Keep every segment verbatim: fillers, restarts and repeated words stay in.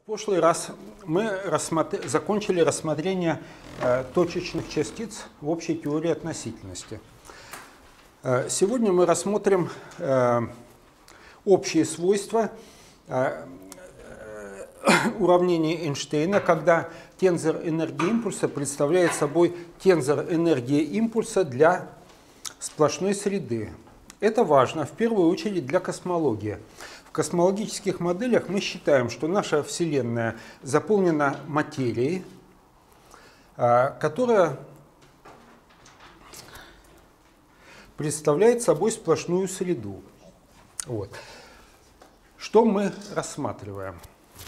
прошлый раз мы рассмотр... закончили рассмотрение э, точечных частиц в общей теории относительности. Э, сегодня мы рассмотрим э, общие свойства э, э, уравнения Эйнштейна, когда тензор энергии импульса представляет собой тензор энергии импульса для сплошной среды. Это важно в первую очередь для космологии. В космологических моделях мы считаем, что наша Вселенная заполнена материей, которая представляет собой сплошную среду. Вот. Что мы рассматриваем?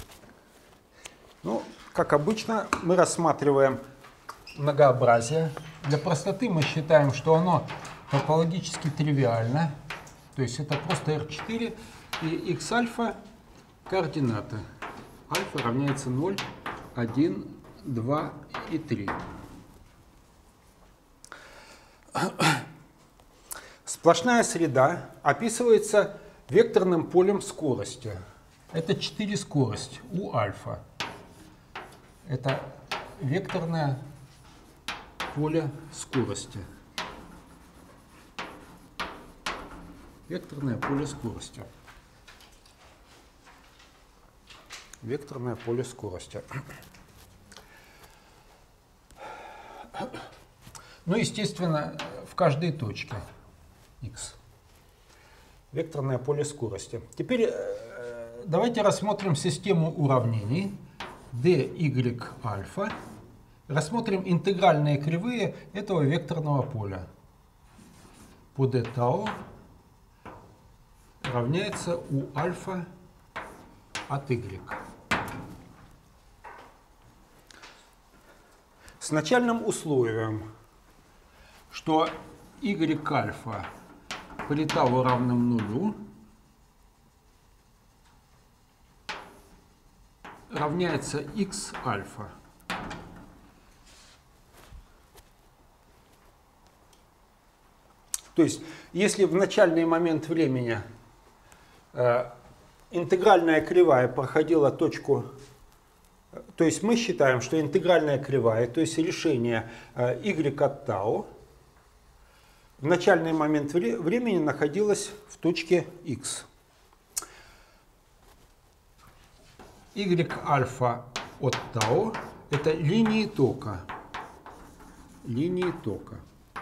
Ну, как обычно, мы рассматриваем многообразие. Для простоты мы считаем, что оно топологически тривиально. То есть это просто эр четыре. И x альфа координаты. Альфа равняется ноль, один, два и три. Сплошная среда описывается векторным полем скорости. Это четыре скорости у альфа. Это векторное поле скорости. Векторное поле скорости. Векторное поле скорости. Ну, естественно, в каждой точке x. Векторное поле скорости. Теперь давайте рассмотрим систему уравнений dy альфа. Рассмотрим интегральные кривые этого векторного поля. По d тау равняется у альфа от y. С начальным условием, что y альфа при тау равном нулю равняется x альфа. То есть, если в начальный момент времени э, интегральная кривая проходила точку, то есть мы считаем, что интегральная кривая, то есть решение э, y от тау, в начальный момент вре времени находилась в точке x. Y альфа от тау — это линии тока. Линии тока.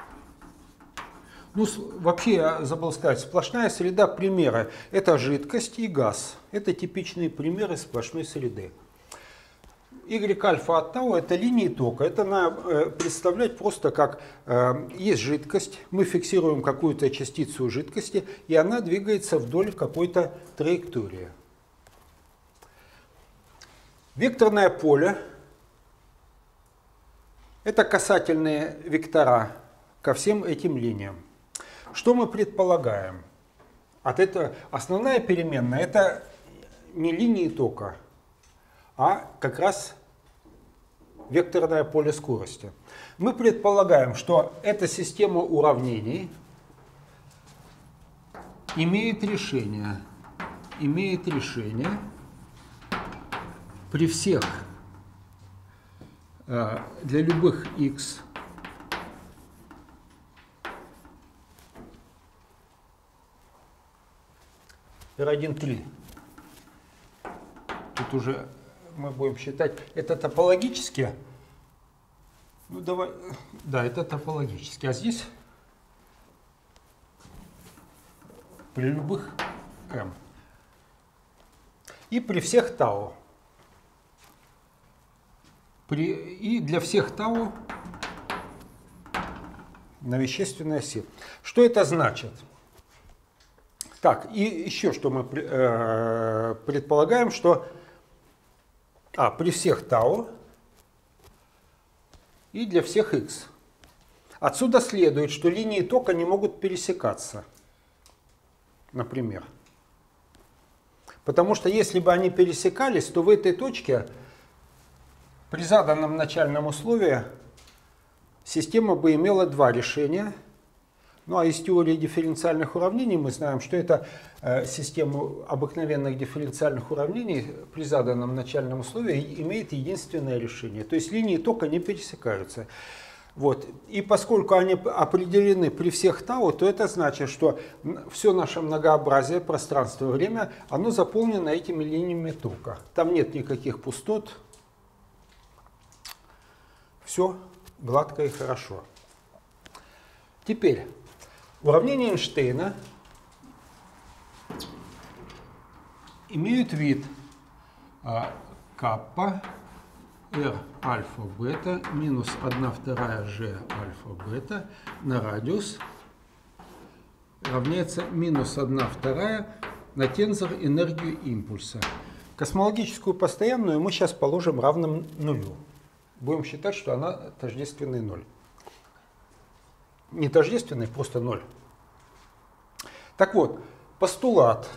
Ну, вообще, я забыл сказать, сплошная среда примера – это жидкость и газ. Это типичные примеры сплошной среды. Y альфа от тау – это линии тока. Это надо представлять просто как э, есть жидкость, мы фиксируем какую-то частицу жидкости, и она двигается вдоль какой-то траектории. Векторное поле – это касательные вектора ко всем этим линиям. Что мы предполагаем? От этого основная переменная — это не линии тока, а как раз векторное поле скорости. Мы предполагаем, что эта система уравнений имеет решение, имеет решение при всех для любых x эр один три. Тут уже мы будем считать, это топологически. Ну давай, да, это топологически. А здесь при любых m. И при всех тау. При, и для всех тау на вещественной оси. Что это значит? Так, и еще что мы э, предполагаем, что а, при всех тау и для всех x. Отсюда следует, что линии тока не могут пересекаться, например. Потому что если бы они пересекались, то в этой точке при заданном начальном условии система бы имела два решения. Ну а из теории дифференциальных уравнений мы знаем, что это э, система обыкновенных дифференциальных уравнений при заданном начальном условии имеет единственное решение. То есть линии тока не пересекаются. Вот. И поскольку они определены при всех тау, то это значит, что все наше многообразие, пространство и время, оно заполнено этими линиями тока. Там нет никаких пустот. Все гладко и хорошо. Теперь уравнения Эйнштейна имеют вид а, каппа r альфа бета минус одна вторая g альфа бета на радиус равняется минус одна вторая на тензор энергию импульса. Космологическую постоянную мы сейчас положим равным нулю. Будем считать, что она тождественный ноль. Не тождественный, просто ноль. Так вот, постулат.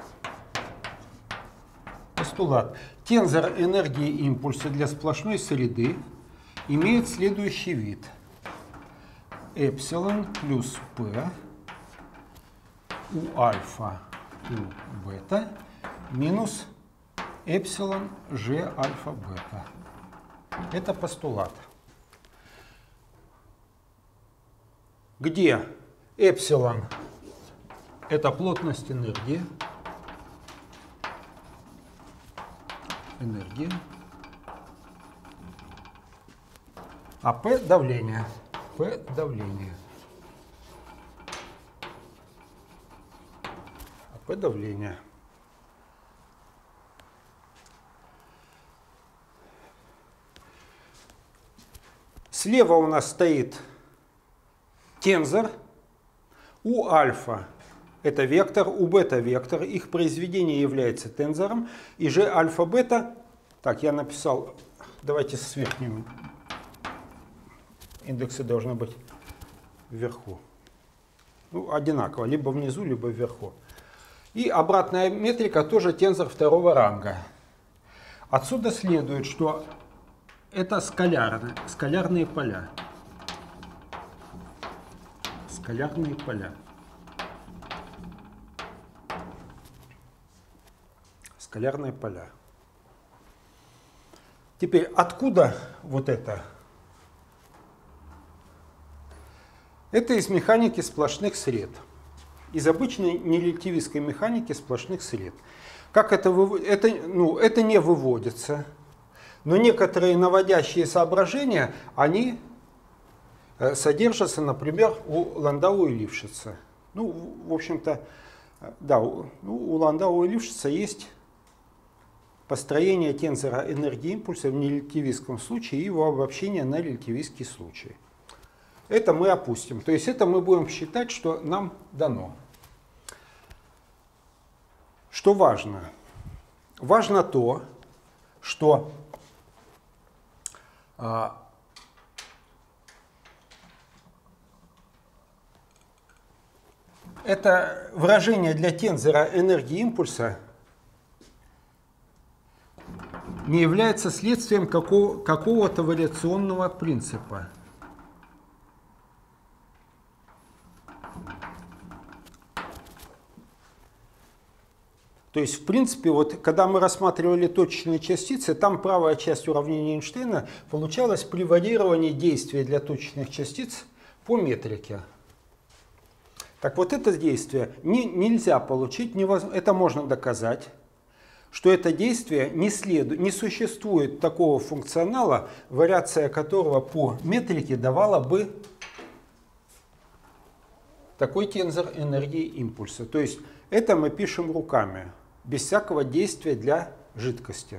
Постулат. Тензор энергии импульса для сплошной среды имеет следующий вид. Эпсилон плюс P у альфа у бета минус эпсилон G альфа бета. Это постулат. Где эпсилон – это плотность энергии, энергии, а P – давление. P – давление. А P – давление. Слева у нас стоит тензор. У альфа это вектор, у бета вектор. Их произведение является тензором. И же альфа бета, так, я написал, давайте с верхним. Индексы должны быть вверху. Ну, одинаково, либо внизу, либо вверху. И обратная метрика тоже тензор второго ранга. Отсюда следует, что это скалярные, скалярные поля. Скалярные поля. Скалярные поля. Теперь, откуда вот это? Это из механики сплошных сред. Из обычной нерелятивистской механики сплошных сред. Как это, это, ну, это не выводится. Но некоторые наводящие соображения, они содержатся, например, у Ландау и Лившица. Ну, в общем-то, да, у, ну, у Ландау и Лившица есть построение тензора энергии импульса в нерелятивистском случае и его обобщение на релятивистский случай. Это мы опустим. То есть это мы будем считать, что нам дано. Что важно? Важно то, что а, это выражение для тензора энергии импульса не является следствием какого, какого-то вариационного принципа. То есть, в принципе, вот, когда мы рассматривали точечные частицы, там правая часть уравнения Эйнштейна получалась при варьировании действия для точечных частиц по метрике. Так вот, это действие не, нельзя получить, невозможно, это можно доказать, что это действие не, следует, не существует такого функционала, вариация которого по метрике давала бы такой тензор энергии импульса. То есть, это мы пишем руками, без всякого действия для жидкости.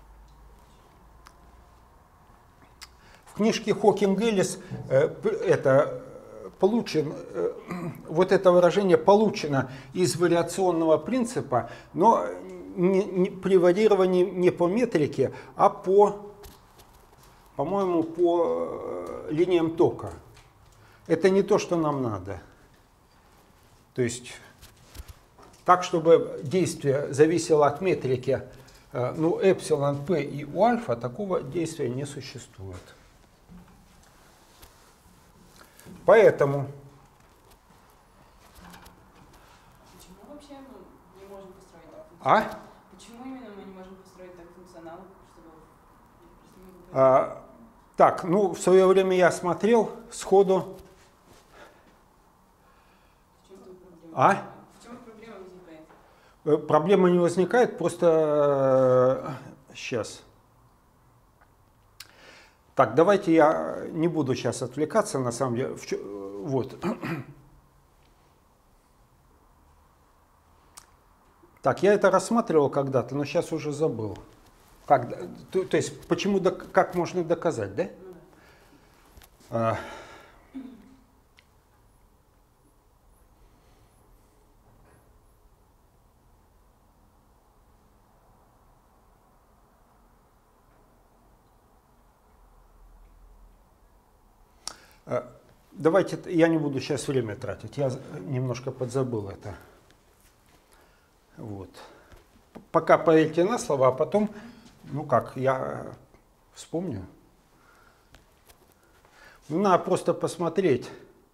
В книжке Хокинг-Эллис э, это получен, э, вот это выражение получено из вариационного принципа, но не, не, при варьировании не по метрике, а по, по-моему, по линиям тока. Это не то, что нам надо. То есть так, чтобы действие зависело от метрики, ну, эпсилон, p и у альфа, такого действия не существует. Поэтому А? Почему именно мы не можем построить так функционал, чтобы... А, так, ну, в свое время я смотрел сходу. В чем тут проблема? А? В чем проблема возникает? Проблема не возникает, просто сейчас. Так, давайте я не буду сейчас отвлекаться, на самом деле. Вот. Так, я это рассматривал когда-то, но сейчас уже забыл. Как, то, то есть, почему, как можно доказать, да? А. Давайте, я не буду сейчас время тратить, я немножко подзабыл это. Вот. Пока поверьте на слово, а потом, ну как, я вспомню. Ну, надо просто посмотреть.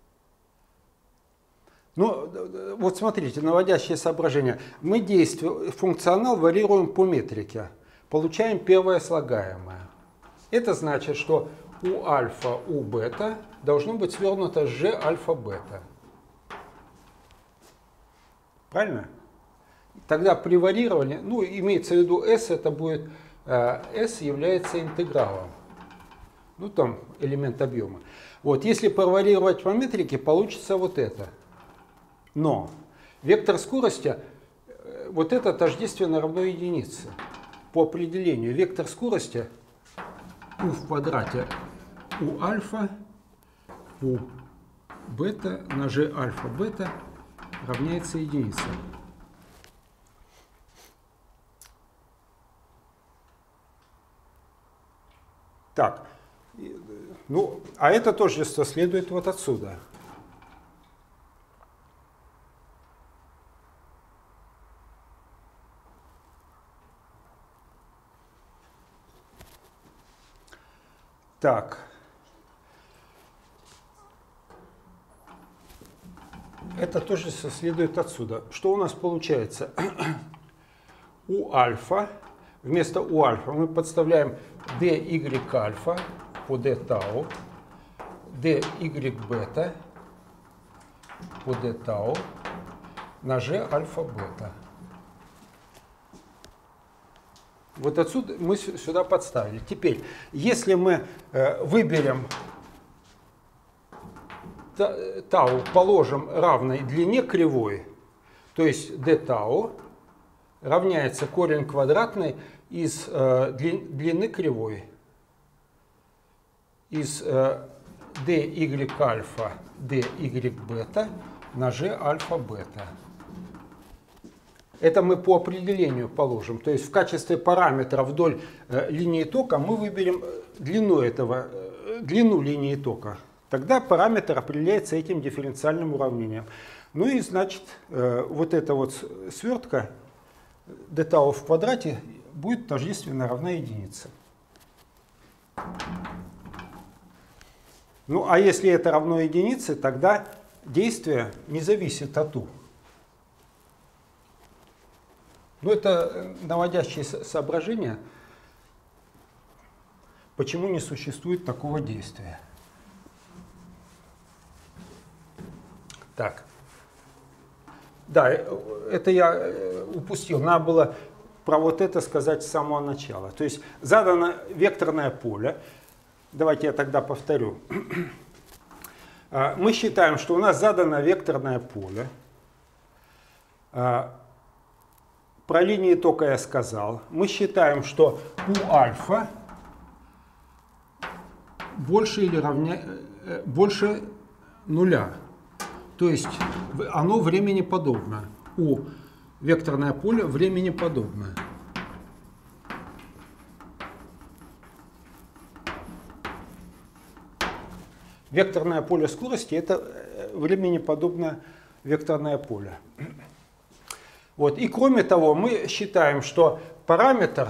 Ну, вот смотрите, наводящее соображение. Мы действие, функционал варьируем по метрике. Получаем первое слагаемое. Это значит, что у альфа, у бета должно быть свернуто g альфа бета. Правильно? Тогда при варьировании, ну, имеется в виду s, это будет, э, s является интегралом. Ну, там элемент объема. Вот, если проварьировать по метрике, получится вот это. Но вектор скорости, э, вот это тождественно равно единице. По определению, вектор скорости u в квадрате у альфа, у бета на g альфа бета равняется единице. Так, ну, а это тождество следует вот отсюда. Так. Это тождество следует отсюда. Что у нас получается? У альфа, вместо у альфа мы подставляем dy альфа по d тау, dy бета по d тау на g альфа бета. Вот отсюда мы сюда подставили. Теперь, если мы э, выберем тау, положим равной длине кривой, то есть d тау равняется корень квадратный из э, длины кривой, из э, dy альфа, dy бета на g альфа бета. Это мы по определению положим. То есть в качестве параметра вдоль э, линии тока мы выберем длину, этого, э, длину линии тока. Тогда параметр определяется этим дифференциальным уравнением. Ну и значит, э, вот эта вот свертка d тау в квадрате будет тождественно равна единице. Ну а если это равно единице, тогда действие не зависит от u. Ну, это наводящее соображение, почему не существует такого действия. Так. Да, это я упустил. Надо было про вот это сказать с самого начала. То есть задано векторное поле. Давайте я тогда повторю. Мы считаем, что у нас задано векторное поле. Про линии тока я сказал. Мы считаем, что у альфа больше или равня... больше нуля. То есть оно времени подобно. У векторное поле времени подобно. Векторное поле скорости — это времени подобно векторное поле. Вот. И кроме того, мы считаем, что параметр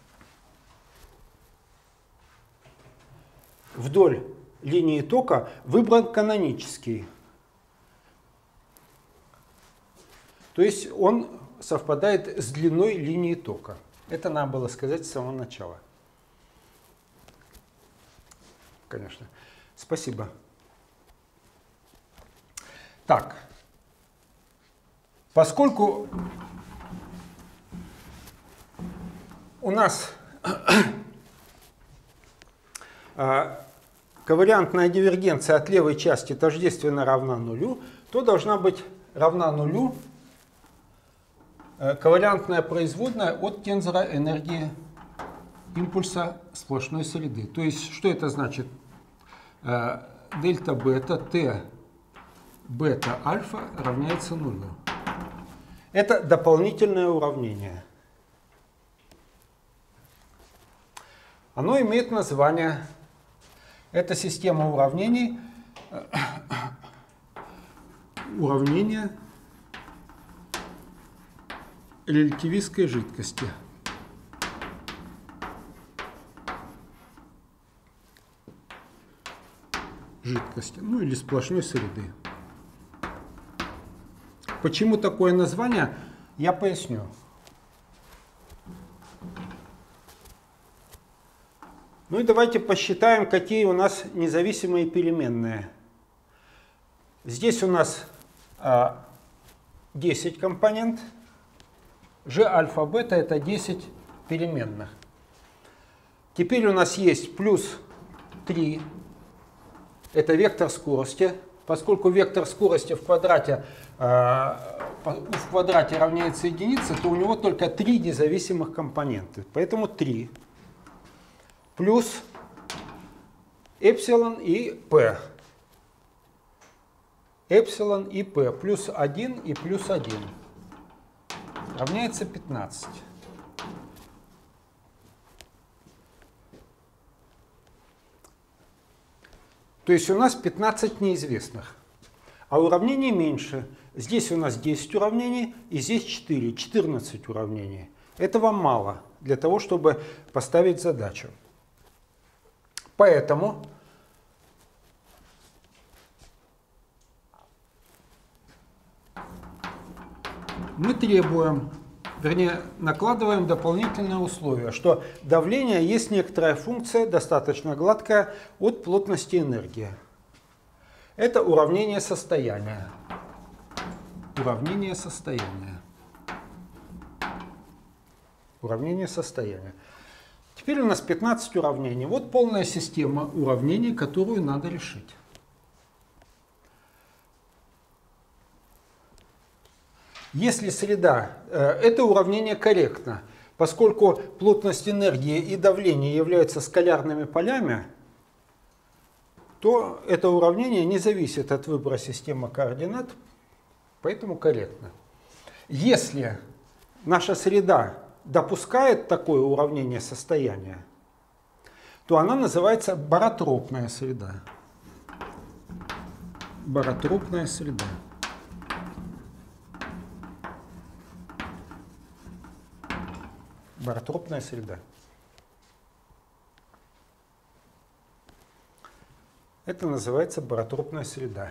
вдоль линии тока выбран канонический. То есть он совпадает с длиной линии тока. Это надо было сказать с самого начала. Конечно. Спасибо. Так. Поскольку у нас ковариантная дивергенция от левой части тождественно равна нулю, то должна быть равна нулю ковариантная производная от тензора энергии импульса сплошной среды. То есть, что это значит? Дельта бета Т бета альфа равняется нулю. Это дополнительное уравнение. Оно имеет название, это система уравнений, уравнение релятивистской жидкости. Жидкости, ну или сплошной среды. Почему такое название, я поясню. Ну и давайте посчитаем, какие у нас независимые переменные. Здесь у нас а, десять компонент. G альфа бета это десять переменных. Теперь у нас есть плюс три. Это вектор скорости. Поскольку вектор скорости в квадрате, э, в квадрате равняется единице, то у него только три независимых компонента. Поэтому три. Плюс эпсилон и p. Эпсилон и p. Плюс один и плюс один. Равняется пятнадцать. То есть у нас пятнадцать неизвестных. А уравнений меньше. Здесь у нас десять уравнений и здесь четыре. четырнадцать уравнений. Этого мало для того, чтобы поставить задачу. Поэтому мы требуем, вернее, накладываем дополнительное условие, что давление есть некоторая функция, достаточно гладкая, от плотности энергии. Это уравнение состояния. Уравнение состояния. Уравнение состояния. Теперь у нас пятнадцать уравнений. Вот полная система уравнений, которую надо решить. Если среда, это уравнение корректно, поскольку плотность энергии и давление являются скалярными полями, то это уравнение не зависит от выбора системы координат, поэтому корректно. Если наша среда допускает такое уравнение состояния, то она называется баротропная среда. Баротропная среда. Баротропная среда. Это называется баротропная среда.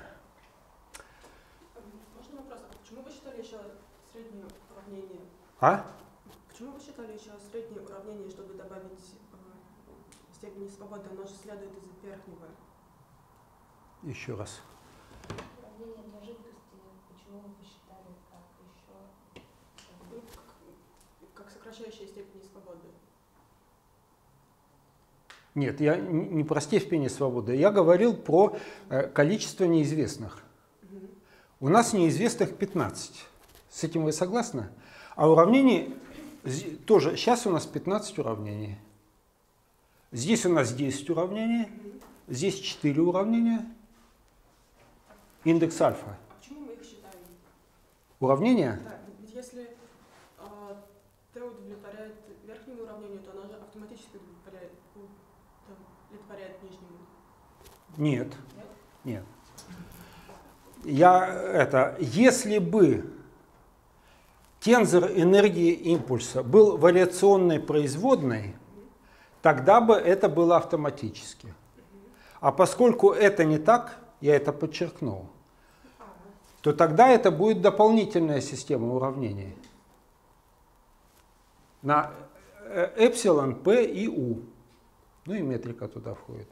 Можно вопрос? А почему вы считали еще среднее уравнение? А? Почему вы считали еще среднее уравнение, чтобы добавить э, степень свободы? Оно же следует из верхнего. Еще раз. Уравнение для жидкости, почему вы посчитали как еще? Ну, как, как сокращающая степень свободы. Нет, я не про степень свободы. Я говорил про количество неизвестных. Угу. У нас неизвестных пятнадцать. С этим вы согласны? А уравнений тоже. Сейчас у нас пятнадцать уравнений. Здесь у нас десять уравнений. Угу. Здесь четыре уравнения. Индекс альфа. А почему мы их считаем? Уравнения? Да, ведь если э, t удовлетворяет верхнему уравнению, то оно же автоматически удовлетворяет, удовлетворяет нижнему. Нет. Нет? Нет. Я это, если бы тензор энергии импульса был вариационной производной, тогда бы это было автоматически. А поскольку это не так, я это подчеркнул, то тогда это будет дополнительная система уравнений. на эпсилон, p и u. Ну и метрика туда входит.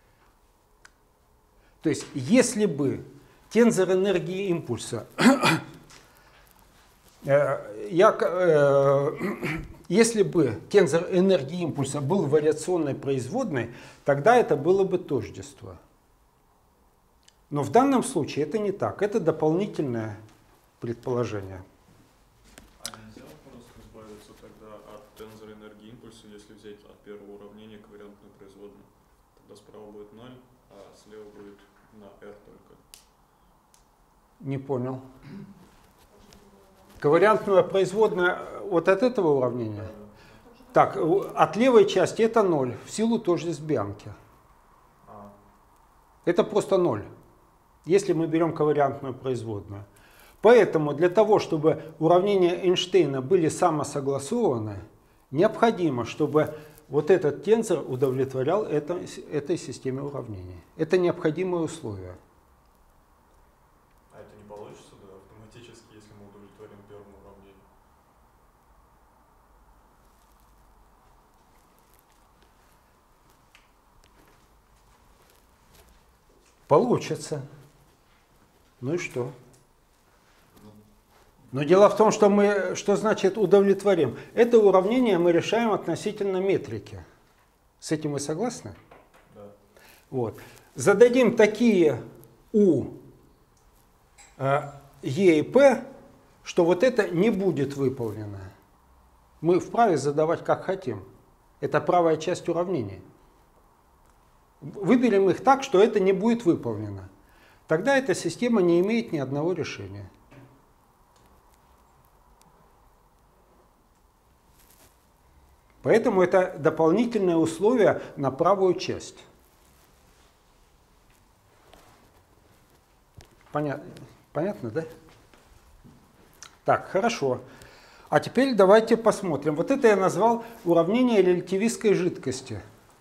То есть, если бы тензор энергии импульса, я, если бы тензор энергии импульса был вариационной производной, тогда это было бы тождество. Но в данном случае это не так, это дополнительное предположение. А нельзя просто избавиться тогда от тензора энергии импульса, если взять от первого уравнения ковариантную производную? Тогда справа будет ноль, а слева будет на r только. Не понял. Ковариантная производная вот от этого уравнения? Так, от левой части это ноль, в силу тождеств Бианки. А. Это просто ноль, если мы берем ковариантную производную. Поэтому для того, чтобы уравнения Эйнштейна были самосогласованы, необходимо, чтобы вот этот тензор удовлетворял это, этой системе уравнений. Это необходимое условие. А это не получится, да, автоматически, если мы удовлетворим первому уравнению? Получится. Ну и что? Но дело в том, что мы, что значит удовлетворим? Это уравнение мы решаем относительно метрики. С этим вы согласны? Да. Вот. Зададим такие у э, е и p, что вот это не будет выполнено. Мы вправе задавать как хотим. Это правая часть уравнения. Выберем их так, что это не будет выполнено. Тогда эта система не имеет ни одного решения. Поэтому это дополнительное условие на правую часть. Понятно, понятно, да? Так, хорошо. А теперь давайте посмотрим. Вот это я назвал уравнение релятивистской жидкости.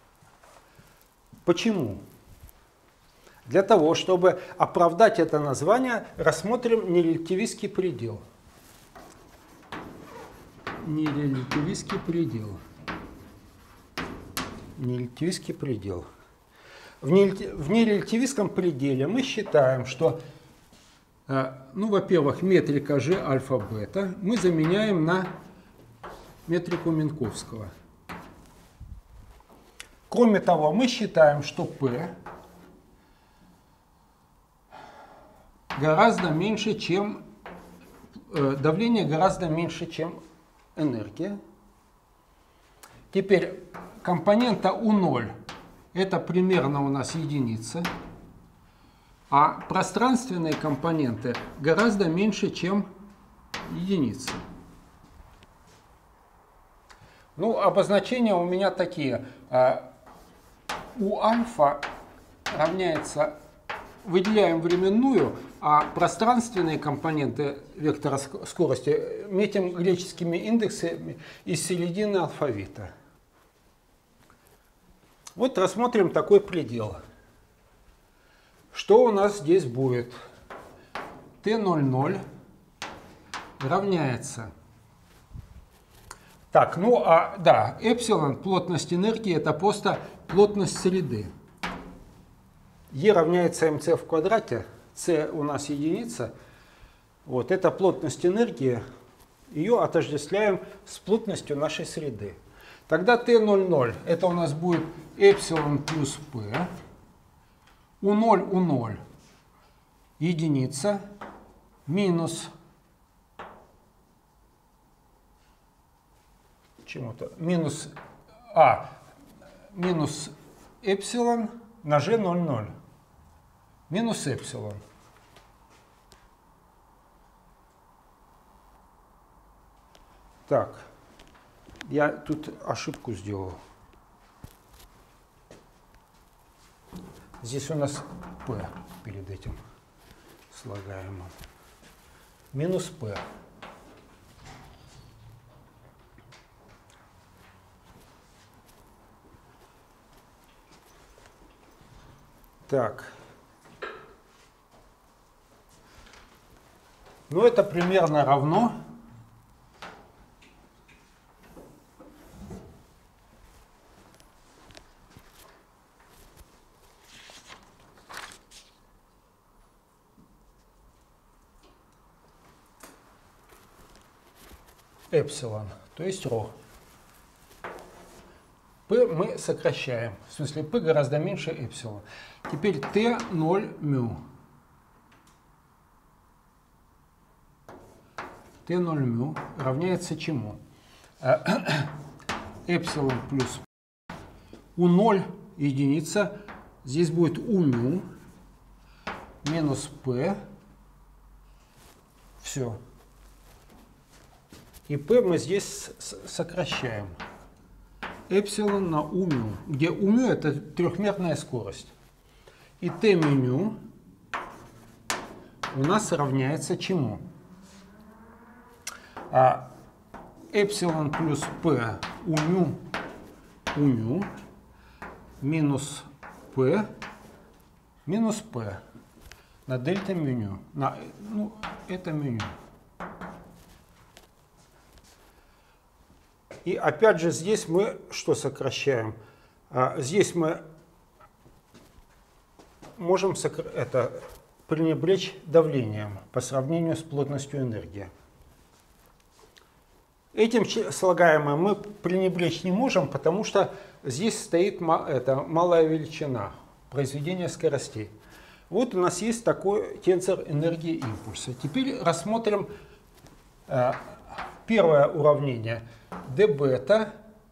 Почему? Для того, чтобы оправдать это название, рассмотрим нерелятивистский предел. Нерелятивистский предел. Нерелятивистский предел. В нерелятивистском пределе мы считаем, что, ну, во-первых, метрика G альфа-бета мы заменяем на метрику Минковского. Кроме того, мы считаем, что P гораздо меньше, чем давление гораздо меньше, чем энергия. Теперь компонента у ноль это примерно у нас единица, а пространственные компоненты гораздо меньше, чем единица. Ну, обозначения у меня такие. У альфа равняется, выделяем временную, а пространственные компоненты вектора скорости метим греческими индексами из середины алфавита. Вот рассмотрим такой предел. Что у нас здесь будет? тэ ноль ноль равняется. Так, ну а да, эпсилон, плотность энергии, это просто плотность среды. Е равняется мц в квадрате, c у нас единица. Вот, это плотность энергии, ее отождествляем с плотностью нашей среды. Тогда тэ ноль ноль, это у нас будет эпсилон плюс p, у ноль у ноль единица, минус чему-то, минус, а, минус эпсилон на G ноль ноль, минус эпсилон. Так, я тут ошибку сделал. Здесь у нас P перед этим слагаемым. Минус P. Так. Ну, это примерно равно эпсилон, то есть ρ. P мы сокращаем, в смысле P гораздо меньше эпсилон. Теперь Т ноль μ. Т ноль μ равняется чему? Эпсилон плюс У ноль единица, здесь будет У μ минус P. Все. И P мы здесь сокращаем. Эпсилон на У μ, где У μ это трехмерная скорость. И Т μ у нас равняется чему? А эпсилон плюс P У μ, У μ минус P минус P на дельта μ. На, ну, это μ. И опять же здесь мы что сокращаем? А, здесь мы можем сокр... это, пренебречь давлением по сравнению с плотностью энергии. Этим слагаемым мы пренебречь не можем, потому что здесь стоит это, малая величина произведения скоростей. Вот у нас есть такой тензор энергии импульса. Теперь рассмотрим э, первое уравнение. d бета,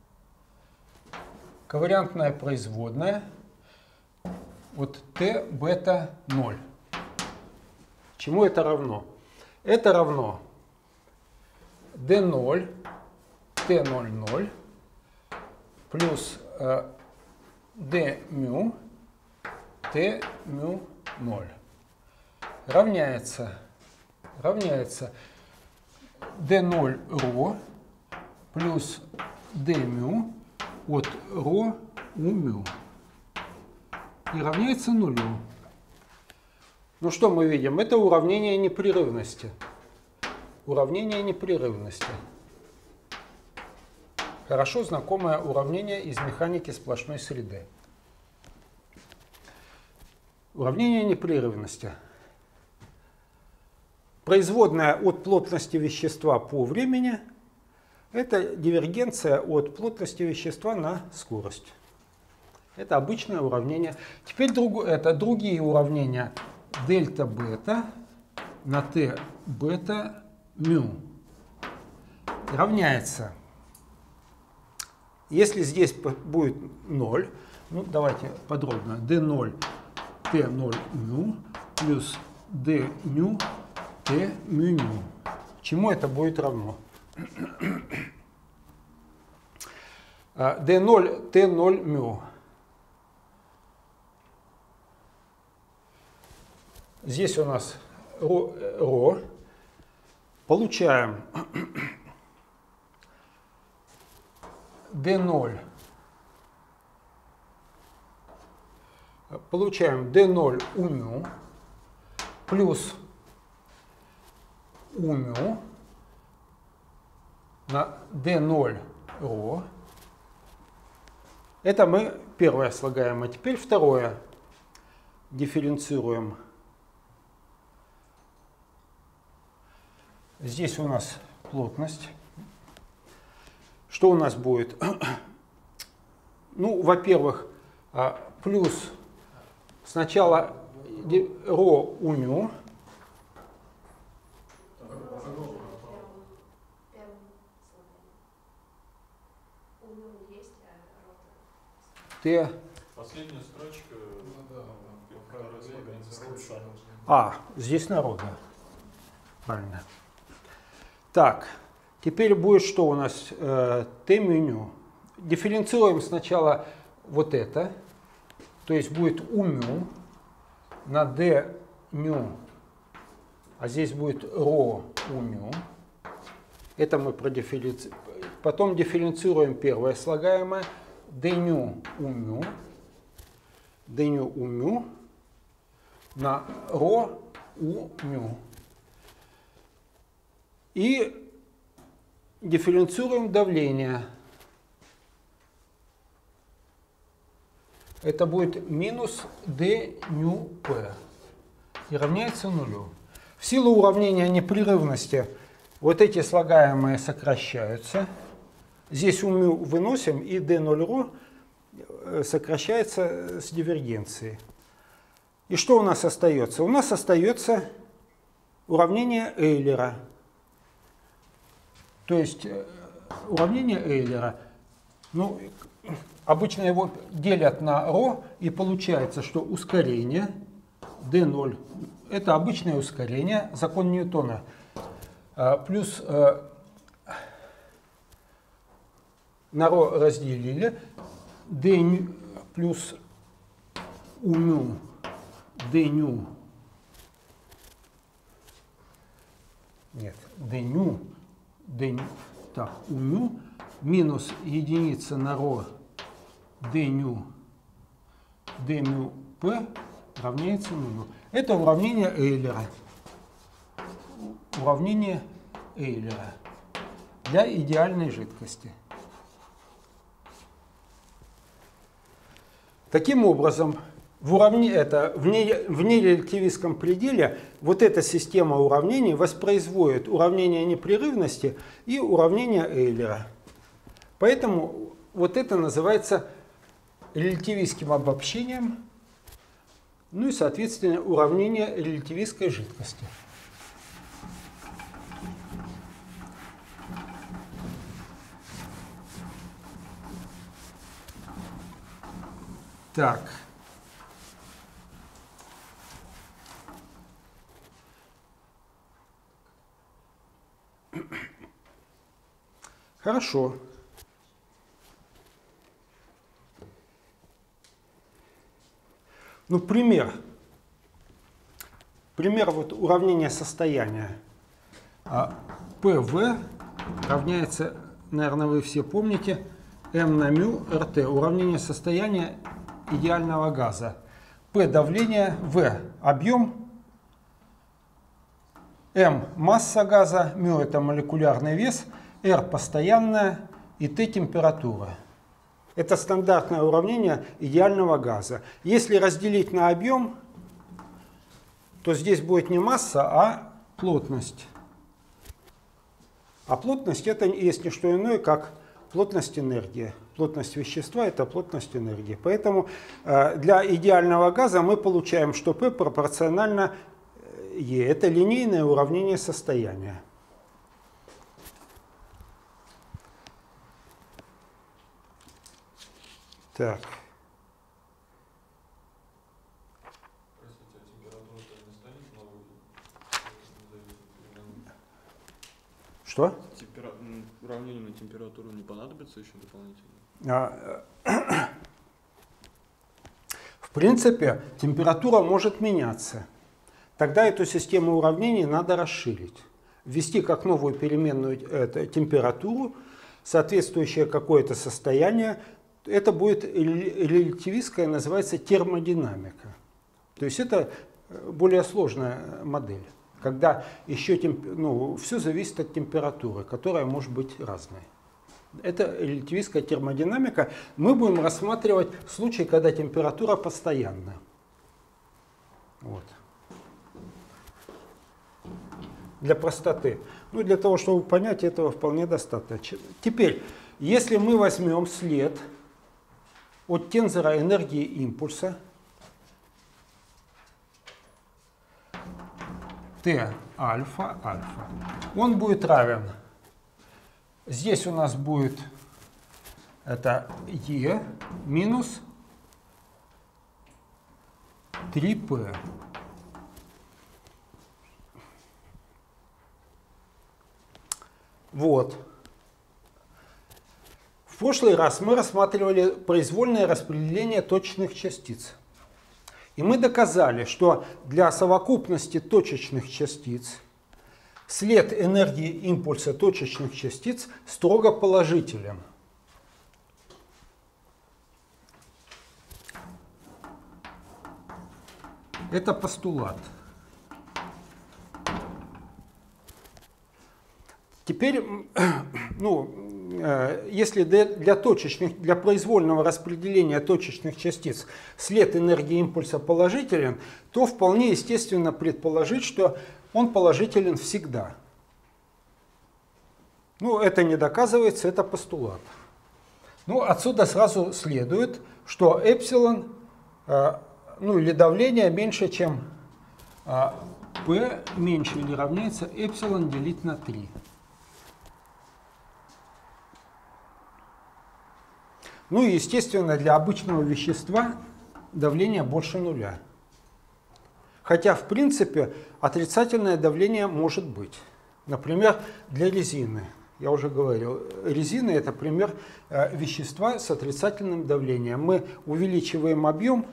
ковариантная производная, вот t бета ноль. Чему это равно? Это равно d ноль, t ноль ноль плюс э, d μ, t μ ноль равняется, равняется d ноль ρ плюс d μ от ρ у μ и равняется нулю. Ну что мы видим? Это уравнение непрерывности. Уравнение непрерывности. Хорошо знакомое уравнение из механики сплошной среды. Уравнение непрерывности. Производная от плотности вещества по времени – это дивергенция от плотности вещества на скорость. Это обычное уравнение. Теперь друг, это другие уравнения. Дельта бета на t бета μ равняется. Если здесь будет ноль, ну давайте подробно, d ноль t ноль μ плюс d μ t μ μ. Чему это будет равно? d ноль t ноль μ. Здесь у нас ρ. Получаем d ноль. Получаем d ноль у μ плюс у μ на d ноль ρ. Это мы первое слагаем, а теперь второе дифференцируем. Здесь у нас плотность. Что у нас будет? Ну, во-первых, плюс сначала ρ у μ. Т. Последняя строчка. А, здесь народно. Правильно. Так, теперь будет что у нас? Э, Т меню. Дифференцируем сначала вот это. То есть будет у μ на d μ. А здесь будет ρ у μ. Это мы продифференцируем. Потом дифференцируем первое слагаемое. d μ у μ. d μ у μ на ρ у μ. И дифференцируем давление. Это будет минус d μ p и равняется нулю. В силу уравнения непрерывности Вот эти слагаемые сокращаются. Здесь умю выносим, и d ноль ρ сокращается с дивергенцией. И что у нас остается? У нас остается уравнение Эйлера. То есть уравнение Эйлера. Ну, обычно его делят на ρ, и получается, что ускорение d ноль это обычное ускорение, закон Ньютона. Плюс на ρ разделили, d плюс у ню, d ню, нет, d ню, d, так, у ню минус единица на ρ d ню, d мю p равняется нулю. Это уравнение Эйлера. Уравнение Эйлера для идеальной жидкости. Таким образом, в, уравне, это, в, не, в нерелятивистском пределе вот эта система уравнений воспроизводит уравнение непрерывности и уравнение Эйлера. Поэтому вот это называется релятивистским обобщением, ну и, соответственно, уравнение релятивистской жидкости. Так. Хорошо. Ну, пример. Пример вот уравнения состояния. пэ вэ равняется, наверное, вы все помните, m на μ РТ. Уравнение состояния идеального газа. P давление, V объем, M масса газа, μ это молекулярный вес, R постоянная и T температура. Это стандартное уравнение идеального газа. Если разделить на объем, то здесь будет не масса, а плотность. А плотность это есть не что иное, как плотность энергии. Плотность вещества – это плотность энергии. Поэтому э, для идеального газа мы получаем, что P пропорционально E. Это линейное уравнение состояния. Так. Что? Темпера... Уравнение на температуру не понадобится еще дополнительно? В принципе, температура может меняться. Тогда эту систему уравнений надо расширить. Ввести как новую переменную это, температуру, соответствующее какое-то состояние. Это будет релятивистская, называется термодинамика. То есть это более сложная модель, когда еще темп... ну, все зависит от температуры, которая может быть разной. Это релятивистская термодинамика. Мы будем рассматривать случай, когда температура постоянна. Вот. Для простоты. Ну, для того, чтобы понять, этого вполне достаточно. Теперь, если мы возьмем след от тензора энергии импульса Т альфа альфа, он будет равен. Здесь у нас будет это Е минус три пэ. Вот. В прошлый раз мы рассматривали произвольное распределение точечных частиц. И мы доказали, что для совокупности точечных частиц след энергии импульса точечных частиц строго положителен. Это постулат. Теперь, ну, если для точечных, для произвольного распределения точечных частиц след энергии импульса положителен, то вполне естественно предположить, что он положителен всегда. Ну, это не доказывается, это постулат. Ну, отсюда сразу следует, что эпсилон, э, ну, или давление меньше, чем э, P меньше или равняется эпсилон делить на три. Ну и, естественно, для обычного вещества давление больше нуля. Хотя, в принципе, отрицательное давление может быть. Например, для резины. Я уже говорил, резина – это пример э, вещества с отрицательным давлением. Мы увеличиваем объем,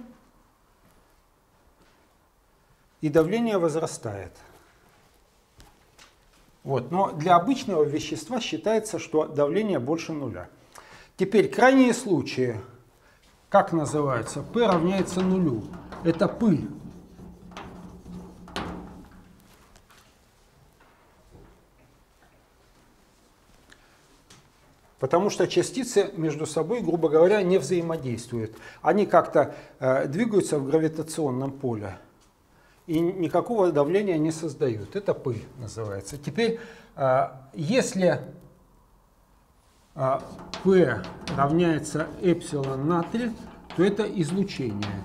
и давление возрастает. Вот. Но для обычного вещества считается, что давление больше нуля. Теперь крайние случаи, как называются? P равняется нулю. Это пыль. Потому что частицы между собой, грубо говоря, не взаимодействуют. Они как-то э, двигаются в гравитационном поле и никакого давления не создают. Это пыль называется. Теперь, э, если э, P равняется эпсилон на три, то это излучение.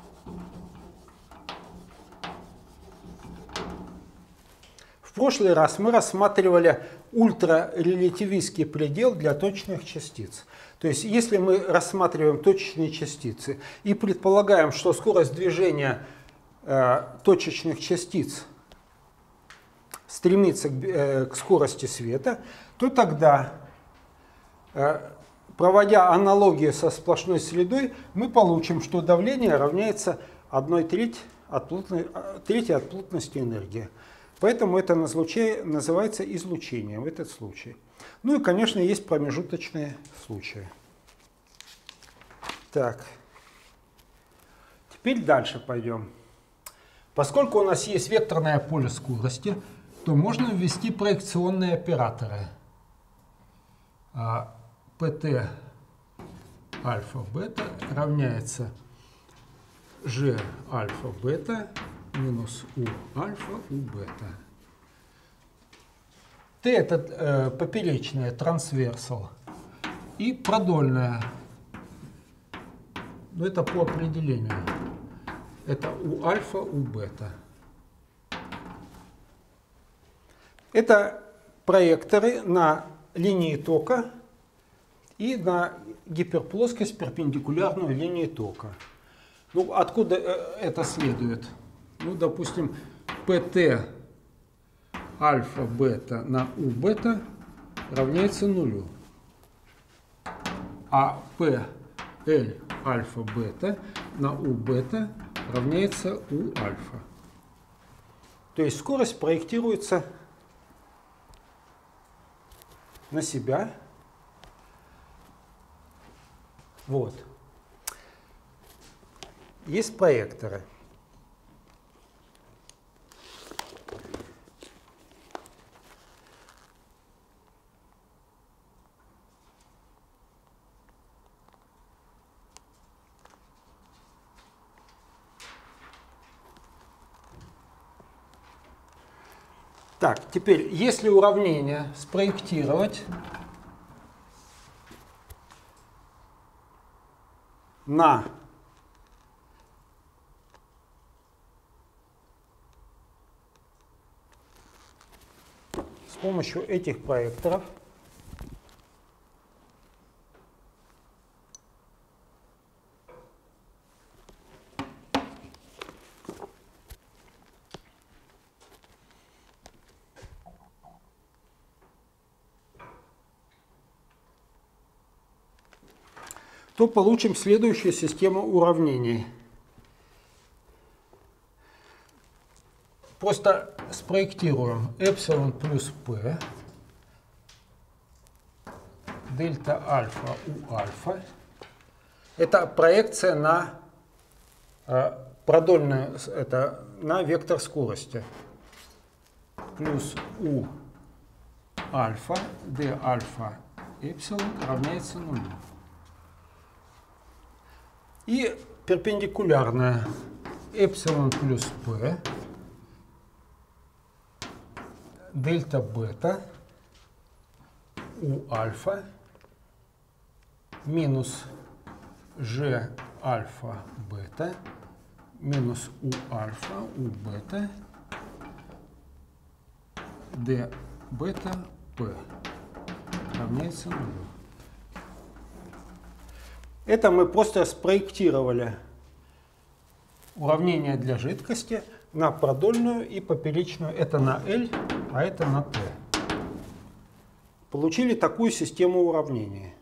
В прошлый раз мы рассматривали ультрарелятивистский предел для точных частиц. То есть, если мы рассматриваем точечные частицы и предполагаем, что скорость движения э, точечных частиц стремится к, э, к скорости света, то тогда, э, проводя аналогию со сплошной средой, мы получим, что давление равняется одной трети от, плотной, трети от плотности энергии. Поэтому это называется излучением в этот случай. Ну и, конечно, есть промежуточные случаи. Так. Теперь дальше пойдем. Поскольку у нас есть векторное поле скорости, то можно ввести проекционные операторы. Pt альфа-бета равняется G альфа-бета минус U альфа U бета. Т это э, поперечная, трансверсал, и продольная, ну это по определению, это U альфа U бета. Это проекторы на линии тока и на гиперплоскость, перпендикулярную линии тока. Ну, откуда это следует? Ну, допустим, Pt альфа-бета на U-бета равняется нулю. А Pl альфа-бета на U-бета равняется U-альфа. То есть скорость проектируется на себя. Вот. Есть проекторы. Так, теперь, если уравнение спроектировать на с помощью этих проекторов, то получим следующую систему уравнений. Просто спроектируем эпсилон плюс p, дельта альфа у альфа. Это проекция на э, продольную, это на вектор скорости. Плюс у альфа, d альфа эпсилон равняется нулю. И перпендикулярная эпсилон плюс p, дельта бета У альфа минус G альфа бета минус У альфа У бета D бета P равняется нулю. Это мы просто спроектировали уравнение для жидкости на продольную и поперечную. Это на L, а это на T. Получили такую систему уравнений.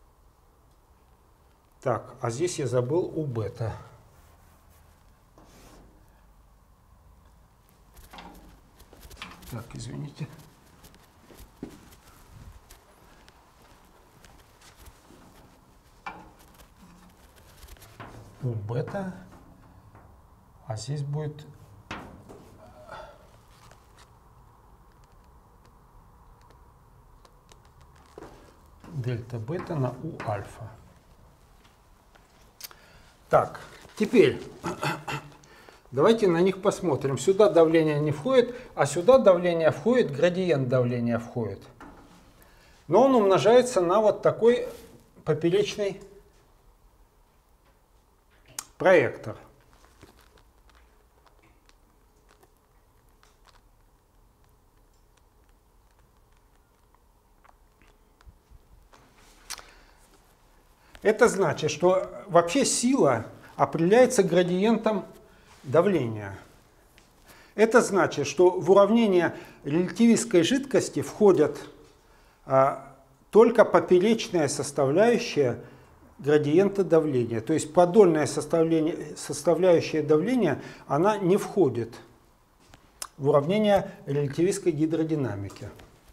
Так, а здесь я забыл У бета. Так, извините. У бета, а здесь будет дельта бета на У альфа. Так, теперь давайте на них посмотрим. Сюда давление не входит, а сюда давление входит, градиент давления входит. Но он умножается на вот такой поперечный проектор. Это значит, что вообще сила определяется градиентом давления. Это значит, что в уравнение релятивистской жидкости входят а, только поперечная составляющая градиента давления. То есть подольная составляющая давления, она не входит в уравнение релятивистской гидродинамики.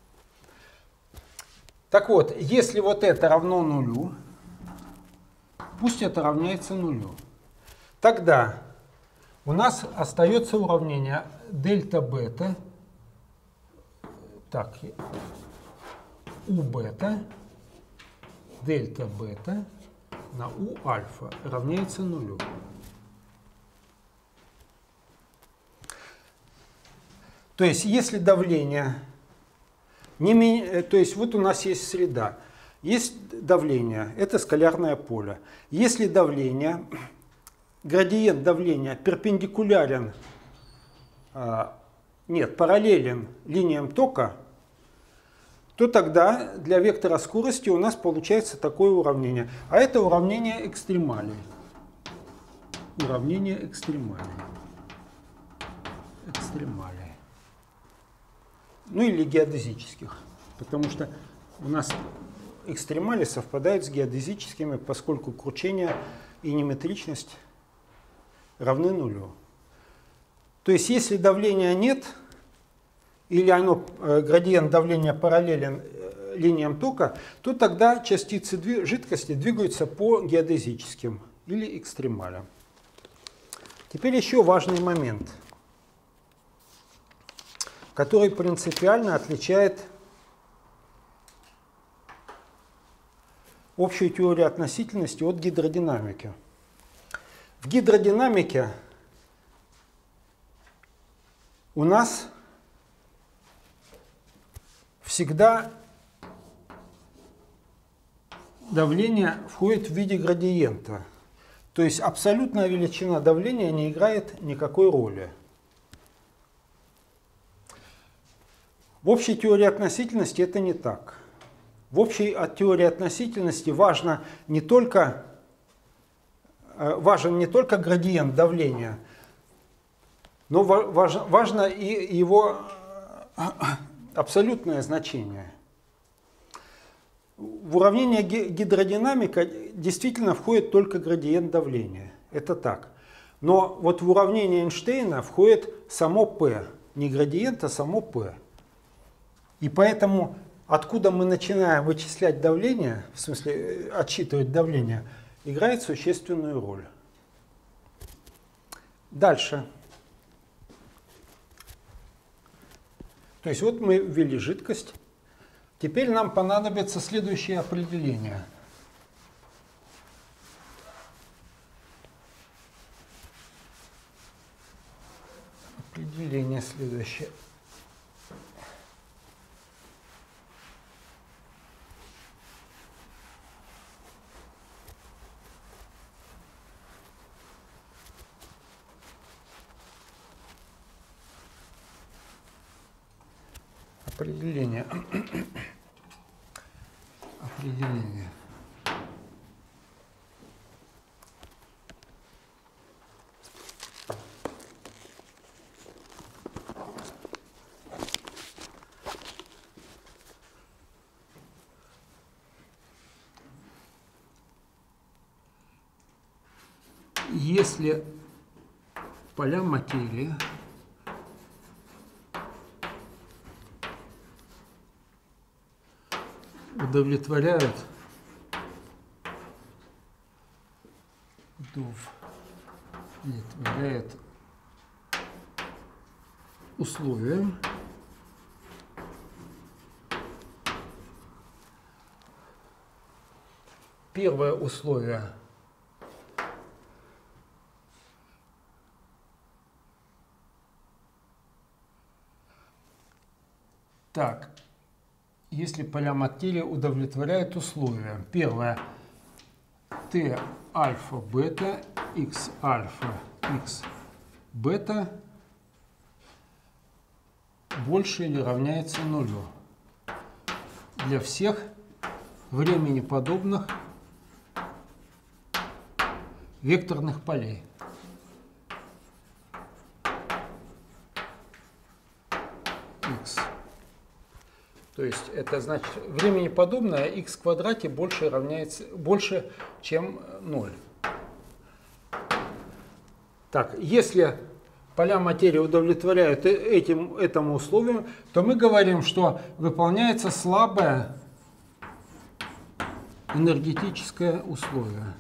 Так вот, если вот это равно нулю, пусть это равняется нулю, тогда у нас остается уравнение дельта бета, так, У бета, дельта бета на У альфа равняется нулю. То есть, если давление не менее, то есть вот у нас есть среда, есть давление, это скалярное поле. Если давление, градиент давления перпендикулярен, а, нет, параллелен линиям тока, то тогда для вектора скорости у нас получается такое уравнение. А это уравнение экстремалей. Уравнение экстремалей. Экстремалей. Ну или геодезических. Потому что у нас экстремали совпадают с геодезическими, поскольку кручение и неметричность равны нулю. То есть если давления нет, или оно, градиент давления параллелен линиям тока, то тогда частицы жидкости двигаются по геодезическим или экстремалям. Теперь еще важный момент, который принципиально отличает общую теорию относительности от гидродинамики. В гидродинамике у нас всегда давление входит в виде градиента. То есть абсолютная величина давления не играет никакой роли. В общей теории относительности это не так. В общей теории относительности важно не только, важен не только градиент давления, но важно, важно и его абсолютное значение. В уравнение гидродинамика действительно входит только градиент давления. Это так. Но вот в уравнение Эйнштейна входит само P. Не градиент, а само P. И поэтому откуда мы начинаем вычислять давление, в смысле отсчитывать давление, играет существенную роль. Дальше. То есть вот мы ввели жидкость. Теперь нам понадобится следующее определение. Определение следующее. Определение. Определение. Если поля материи удовлетворяют удовлетворяют условиям, первое условие так, если поля материи удовлетворяют условия. Первое. Т альфа бета, x альфа, x бета больше или равняется нулю. Для всех времени подобных векторных полей. X. То есть это значит времени подобное x в квадрате больше равняется больше, чем ноль. Так, если поля материи удовлетворяют этим, этому условию, то мы говорим, что выполняется слабое энергетическое условие.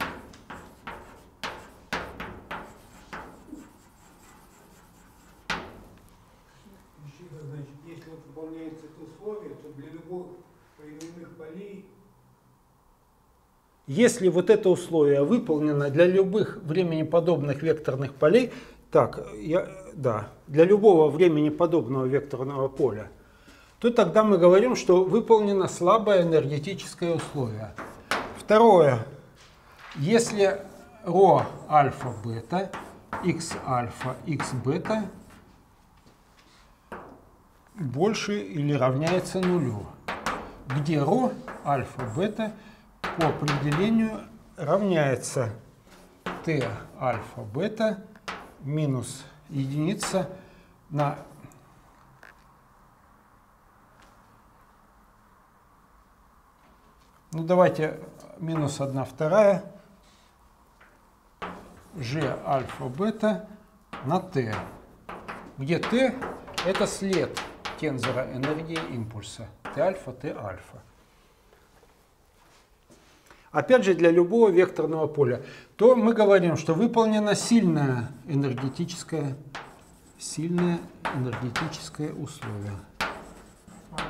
Если вот это условие выполнено для любых времени подобных векторных полей, так, я, да, для любого времени подобного векторного поля, то тогда мы говорим, что выполнено слабое энергетическое условие. Второе. Если ρ альфа бета, x альфа, x бета больше или равняется нулю, где ρ альфа бета по определению равняется t альфа бета минус единица на ну давайте минус одна вторая g альфа бета на t, где t это след тензора энергии импульса t альфа, t альфа. Опять же, для любого векторного поля, то мы говорим, что выполнено сильное энергетическое, сильное энергетическое условие. А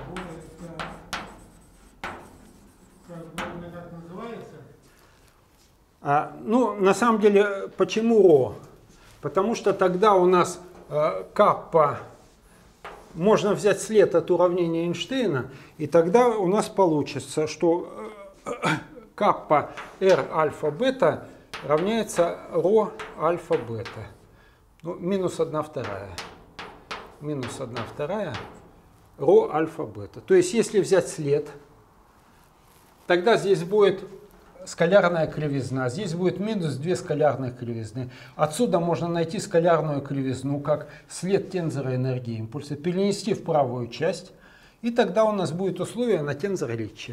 это как называется? А, ну, на самом деле, почему ρ? Потому что тогда у нас э, каппа, можно взять след от уравнения Эйнштейна, и тогда у нас получится, что э, каппа r альфа бета равняется ρ альфа бета. Ну, минус одна вторая. Минус одна вторая ρ альфа бета. То есть, если взять след, тогда здесь будет скалярная кривизна. Здесь будет минус две скалярных кривизны. Отсюда можно найти скалярную кривизну, как след тензора энергии импульса, перенести в правую часть, и тогда у нас будет условие на тензор Ричи.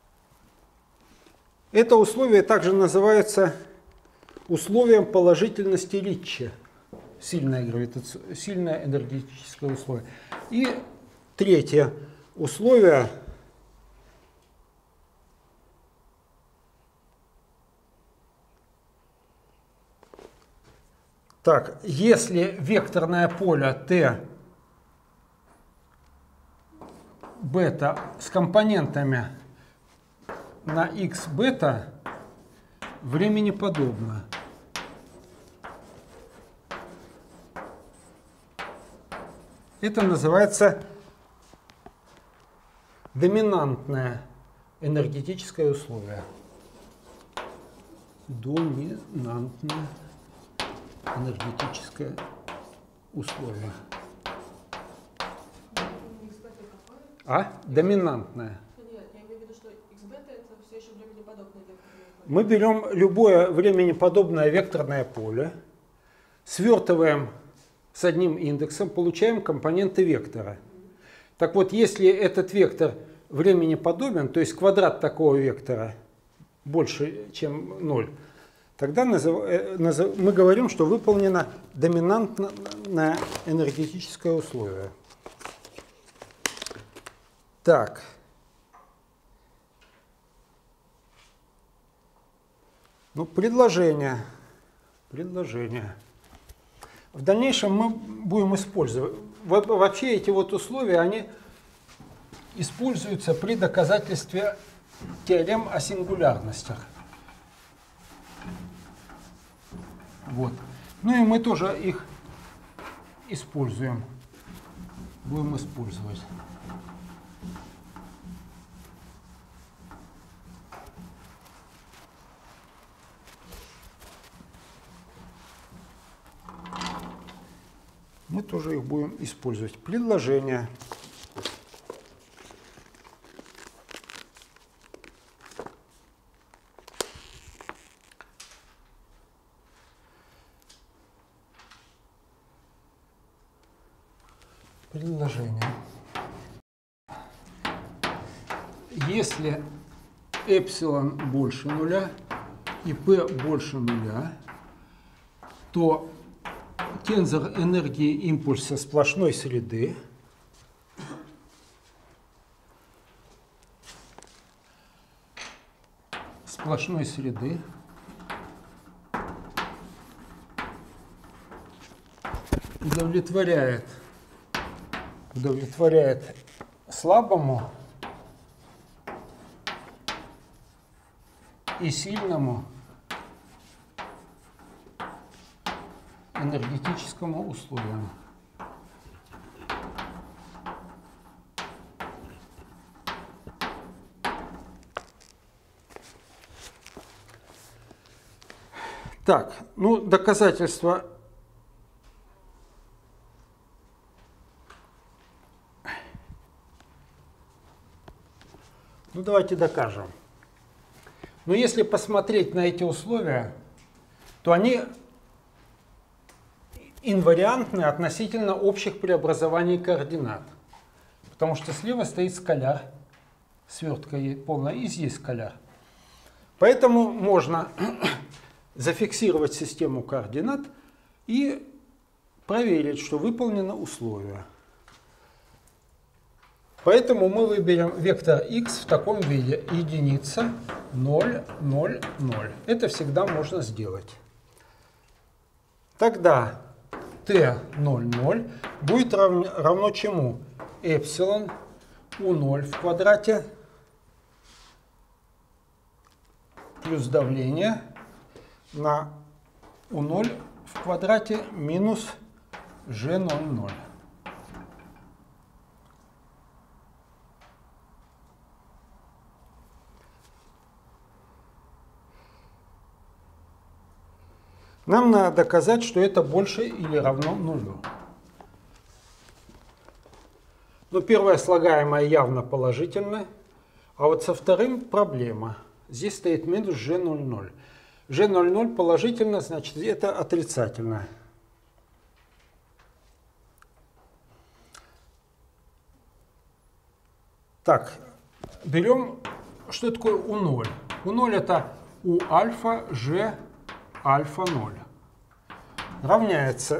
Это условие также называется условием положительности Ричи. Сильное, гравитаци... сильное энергетическое условие. И третье условие. Так, если векторное поле Т бета с компонентами на x бета времени подобно, это называется доминантное энергетическое условие. Доминантное энергетическое условие. А? Доминантная. Нет, я имею в виду, что xbeta это все еще временеподобное векторное поле. Мы берем любое временеподобное векторное поле, свертываем с одним индексом, получаем компоненты вектора. Так вот, если этот вектор временеподобен, то есть квадрат такого вектора больше, чем ноль, тогда назыв, назыв, мы говорим, что выполнено доминантное энергетическое условие. Так. Ну, предложение. Предложение. В дальнейшем мы будем использовать. Вообще эти вот условия, они используются при доказательстве теорем о сингулярностях. Вот. Ну и мы тоже их используем. Будем использовать. Мы тоже их будем использовать. Предложение. Предложение. Если эпсилон больше нуля и p больше нуля, то тензор энергии импульса сплошной среды сплошной среды удовлетворяет удовлетворяет слабому и сильному энергетическому условию. Так, ну, доказательства. Ну, давайте докажем. Но если посмотреть на эти условия, то они инвариантны относительно общих преобразований координат. Потому что слева стоит скаляр, свертка полная, и здесь скаляр. Поэтому можно зафиксировать систему координат и проверить, что выполнено условие. Поэтому мы выберем вектор x в таком виде: единица, ноль, ноль, ноль. Это всегда можно сделать. Тогда t ноль, ноль будет равно, равно чему? Эпсилон у ноль в квадрате плюс давление на у ноль в квадрате минус жэ ноль ноль. Нам надо доказать, что это больше или равно нулю. Но первое слагаемое явно положительное, а вот со вторым проблема. Здесь стоит минус жэ ноль ноль. жэ ноль ноль положительно, значит, это отрицательно. Так, берем, что такое у ноль? у ноль это у альфа g альфа ноль. Равняется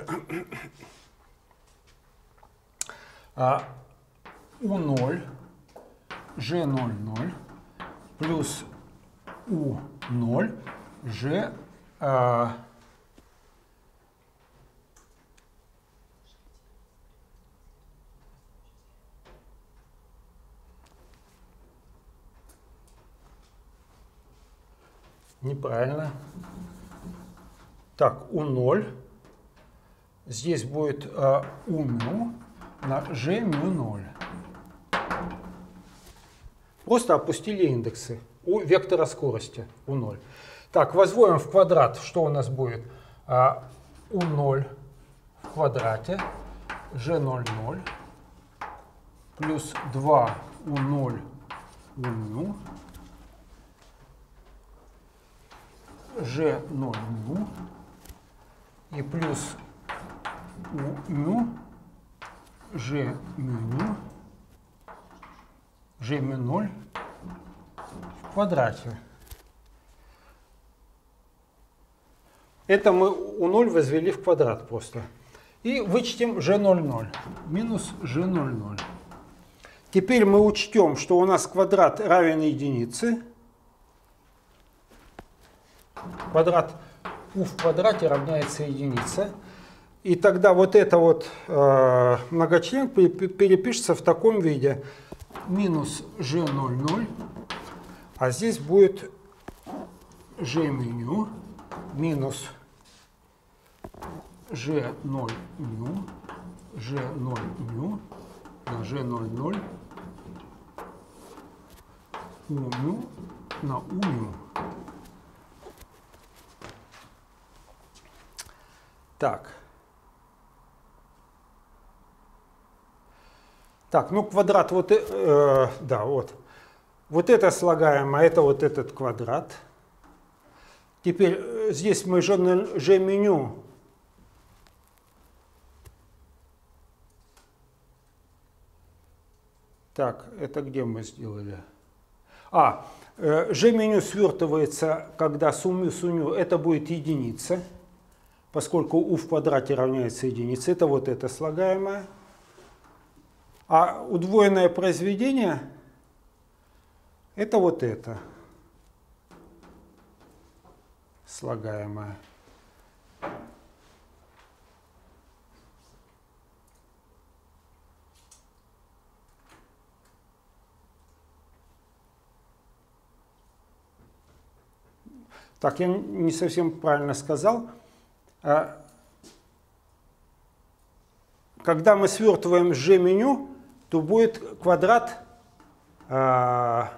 у ноль жэ ноль ноль плюс у ноль g а, неправильно. Так, у ноль. Здесь будет а, у мю на g мю ноль. Просто опустили индексы у вектора скорости у ноль. Так, возводим в квадрат. Что у нас будет? А, у ноль в квадрате жэ ноль ноль плюс два у ноль у μ, g ноль μ и плюс у μ g μ, g μ ноль в квадрате. Это мы у ноль возвели в квадрат просто. И вычтем g ноль ноль, минус g ноль ноль. Теперь мы учтем, что у нас квадрат равен единице. Квадрат u в квадрате равняется единице. И тогда вот это вот э, многочлен перепишется в таком виде. Минус g ноль ноль. А здесь будет g меню минус g ноль μ, g ноль μ на g ноль ноль у μ на у μ. Так. Так, ну квадрат вот, э, да, вот. Вот это слагаемое, это вот этот квадрат. Теперь э, здесь мы g меню Так, это где мы сделали? А, э, g меню свертывается, когда сумму суню, это будет единица, поскольку u в квадрате равняется единице. Это вот это слагаемое. А удвоенное произведение это вот это слагаемое. Так, я не совсем правильно сказал. Когда мы свертываем g меню, то будет квадрат а,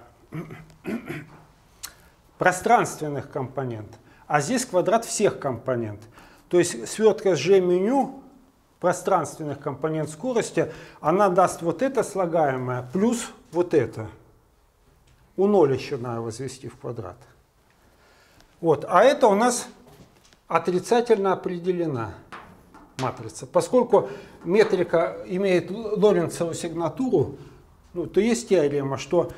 пространственных компонентов. А здесь квадрат всех компонентов. То есть свертка с g меню пространственных компонент скорости, она даст вот это слагаемое плюс вот это. У ноль еще надо возвести в квадрат. Вот. А это у нас отрицательно определена матрица. Поскольку метрика имеет Лоренцову сигнатуру, ну, то есть теорема, что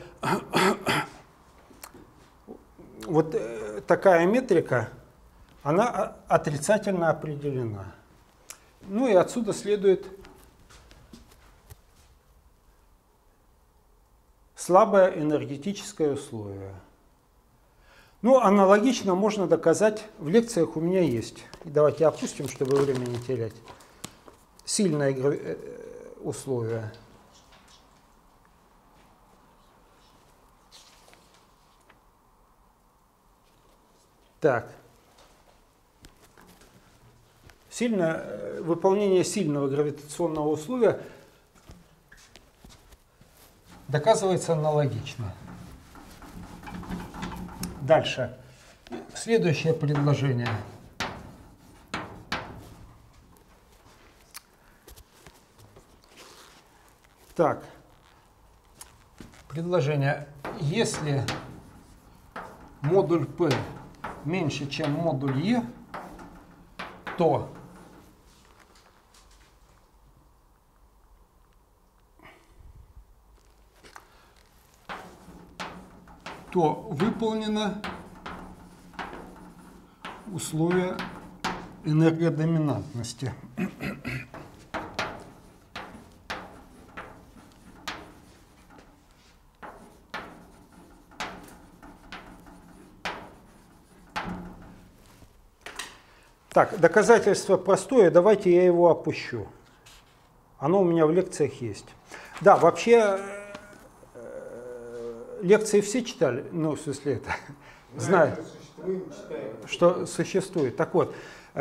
вот такая метрика, она отрицательно определена. Ну и отсюда следует слабое энергетическое условие. Ну, аналогично можно доказать, в лекциях у меня есть. И давайте опустим, чтобы время не терять. Сильное условие. Так. Сильное, выполнение сильного гравитационного условия доказывается аналогично. Дальше. Следующее предложение. Так. Предложение. Если модуль P меньше, чем модуль E, то то выполнено условие энергодоминантности. Так, доказательство простое, давайте я его опущу. Оно у меня в лекциях есть. Да, вообще лекции все читали, ну, в смысле, это, знаю, что существует. Так вот,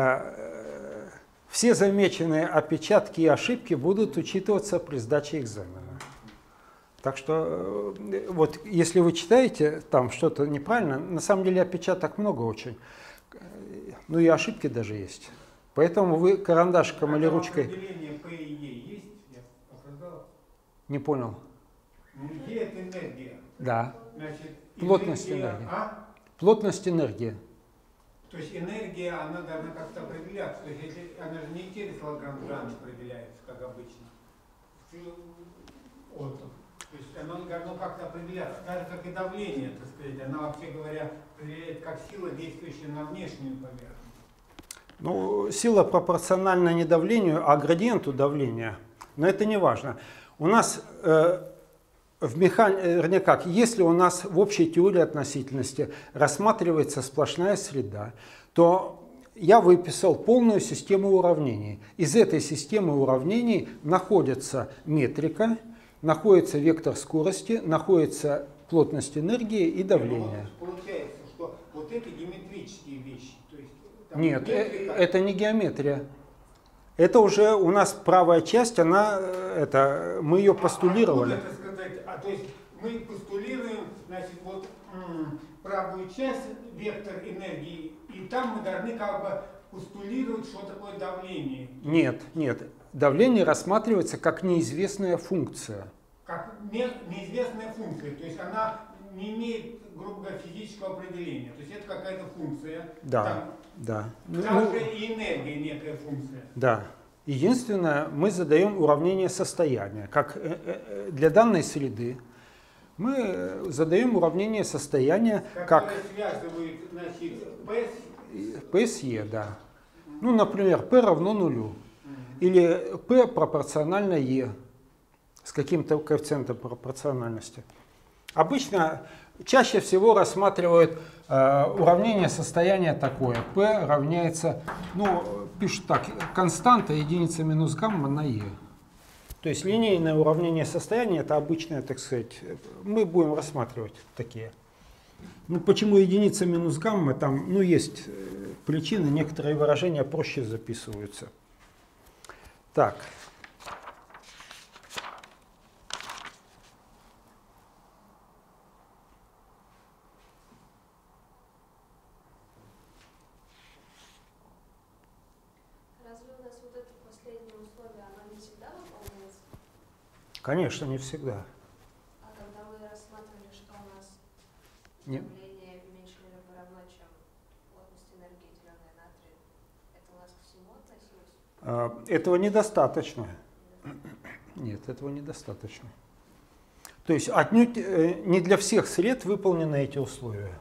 все замеченные опечатки и ошибки будут учитываться при сдаче экзамена. Так что, вот, если вы читаете там что-то неправильно, на самом деле опечаток много очень, ну и ошибки даже есть. Поэтому вы карандашиком или ручкой... Определение P и E есть? Я оправдал? Не понял. Где это энергия? Да. Значит, Плотность энергия, энергии. А? Плотность энергии. То есть энергия, она должна как-то определяться. То есть если, она же не через Лагранж определяется, как обычно. Вот. То есть оно должно как-то определяться. Так же, как и давление, так сказать. Она, вообще говоря, определяет как сила, действующая на внешнюю поверхность. Ну, сила пропорциональна не давлению, а градиенту давления. Но это не важно. У нас э, в механике, вернее как, если у нас в общей теории относительности рассматривается сплошная среда, то я выписал полную систему уравнений. Из этой системы уравнений находится метрика, находится вектор скорости, находится плотность энергии и давление. Ну, вот получается, что вот это геометрические вещи. То есть, там Нет, метрика... это не геометрия. Это уже у нас правая часть, она, это, мы ее постулировали. А, а, сказать, а то есть мы постулируем, значит, вот м, правую часть, вектор энергии, и там мы должны как бы постулировать, что такое давление. Нет, нет. Давление рассматривается как неизвестная функция. Как не, неизвестная функция, то есть она не имеет, грубо говоря, физического определения. То есть это какая-то функция. Да, Там, да. там Ну, же и энергия некая функция. да. Единственное, мы задаем уравнение состояния. Как э, э, для данной среды мы задаем уравнение состояния как Которое связывает, значит, P с... P с E, да. Ну, например, P равно нулю. Или P пропорционально E с каким-то коэффициентом пропорциональности. Обычно, чаще всего рассматривают э, уравнение состояния такое. P равняется, ну, пишут так, константа единица минус гамма на E. То есть линейное уравнение состояния, это обычное, так сказать, мы будем рассматривать такие. Ну, почему единица минус гамма, там, ну, есть причины, некоторые выражения проще записываются. Так. Разве у нас вот это последнее условие, оно не всегда выполняется? Конечно, не всегда. А когда вы рассматривали, что у нас Нет. давление меньше или равно, чем плотность энергии, деленная на три, это у нас к всему относилось? А, этого недостаточно. Нет, этого недостаточно. То есть отнюдь э, не для всех сред выполнены эти условия.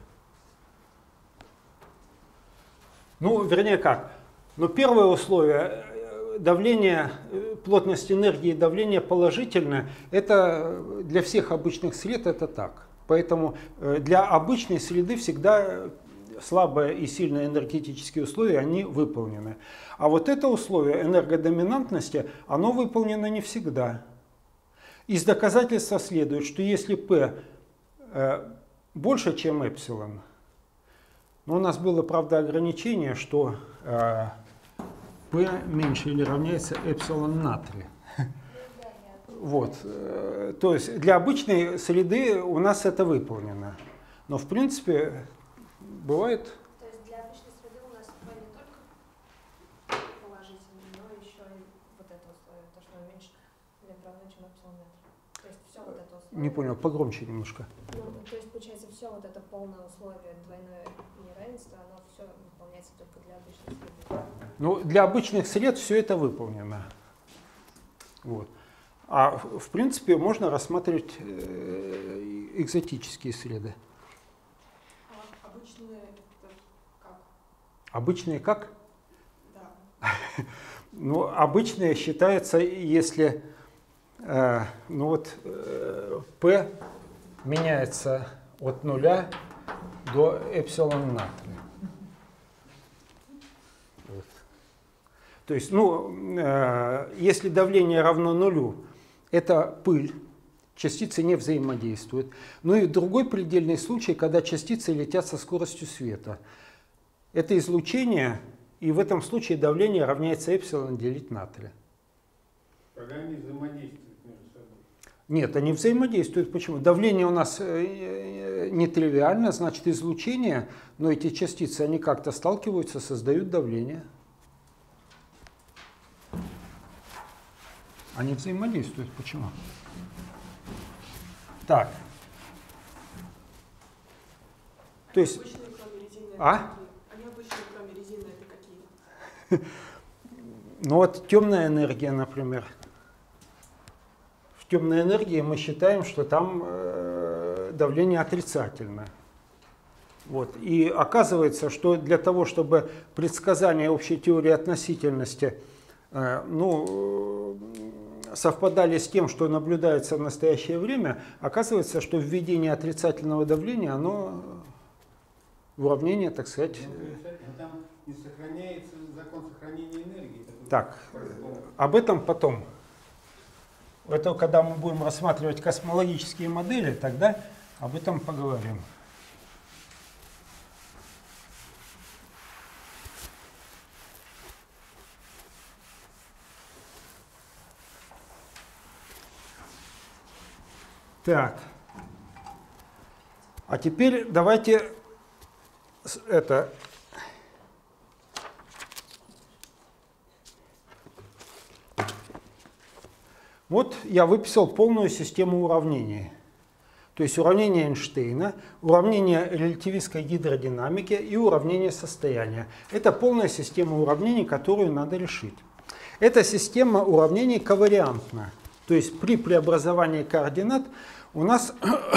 Ну, вернее как. Ну, первое условие, э, давление, э, плотность энергии и давление положительное, это для всех обычных сред это так. Поэтому э, для обычной среды всегда слабые и сильные энергетические условия, они выполнены. А вот это условие энергодоминантности, оно выполнено не всегда. Из доказательства следует, что если P э, больше, чем эпсилон, но у нас было, правда, ограничение, что э, P меньше или равняется эпсилон на три. Вот. э, То есть для обычной среды у нас это выполнено. Но в принципе бывает... То есть для обычной среды у нас P не только положительный, но еще и вот это условие, то, что меньше или равно, чем эпсилон на три. То есть все вот это условие. Не понял, погромче немножко. Ну, то есть, получается, все вот это полное условие двойное неравенство, оно все выполняется только для обычной среды. Ну, для обычных сред все это выполнено. Вот. А в принципе можно рассматривать э, экзотические среды. А обычные это как? Обычные как? Да. Ну, обычные считаются, если э, ну вот, э, P меняется от нуля до эпсилон на три. Вот. То есть, ну, э, если давление равно нулю, это пыль, частицы не взаимодействуют. Ну и другой предельный случай, когда частицы летят со скоростью света. Это излучение, и в этом случае давление равняется эпсилон делить на три. Когда они взаимодействуют между собой. Нет, они взаимодействуют. Почему? Давление у нас нетривиально, значит излучение, но эти частицы, они как-то сталкиваются, создают давление. Они взаимодействуют. Почему? Так. То есть... Обычные, кроме резины, А? это какие? Они обычные, кроме резины, это какие? Ну вот темная энергия, например. В темной энергии мы считаем, что там э, давление отрицательное. Вот. И оказывается, что для того, чтобы предсказания общей теории относительности э, ну, совпадали с тем, что наблюдается в настоящее время, оказывается, что введение отрицательного давления, оно в уравнение, так сказать... Там не сохраняется закон сохранения энергии. Так, об этом потом. Это когда мы будем рассматривать космологические модели, тогда об этом поговорим. Так. А теперь давайте это... Вот я выписал полную систему уравнений. То есть уравнение Эйнштейна, уравнение релятивистской гидродинамики и уравнение состояния. Это полная система уравнений, которую надо решить. Эта система уравнений ковариантна. То есть при преобразовании координат у нас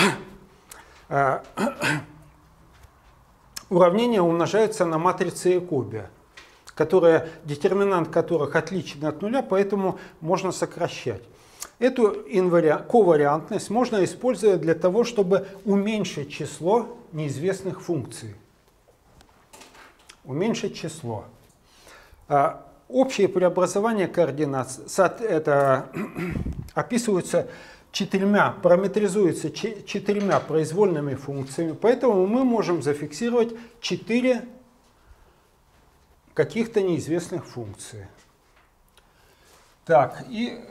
уравнения умножаются на матрицы Якобия, которые, детерминант которых отличен от нуля, поэтому можно сокращать. Эту инвари... ковариантность можно использовать для того, чтобы уменьшить число неизвестных функций. Уменьшить число. А, общее преобразование координат это, описываются четырьмя, параметризуется четырьмя произвольными функциями, поэтому мы можем зафиксировать четыре каких-то неизвестных функций. Так, и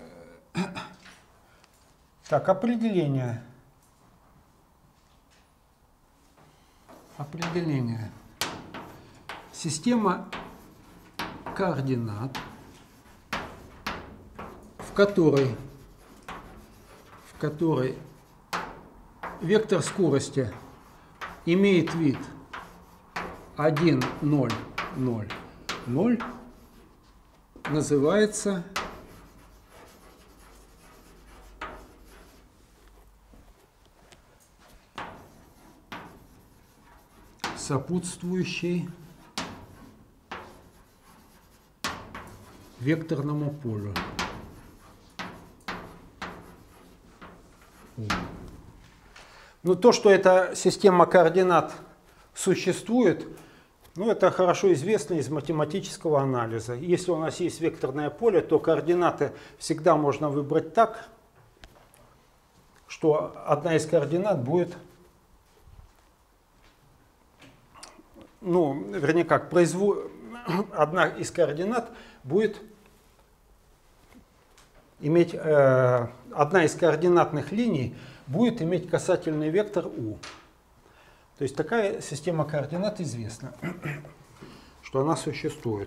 так, определение. Определение. Система координат, в которой, в которой вектор скорости имеет вид один, ноль, ноль, ноль, называется сопутствующий векторному полю. Ну, то, что эта система координат существует, ну, это хорошо известно из математического анализа. Если у нас есть векторное поле, то координаты всегда можно выбрать так, что одна из координат будет, ну, вернее как, производ... одна из координат будет иметь, э, одна из координатных линий будет иметь касательный вектор u. То есть такая система координат известна, что она существует.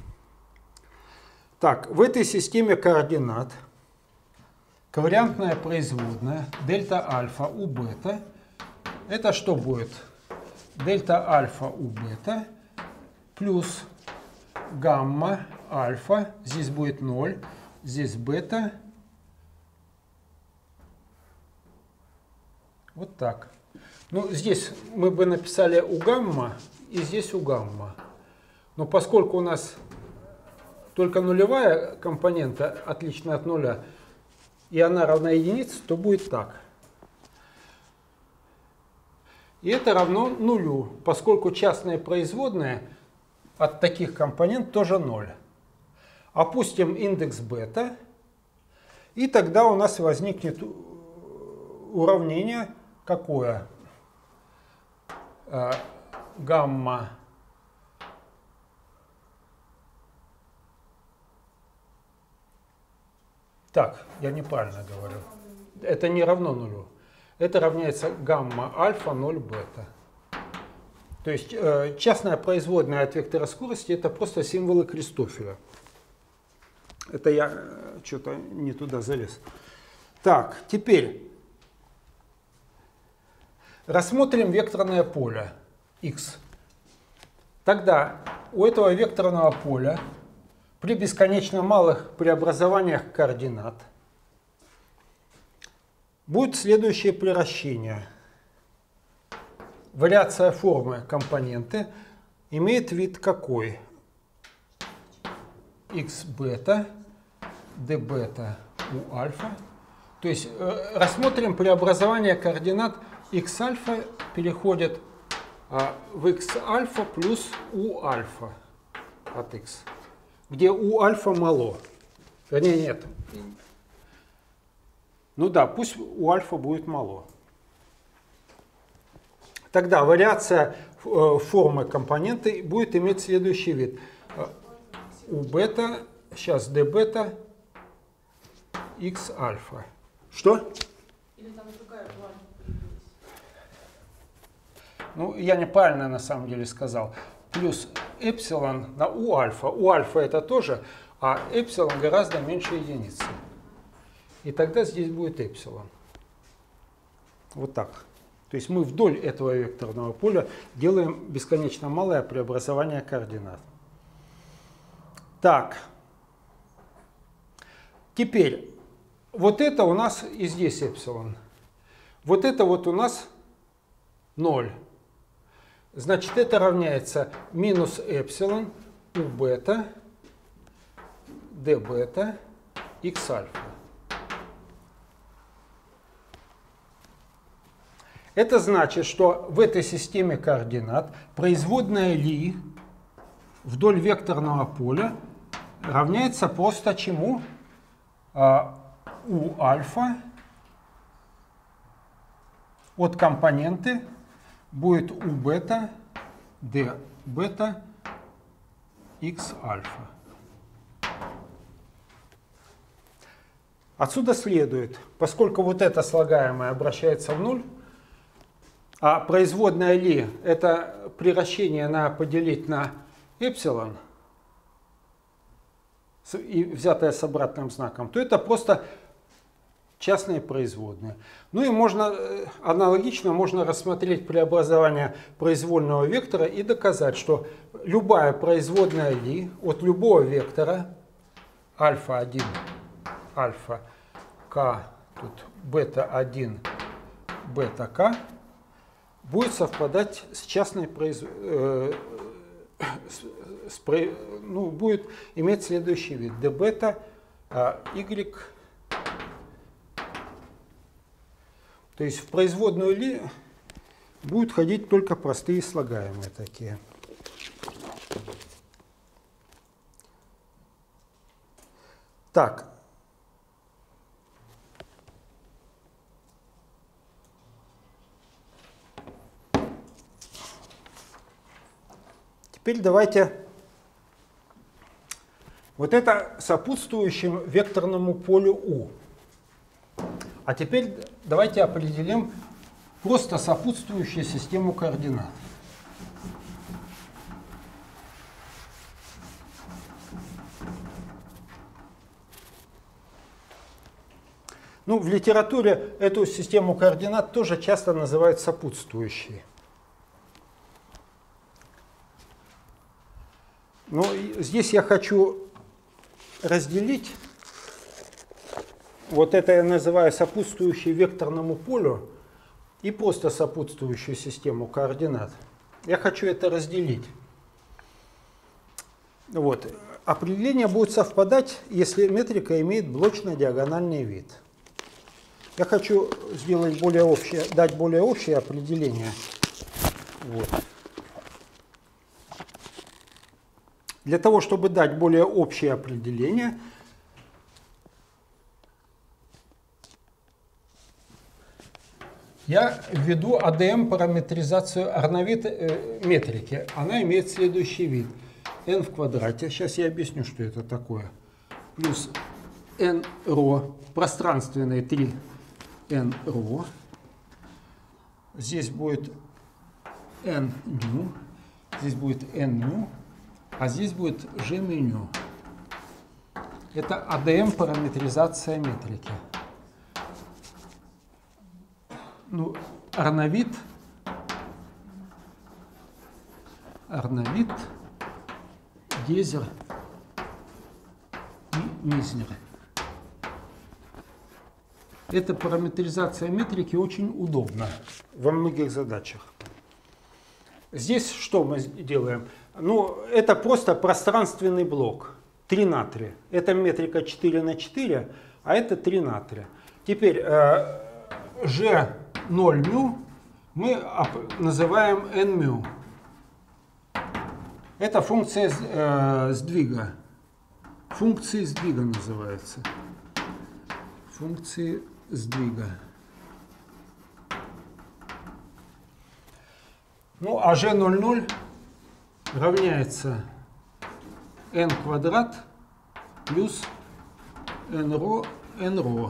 Так, в этой системе координат ковариантная производная дельта альфа у бета, это что будет? Дельта альфа у бета плюс гамма альфа, здесь будет ноль, здесь бета. Вот так. Ну, здесь мы бы написали у гамма и здесь у гамма. Но поскольку у нас только нулевая компонента отлична от нуля, и она равна единице, то будет так. И это равно нулю, поскольку частные производные от таких компонент тоже ноль. Опустим индекс бета, и тогда у нас возникнет уравнение какое? Гамма так, я неправильно говорю. Это не равно нулю. Это равняется гамма альфа ноль бета. То есть э, частная производная от вектора скорости это просто символы Кристофеля. Это я э, что-то не туда залез. Так, теперь Рассмотрим векторное поле x. Тогда у этого векторного поля при бесконечно малых преобразованиях координат будет следующее приращение. Вариация формы компоненты имеет вид какой? X бета, d бета у альфа. То есть э, рассмотрим преобразование координат x альфа переходит а, в x альфа плюс u альфа от x, где u альфа мало. Вернее, нет. Ну да, пусть у альфа будет мало. Тогда вариация э, формы компоненты будет иметь следующий вид. У бета, сейчас d бета, x альфа. Что? Или там другая альфа появилась? Ну, я неправильно на самом деле сказал. Плюс эпсилон на у альфа. У альфа это тоже, а эпсилон гораздо меньше единицы. И тогда здесь будет эпсилон. Вот так. То есть мы вдоль этого векторного поля делаем бесконечно малое преобразование координат. Так. Теперь, вот это у нас и здесь эпсилон. Вот это вот у нас ноль. Значит, это равняется минус эпсилон у бета, d бета, x альфа. Это значит, что в этой системе координат производная ли вдоль векторного поля равняется просто чему? А, у альфа от компоненты будет у бета, d бета, x альфа. Отсюда следует, поскольку вот это слагаемое обращается в ноль, а производная ли это приращение на поделить на эпсилон, и взятое с обратным знаком, то это просто частные производные. Ну и можно аналогично можно рассмотреть преобразование произвольного вектора и доказать, что любая производная ли от любого вектора альфа один, альфа k, тут бета один, бета k, будет совпадать с частной производной, э, с, с, ну, будет иметь следующий вид. d бета а, y. То есть в производную ли будут ходить только простые слагаемые такие. Так. Теперь давайте вот это сопутствующему векторному полю U. А теперь давайте определим просто сопутствующую систему координат. Ну, в литературе эту систему координат тоже часто называют сопутствующей. Но здесь я хочу разделить, вот это я называю сопутствующей векторному полю и просто сопутствующую систему координат. Я хочу это разделить. Вот. Определение будет совпадать, если метрика имеет блочно-диагональный вид. Я хочу сделать более общее, дать более общее определение. Вот. Для того, чтобы дать более общее определение, я введу эй ди эм-параметризацию орновит э, метрики. Она имеет следующий вид. n в квадрате, сейчас я объясню, что это такое, плюс n ρ, пространственные три n ρ. Здесь будет n ню, здесь будет n ню. А здесь будет g меню. Это эй ди эм-параметризация метрики. Ну, орновит Арновит, Гейзер и Мизнер. Эта параметризация метрики очень удобна во многих задачах. Здесь что мы делаем? Ну, это просто пространственный блок. три на три. Это метрика четыре на четыре, а это три на три. Теперь э, G ноль μ мы называем N μ. Это функция э, сдвига. Функции сдвига называется. Функции сдвига. Ну, а G ноль ноль равняется n квадрат плюс n ρ, n ρ.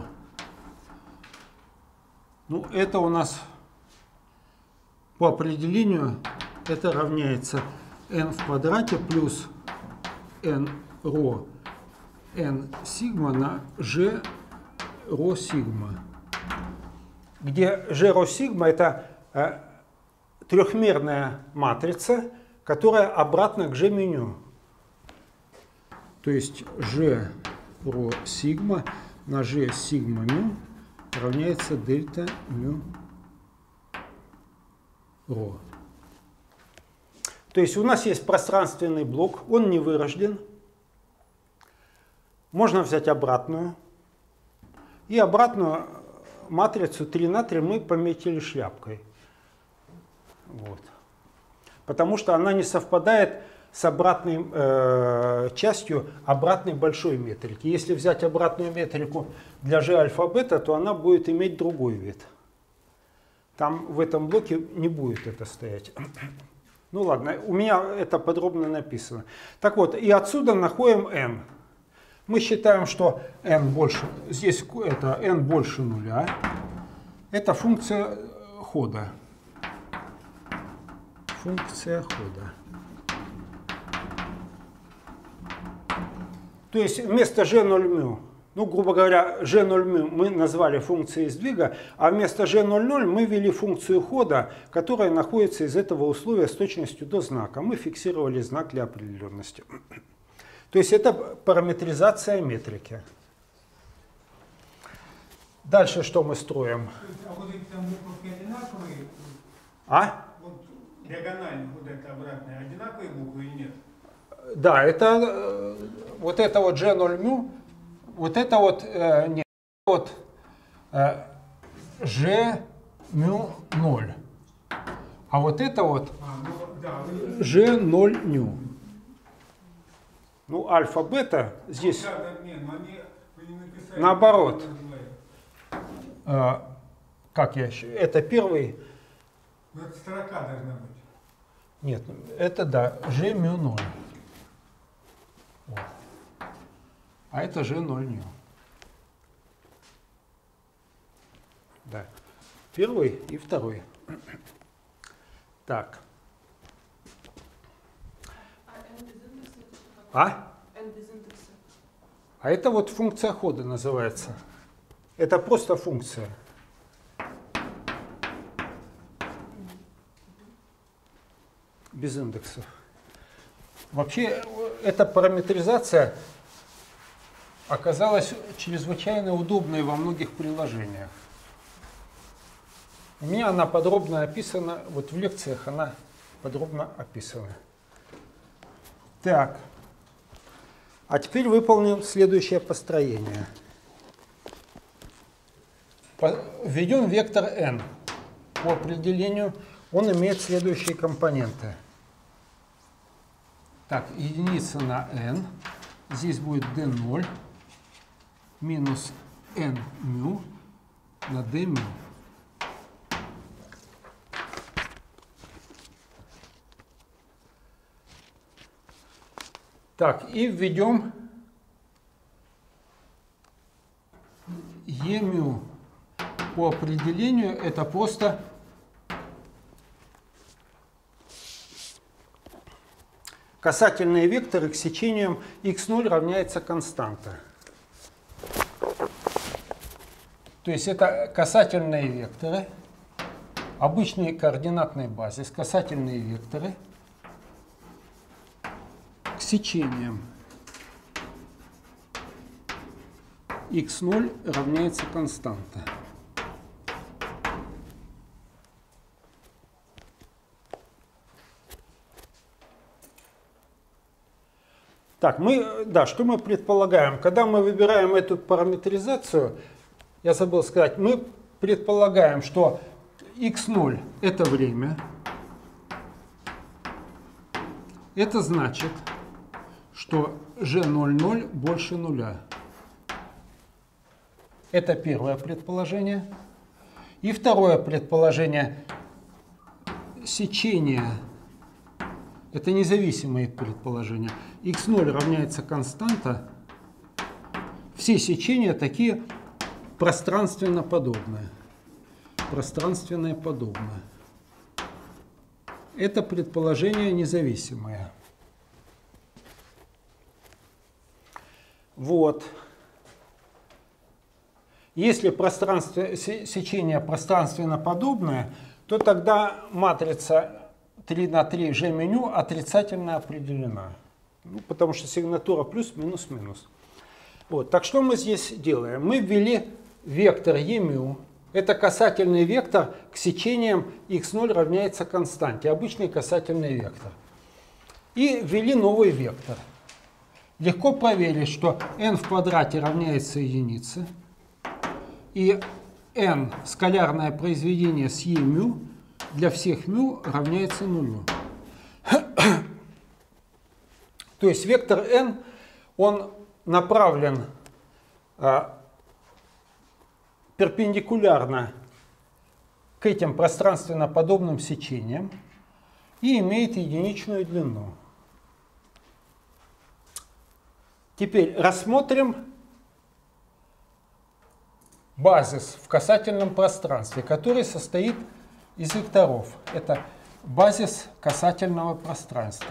Ну, это у нас по определению это равняется n в квадрате плюс n ρ, n сигма на g ρ сигма. Где g ρ сигма это э, трехмерная матрица, которая обратна к g меню. То есть g ρ сигма на g сигма μ равняется дельта μ ρ. То есть у нас есть пространственный блок, он не вырожден. Можно взять обратную. И обратную матрицу три на три мы пометили шляпкой. Вот. Потому что она не совпадает с обратной э, частью обратной большой метрики. Если взять обратную метрику для G альфа-бета, то она будет иметь другой вид. Там в этом блоке не будет это стоять. Ну ладно, у меня это подробно написано. Так вот, и отсюда находим n. Мы считаем, что n больше, здесь это n больше нуля. Это функция хода. Функция хода. То есть вместо g ноль μ, ну, грубо говоря, g ноль μ мы назвали функцией сдвига, а вместо g ноль ноль мы ввели функцию хода, которая находится из этого условия с точностью до знака. Мы фиксировали знак для определенности. То есть это параметризация метрики. Дальше что мы строим? А вот эти там буковки одинаковые? А? Вот диагонально вот это обратное, одинаковые буквы или нет? Да, это вот это вот g ноль μ, вот это вот, э, нет, вот э, g μ ноль. А вот это вот А, ну, да, вы... g ноль ню. Ну, альфа-бета здесь Да, да, нет, но они, вы не написали, наоборот. как называют. Э, как я считаю? Это первый. Ну, это строка должна быть. Нет, это да, g μ ноль. Вот. А это g ноль ню. Да. Первый и второй. Так. А? n без индекса. А это вот функция хода называется. Это просто функция. Без индексов. Вообще, эта параметризация оказалась чрезвычайно удобной во многих приложениях. У меня она подробно описана, вот в лекциях она подробно описана. Так. А теперь выполним следующее построение. Введем вектор n. По определению он имеет следующие компоненты. Так, единица на n. Здесь будет d ноль минус n μ на d μ. Так, и введем e μ. По определению это просто касательные векторы к сечениям икс ноль равняется константа. То есть это касательные векторы, обычные координатные базис, касательные векторы сечением икс ноль равняется константа. Так, мы, да, что мы предполагаем? Когда мы выбираем эту параметризацию, я забыл сказать, мы предполагаем, что икс ноль это время. Это значит, что жэ ноль ноль больше нуля. Это первое предположение. И второе предположение. Сечение. Это независимые предположения. икс ноль равняется константа. Все сечения такие пространственно подобные. Пространственное подобное. Это предположение независимое. Вот. Если пространство, сечение пространственно подобное, то тогда матрица три на три жэ меню отрицательно определена. Ну, потому что сигнатура плюс, минус, минус. Вот. Так что мы здесь делаем? Мы ввели вектор е мю. Это касательный вектор к сечениям икс ноль равняется константе. Обычный касательный вектор. И ввели новый вектор. Легко проверить, что n в квадрате равняется единице. И n, скалярное произведение с е мю, для всех мю равняется нулю. То есть вектор n, он направлен а, перпендикулярно к этим пространственно подобным сечениям и имеет единичную длину. Теперь рассмотрим базис в касательном пространстве, который состоит из векторов. Это базис касательного пространства.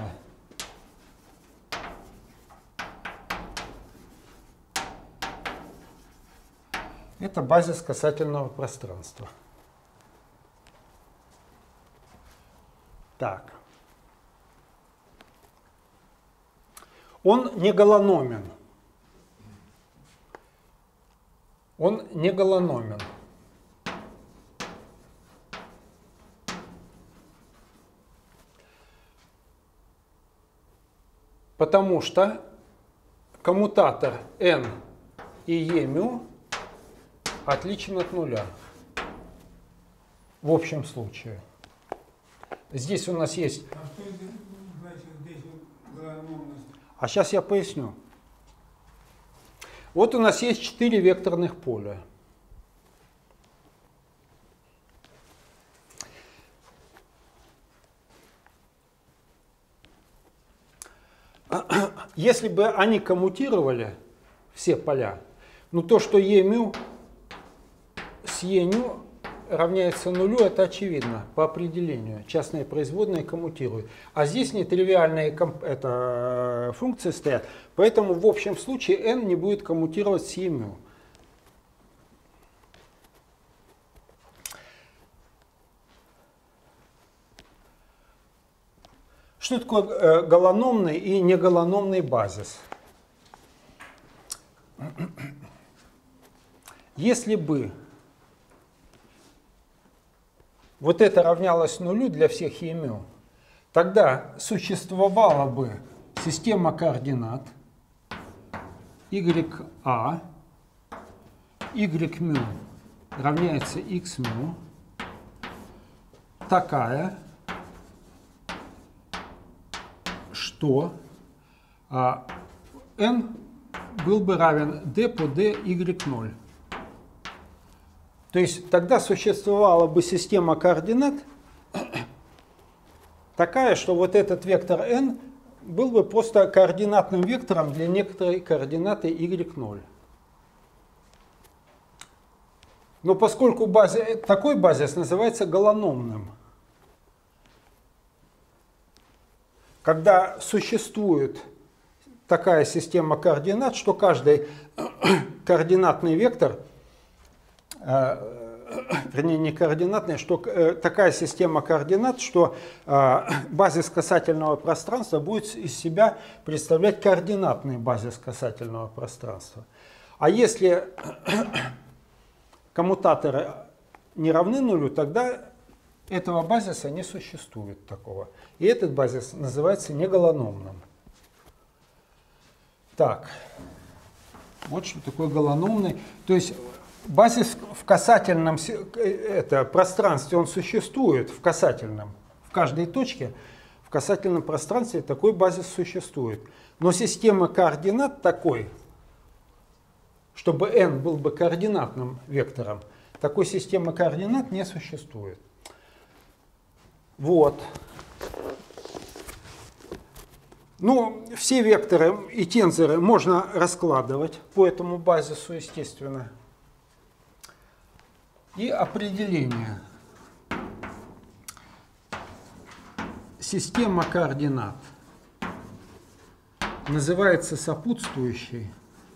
Это базис касательного пространства. Так. Он не голономен. Он не голономен. Потому что коммутатор n и е мю отличен от нуля. В общем случае. Здесь у нас есть... А что это значит здесь голономность? А сейчас я поясню. Вот у нас есть четыре векторных поля. Если бы они коммутировали все поля, ну то, что е мю с е ню равняется нулю, это очевидно по определению. Частные производные коммутируют. А здесь нетривиальные это, функции стоят. Поэтому в общем случае n не будет коммутировать с е мю. Что такое голономный и неголономный базис? Если бы вот это равнялось нулю для всех е мю, тогда существовала бы система координат ya, y мю равняется x мю, такая, что а, n был бы равен d по d y ноль. То есть тогда существовала бы система координат такая, что вот этот вектор n был бы просто координатным вектором для некоторой координаты y ноль. Но поскольку бази, такой базис называется голономным, когда существует такая система координат, что каждый координатный вектор э, вернее не координатная, что такая система координат, что базис касательного пространства будет из себя представлять координатный базис касательного пространства. А если коммутаторы не равны нулю, тогда этого базиса не существует такого. И этот базис называется неголономным. Так, вот что такое голономный. То есть базис в касательном это, пространстве, он существует в касательном. В каждой точке в касательном пространстве такой базис существует. Но система координат такой, чтобы n был бы координатным вектором, такой системы координат не существует. Вот. Ну, все векторы и тензоры можно раскладывать по этому базису, естественно. И определение. Система координат называется сопутствующей.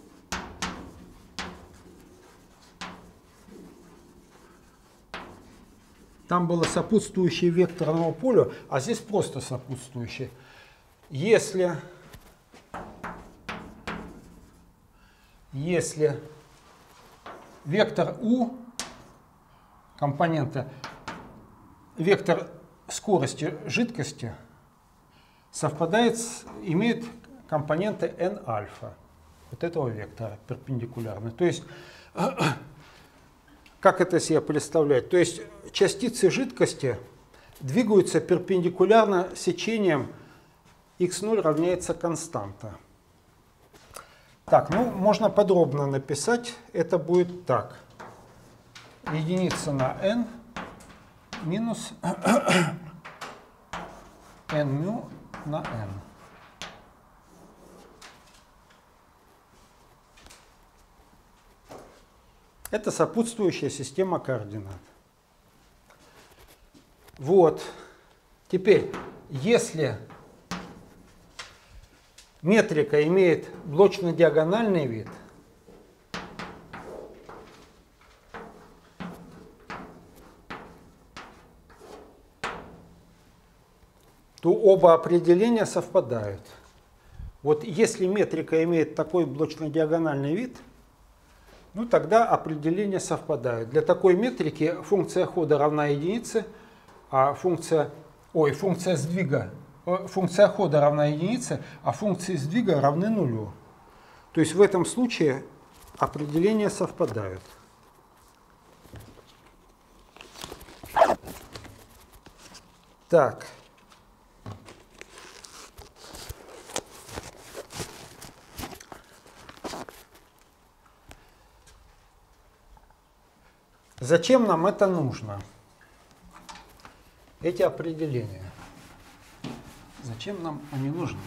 Там было сопутствующее векторному полю, а здесь просто сопутствующее. Если, если вектор U компонента, вектор скорости жидкости совпадает, с, имеет компоненты n альфа, вот этого вектора перпендикулярно. То есть, как это себе представлять? То есть частицы жидкости двигаются перпендикулярно сечением икс ноль равняется константа. Так, ну можно подробно написать. Это будет так. Единица на n минус n на n. Это сопутствующая система координат. Вот. Теперь, если метрика имеет блочно-диагональный вид, то оба определения совпадают. Вот если метрика имеет такой блочно-диагональный вид, ну тогда определения совпадают. Для такой метрики функция хода равна единице, а функция, ой, функция сдвига, функция хода равна единице, а функции сдвига равны нулю. То есть в этом случае определения совпадают. Так. Зачем нам это нужно? Эти определения. Зачем нам они нужны?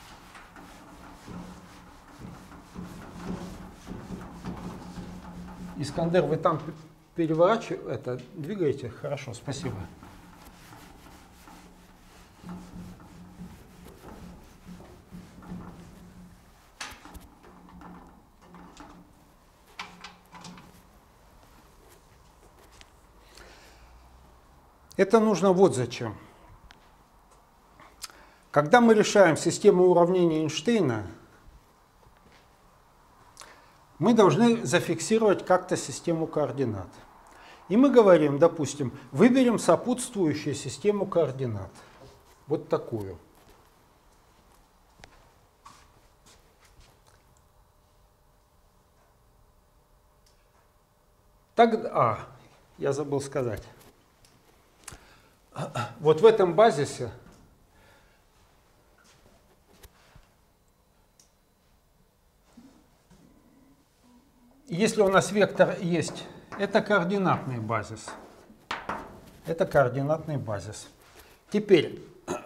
Искандер, вы там переворачиваете, это, двигаете? Хорошо, спасибо. Это нужно вот зачем. Когда мы решаем систему уравнений Эйнштейна, мы должны зафиксировать как-то систему координат. И мы говорим, допустим, выберем сопутствующую систему координат. Вот такую. Тогда, а, я забыл сказать. Вот в этом базисе если у нас вектор есть, это координатный базис. Это координатный базис. Теперь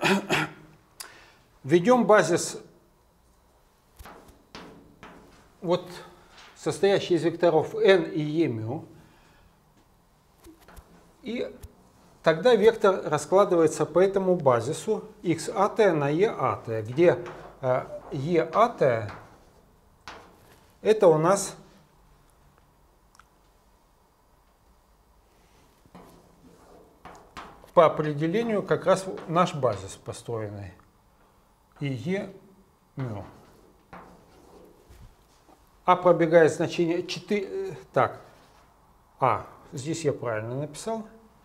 введем базис, вот, состоящий из векторов n и e μ, и тогда вектор раскладывается по этому базису xat на eat, где eat это у нас по определению как раз наш базис построенный. И Е μ. А пробегает значение четыре. Так. А. Здесь я правильно написал.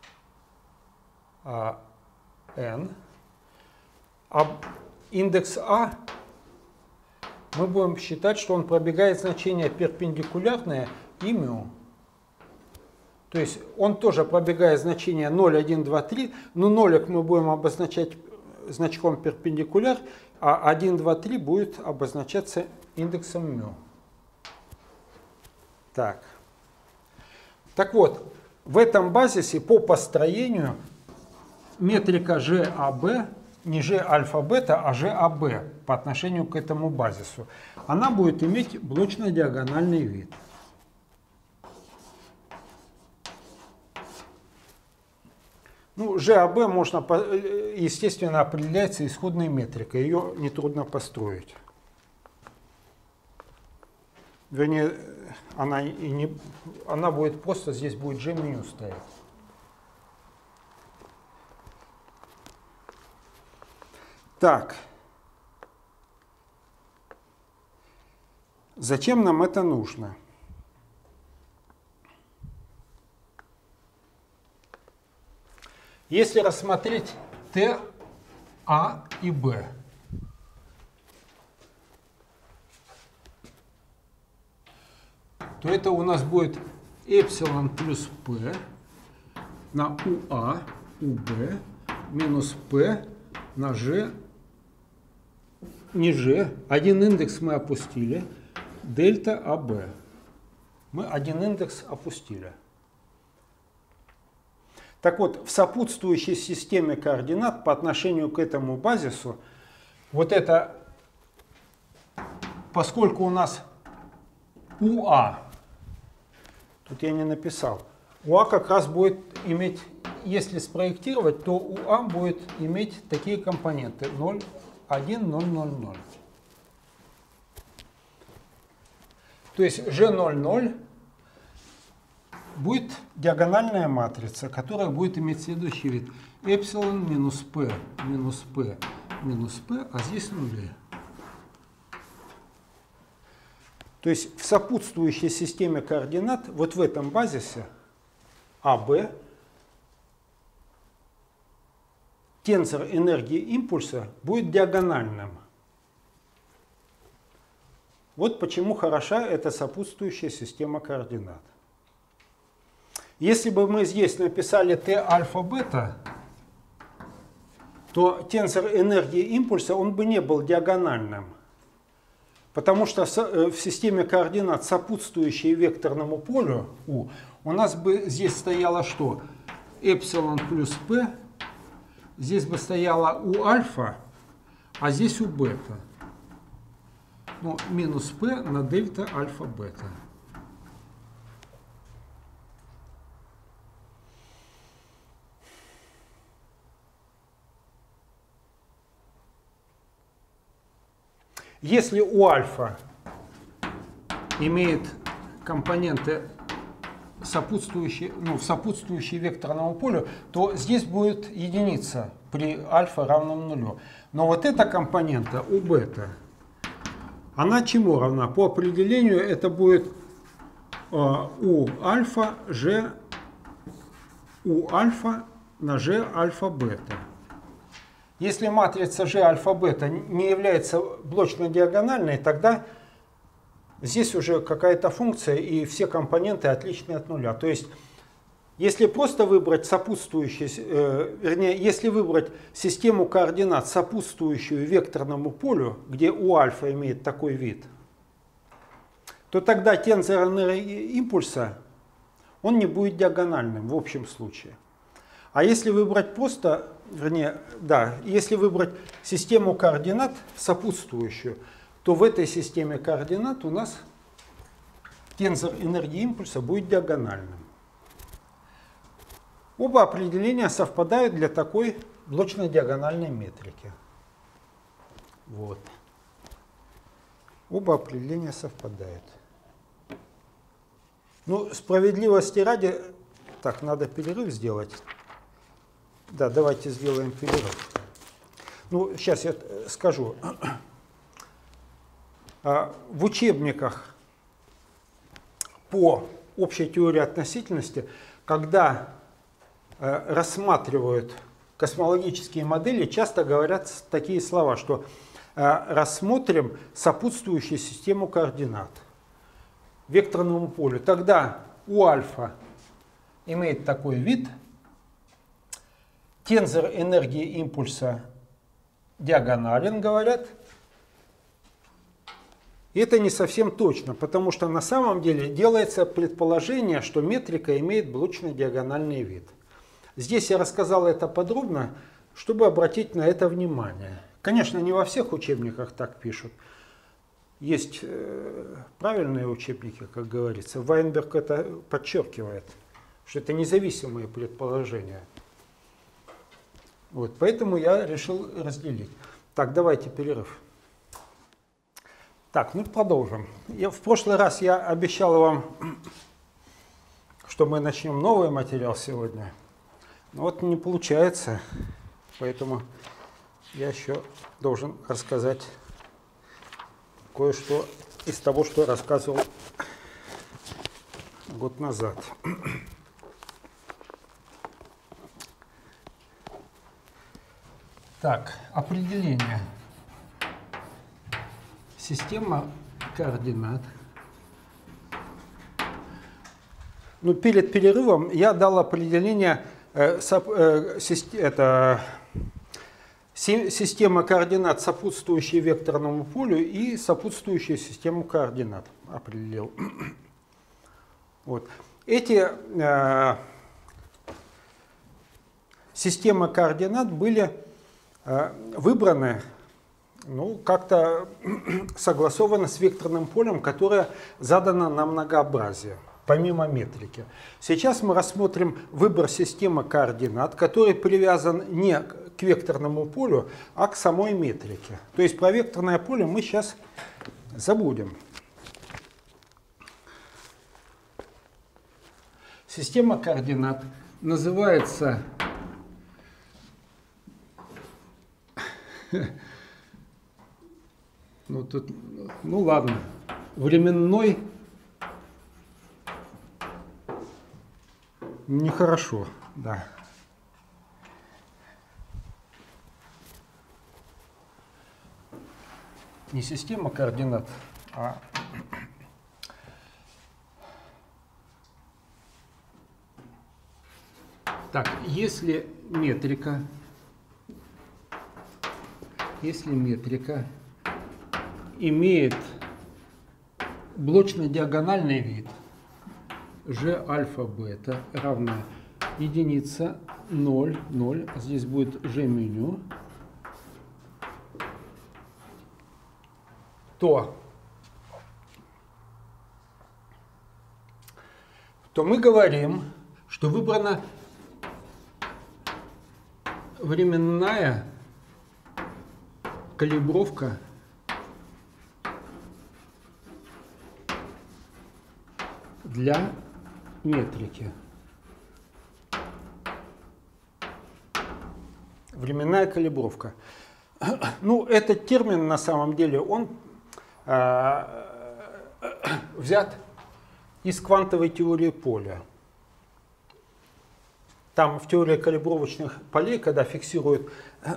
А. N. А индекс А мы будем считать, что он пробегает значение перпендикулярное И μ. То есть он тоже пробегает значение ноль, один, два, три, но нолик мы будем обозначать значком перпендикуляр, а один, два, три будет обозначаться индексом μ. Так. Так вот, в этом базисе по построению метрика Ж А Б не Ж альфа-бета, а Ж А Б по отношению к этому базису. Она будет иметь блочно-диагональный вид. Ну, Ж А Б можно, естественно, определяется исходной метрикой. Ее нетрудно построить. Вернее, она, и не, она будет просто, здесь будет Ж μ стоять. Так. Зачем нам это нужно? Если рассмотреть Т, А и Б, то это у нас будет эпсилон плюс П на УА, УБ минус П на Ж, не Ж, один индекс мы опустили, дельта АБ. Мы один индекс опустили. Так вот, в сопутствующей системе координат по отношению к этому базису, вот это, поскольку у нас УА, тут я не написал, УА как раз будет иметь, если спроектировать, то УА будет иметь такие компоненты ноль, один, ноль, ноль, ноль. То есть Ж ноль, ноль будет диагональная матрица, которая будет иметь следующий вид. Эпсилон минус П минус П минус П, а здесь нули. То есть в сопутствующей системе координат, вот в этом базисе АБ, тензор энергии импульса будет диагональным. Вот почему хороша эта сопутствующая система координат. Если бы мы здесь написали Т альфа-бета, то тензор энергии импульса он бы не был диагональным. Потому что в системе координат, сопутствующей векторному полю У, у нас бы здесь стояло что? Эпсилон плюс П, здесь бы стояло У альфа, а здесь У бета. Ну, минус П на дельта альфа-бета. Если у альфа имеет компоненты сопутствующие, ну, сопутствующие векторному полю, то здесь будет единица при альфа равном нулю. Но вот эта компонента у бета, она чему равна? По определению это будет э, у альфа ж у альфа на ж альфа-бета. Если матрица Ж альфа-бета не является блочно-диагональной, тогда здесь уже какая-то функция и все компоненты отличны от нуля. То есть, если просто выбрать сопутствующие, э, вернее, если выбрать систему координат, сопутствующую векторному полю, где у альфа имеет такой вид, то тогда тензор энергии импульса, он не будет диагональным в общем случае. А если выбрать просто, вернее, да, если выбрать систему координат сопутствующую, то в этой системе координат у нас тензор энергии импульса будет диагональным. Оба определения совпадают для такой блочно-диагональной метрики. Вот. Оба определения совпадают. Ну, справедливости ради, так, надо перерыв сделать. Да, давайте сделаем перерыв. Ну, сейчас я скажу. В учебниках по общей теории относительности, когда рассматривают космологические модели, часто говорят такие слова, что рассмотрим сопутствующую систему координат векторному полю. Тогда у альфа имеет такой вид. Тензор энергии импульса диагонален, говорят. И это не совсем точно, потому что на самом деле делается предположение, что метрика имеет блочно-диагональный вид. Здесь я рассказал это подробно, чтобы обратить на это внимание. Конечно, не во всех учебниках так пишут. Есть э, правильные учебники, как говорится. Вайнберг это подчеркивает, что это независимые предположения. Вот, поэтому я решил разделить. Так, давайте перерыв. Так, ну продолжим. Я, в прошлый раз я обещал вам, что мы начнем новый материал сегодня. Но вот не получается, поэтому я еще должен рассказать кое-что из того, что я рассказывал год назад. Так, определение. Система координат. Ну, перед перерывом я дал определение э, соп, э, систи, это, си, система координат, сопутствующая векторному полю, и сопутствующую систему координат определил. Вот. Эти э, системы координат были э, выбраны, ну, как-то согласовано с векторным полем, которое задано на многообразие, помимо метрики. Сейчас мы рассмотрим выбор системы координат, который привязан не к векторному полю, а к самой метрике. То есть про векторное поле мы сейчас забудем. Система координат называется Ну, тут, ну ладно, временной нехорошо, да. Не система координат, а так, если метрика, если метрика имеет блочно-диагональный вид g альфа бета равна единица ноль ноль, а здесь будет g меню, то, то мы говорим, что выбрана временная калибровка для метрики. Временная калибровка. Ну, этот термин на самом деле, он э, взят из квантовой теории поля. Там в теории калибровочных полей, когда фиксируют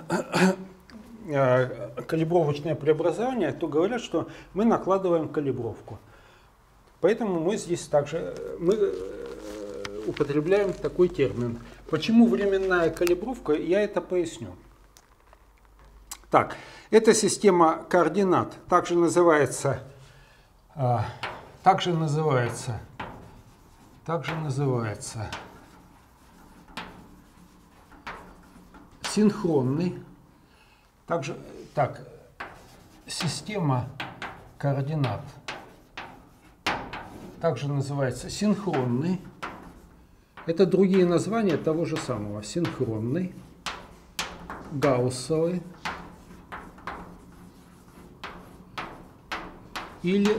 э, калибровочное преобразование, то говорят, что мы накладываем калибровку. Поэтому мы здесь также мы употребляем такой термин. Почему временная калибровка, я это поясню. Так, эта система координат также называется, а, также называется, также называется синхронный. Также, так, система координат также называется синхронный. Это другие названия того же самого. Синхронный, гауссовый или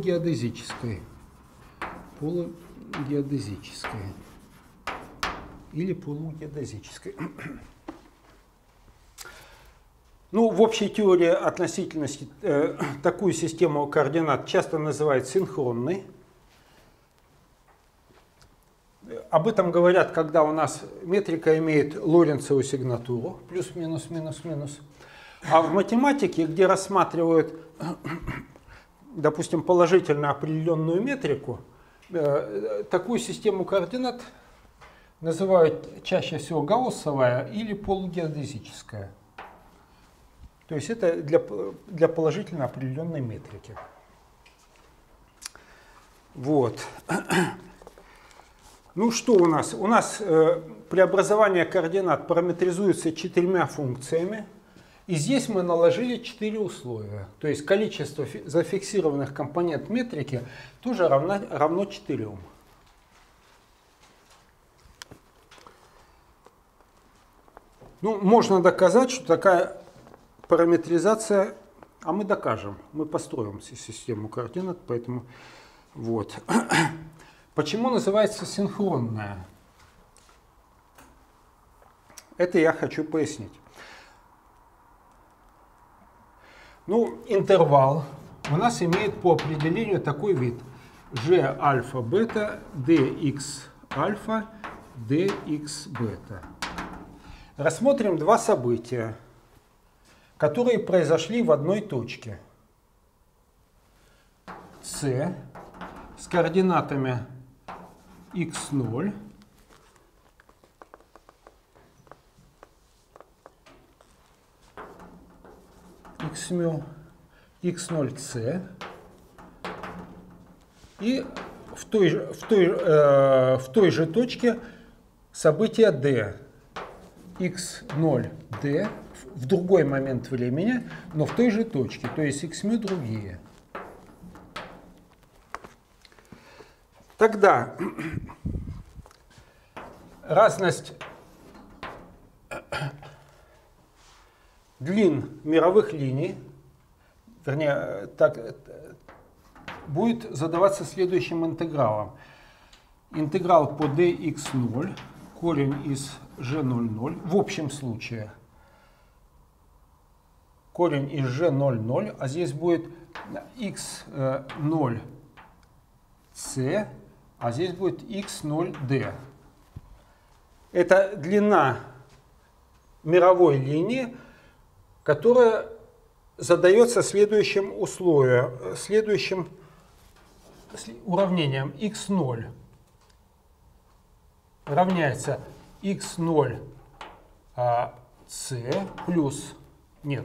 полугеодезической. Полугеодезической. или полугеодезической. Ну, в общей теории относительности э, такую систему координат часто называют синхронной. Об этом говорят, когда у нас метрика имеет Лоренцову сигнатуру, плюс-минус, минус-минус. А в математике, где рассматривают, допустим, положительно определенную метрику, э, такую систему координат называют чаще всего гауссовая или полугеодезическая. То есть это для, для положительно определенной метрики. Вот. Ну что у нас? У нас э, преобразование координат параметризуется четырьмя функциями. И здесь мы наложили четыре условия. То есть количество зафиксированных компонент метрики тоже равно, равно четырем. Ну, можно доказать, что такая параметризация, а мы докажем, мы построим систему координат, поэтому вот. Почему называется синхронная? Это я хочу пояснить. Ну, интервал у нас имеет по определению такой вид: g альфа бета dx альфа dx бета. Рассмотрим два события, которые произошли в одной точке. C с координатами икс ноль икс мю, икс ноль c и в той же, в той, э, в той же точке событие d икс ноль d в другой момент времени, но в той же точке, то есть икс мю другие. Тогда разность длин мировых линий, вернее, так, будет задаваться следующим интегралом. Интеграл по d икс ноль, корень из g ноль ноль, в общем случае корень из g ноль ноль, а здесь будет икс ноль c, а здесь будет икс ноль d. Это длина мировой линии, которая задается следующим условием, следующим уравнением. икс ноль равняется икс ноль c плюс, нет,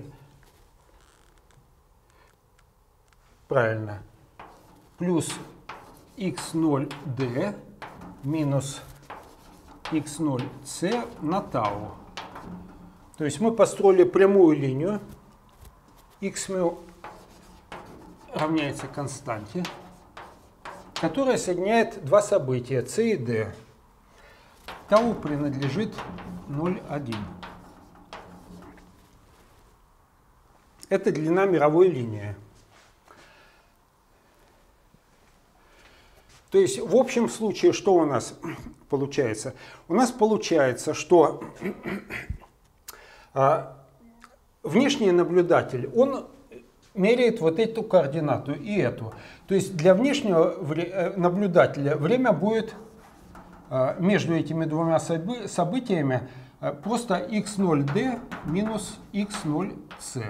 правильно, плюс икс ноль d минус икс ноль c на тау. То есть мы построили прямую линию. X μ равняется константе, которая соединяет два события c и d. Тау принадлежит ноль один. Это длина мировой линии. То есть в общем случае что у нас получается? У нас получается, что внешний наблюдатель, он меряет вот эту координату и эту. То есть для внешнего наблюдателя время будет между этими двумя событиями просто икс ноль d минус икс ноль c.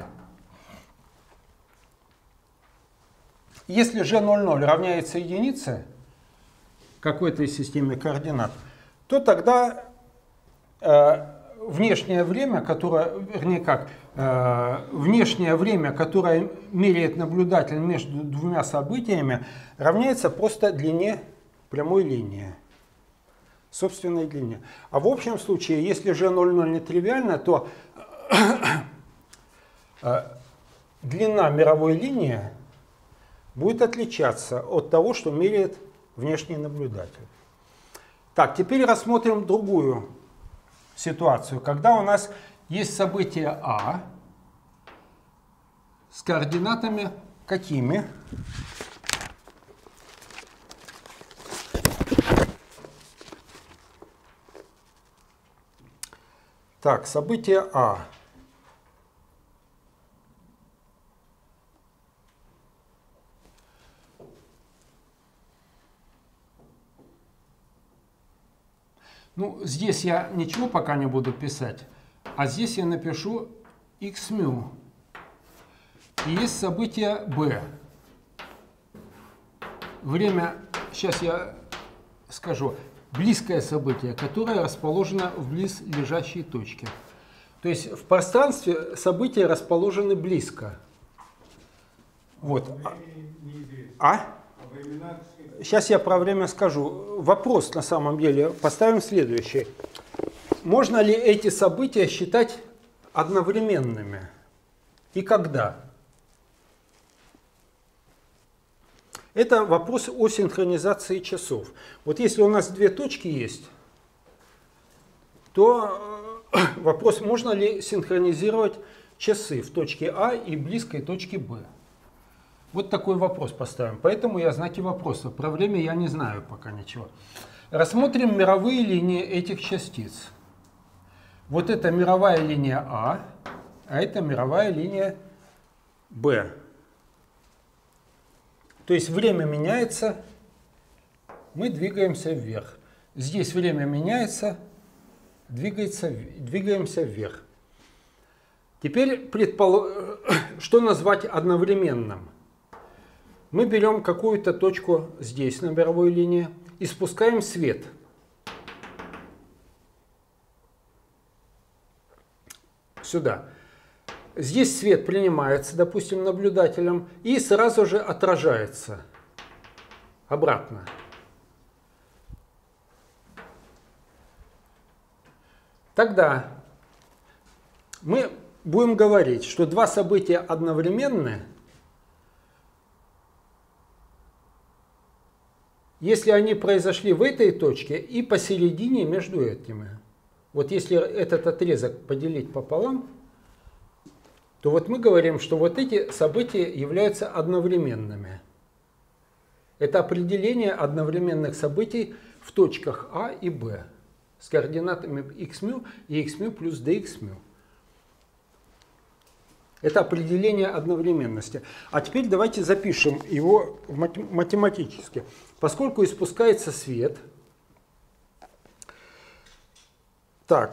Если g ноль ноль равняется единице какой-то системе координат, то тогда э, внешнее время, которое, вернее как, э, внешнее время, которое меряет наблюдатель между двумя событиями, равняется просто длине прямой линии, собственной длине. А в общем случае, если g ноль ноль не тривиально, то э, длина мировой линии будет отличаться от того, что меряет внешний наблюдатель. Так, теперь рассмотрим другую ситуацию, когда у нас есть событие А с координатами какими? Так, событие А. Ну, здесь я ничего пока не буду писать, а здесь я напишу xμ. И есть событие b. Время, сейчас я скажу, близкое событие, которое расположено в близлежащей точке. То есть в пространстве события расположены близко. Вот. А? Сейчас я про время скажу. Вопрос на самом деле поставим следующий. Можно ли эти события считать одновременными? И когда? Это вопрос о синхронизации часов. Вот если у нас две точки есть, то вопрос, можно ли синхронизировать часы в точке А и близкой точке Б. Вот такой вопрос поставим. Поэтому я знаки вопроса. Про время я не знаю пока ничего. Рассмотрим мировые линии этих частиц. Вот это мировая линия А, а это мировая линия Б. То есть время меняется, мы двигаемся вверх. Здесь время меняется, двигается, двигаемся вверх. Теперь, предпол... что назвать одновременным? Мы берем какую-то точку здесь, на мировой линии, и спускаем свет. Сюда. Здесь свет принимается, допустим, наблюдателем, и сразу же отражается обратно. Тогда мы будем говорить, что два события одновременны, если они произошли в этой точке и посередине между этими. Вот если этот отрезок поделить пополам, то вот мы говорим, что вот эти события являются одновременными. Это определение одновременных событий в точках А и Б с координатами xμ и xμ плюс dxμ. Это определение одновременности. А теперь давайте запишем его математически. Поскольку испускается свет, так,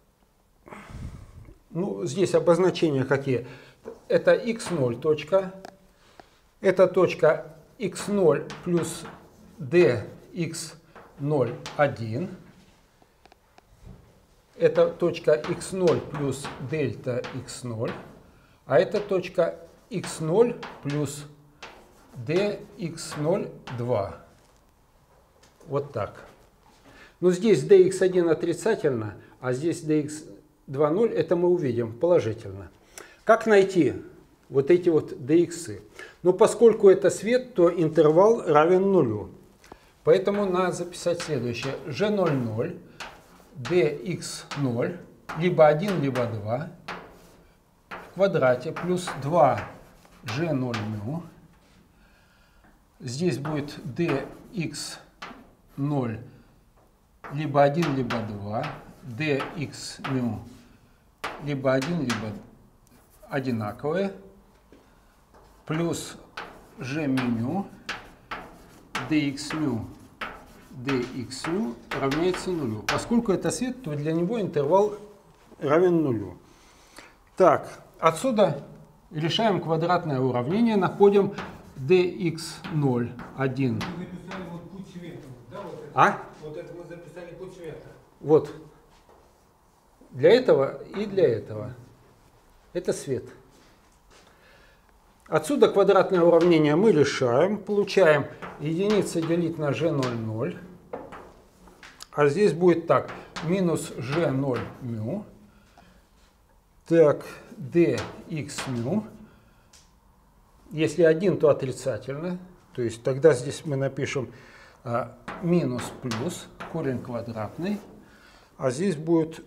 ну, здесь обозначения какие? Это икс ноль точка, это точка икс ноль плюс d икс ноль один, это точка икс ноль плюс дельта икс ноль, а это точка икс ноль плюс d икс ноль два. Вот так. Но здесь d икс один отрицательно, а здесь d икс два ноль, это мы увидим положительно. Как найти вот эти вот dx? Ну, поскольку это свет, то интервал равен нулю. Поэтому надо записать следующее. g ноль ноль, dx ноль, либо один, либо два, в квадрате плюс два g ноль μ. Здесь будет dx ноль, либо один, либо два, dx μ, либо один, либо одинаковые, плюс g μ, dx μ, dx μ равняется нулю. Поскольку это свет, то для него интервал равен нулю. Так, отсюда решаем квадратное уравнение, находим dx ноль, один. Мы записали вот путь света, да? Вот это, А? вот это мы записали путь света. Вот. Для этого и для этого. Это свет. Отсюда квадратное уравнение мы решаем. Получаем единица делить на g ноль ноль. А здесь будет так. Минус g ноль μ. Так, dx μ. Если один, то отрицательно. То есть тогда здесь мы напишем а, минус плюс, корень квадратный. А здесь будет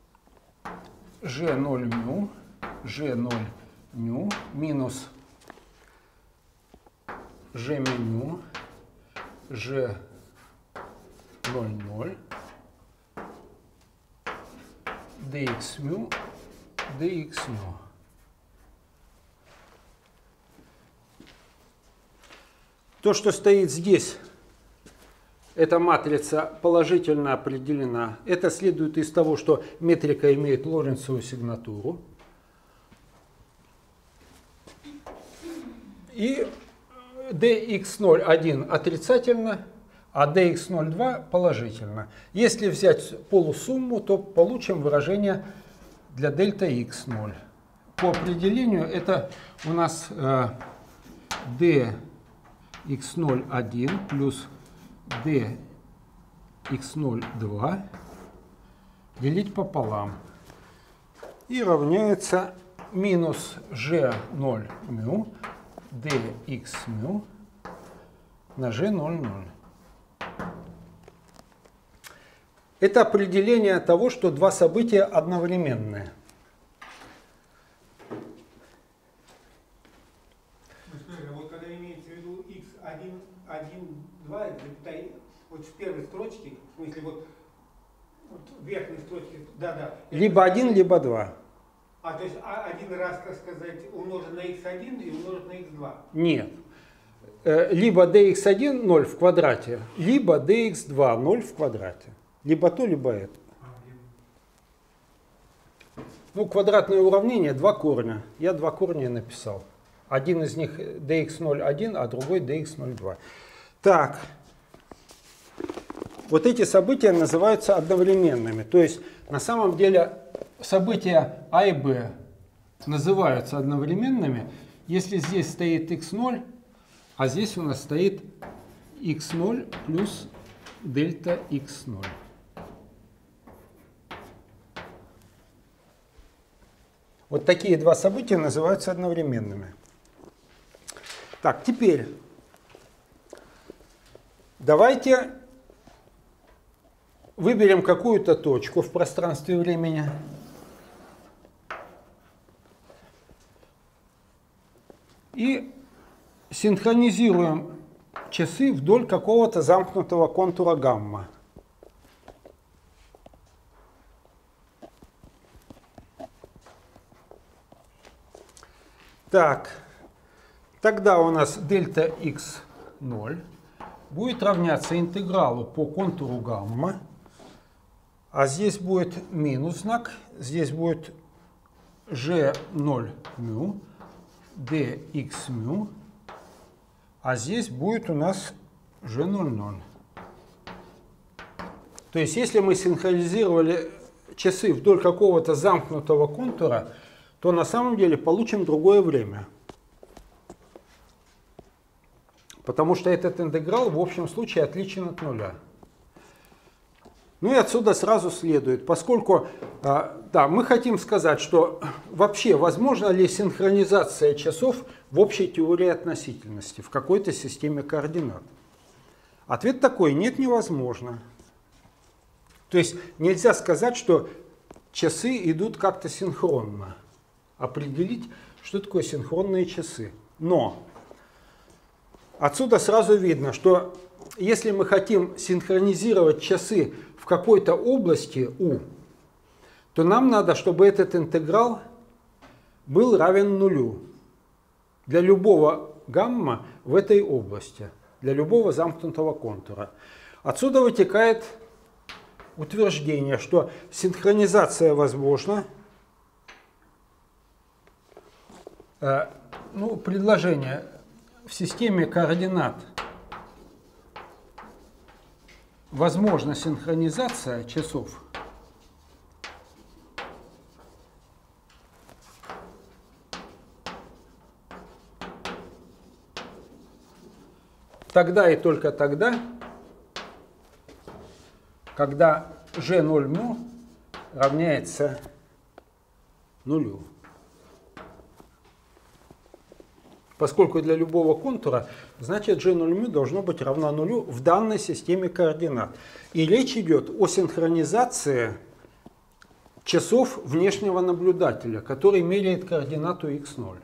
g ноль μ, g ноль μ минус g μ, g ноль ноль dx mu, dx mu. То, что стоит здесь, эта матрица положительно определена. Это следует из того, что метрика имеет Лоренцову сигнатуру. И ди икс ноль один отрицательно, а ди икс ноль два положительно. Если взять полусумму, то получим выражение для дельта икс ноль. По определению это у нас э, ди икс ноль один плюс ди икс ноль два делить пополам. И равняется минус жэ ноль мю dx mu на жэ ноль ноль. Это определение того, что два события одновременные. Вот когда имеется в виду икс один, один, два, вот в первой строчке, в смысле вот, вот в верхней строчке, да-да. Либо один, либо два. А то есть один раз, так сказать, умножить на икс один и умножить на икс два? Нет. Либо ди икс один ноль в квадрате, либо ди икс два ноль в квадрате. Либо то, либо это. Ну, квадратное уравнение, два корня. Я два корня написал. Один из них ди икс ноль один, а другой ди икс ноль два. Так. Вот эти события называются одновременными. То есть, на самом деле, события А и Б называются одновременными, если здесь стоит икс ноль, а здесь у нас стоит икс ноль плюс дельта икс ноль. Вот такие два события называются одновременными. Так, теперь давайте выберем какую-то точку в пространстве времени. И синхронизируем часы вдоль какого-то замкнутого контура гамма. Так, тогда у нас дельта икс ноль будет равняться интегралу по контуру гамма. А здесь будет минус знак, здесь будет жэ ноль мю, dx мю, а здесь будет у нас жэ ноль ноль. То есть, если мы синхронизировали часы вдоль какого-то замкнутого контура, то на самом деле получим другое время. Потому что этот интеграл в общем случае отличен от нуля. Ну и отсюда сразу следует, поскольку да, мы хотим сказать, что вообще возможна ли синхронизация часов в общей теории относительности, в какой-то системе координат. Ответ такой: нет, невозможно. То есть нельзя сказать, что часы идут как-то синхронно. Определить, что такое синхронные часы. Но отсюда сразу видно, что если мы хотим синхронизировать часы в какой-то области U, то нам надо, чтобы этот интеграл был равен нулю для любого гамма в этой области, для любого замкнутого контура. Отсюда вытекает утверждение, что синхронизация возможна. Ну, предложение: в системе координат возможна синхронизация часов тогда и только тогда, когда жэ ноль мю равняется нулю. Поскольку для любого контура, значит жэ ноль мю должно быть равно нулю в данной системе координат. И речь идет о синхронизации часов внешнего наблюдателя, который меряет координату икс ноль.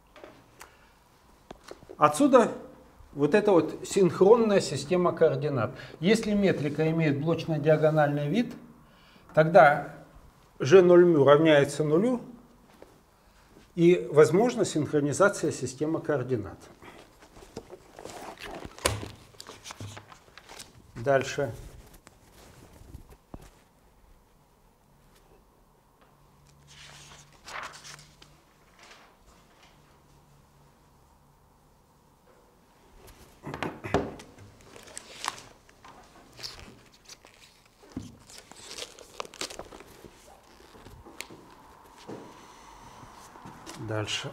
Отсюда вот эта вот синхронная система координат. Если метрика имеет блочно-диагональный вид, тогда джи ноль мю равняется нулю, и возможна синхронизация системы координат. Дальше. Дальше.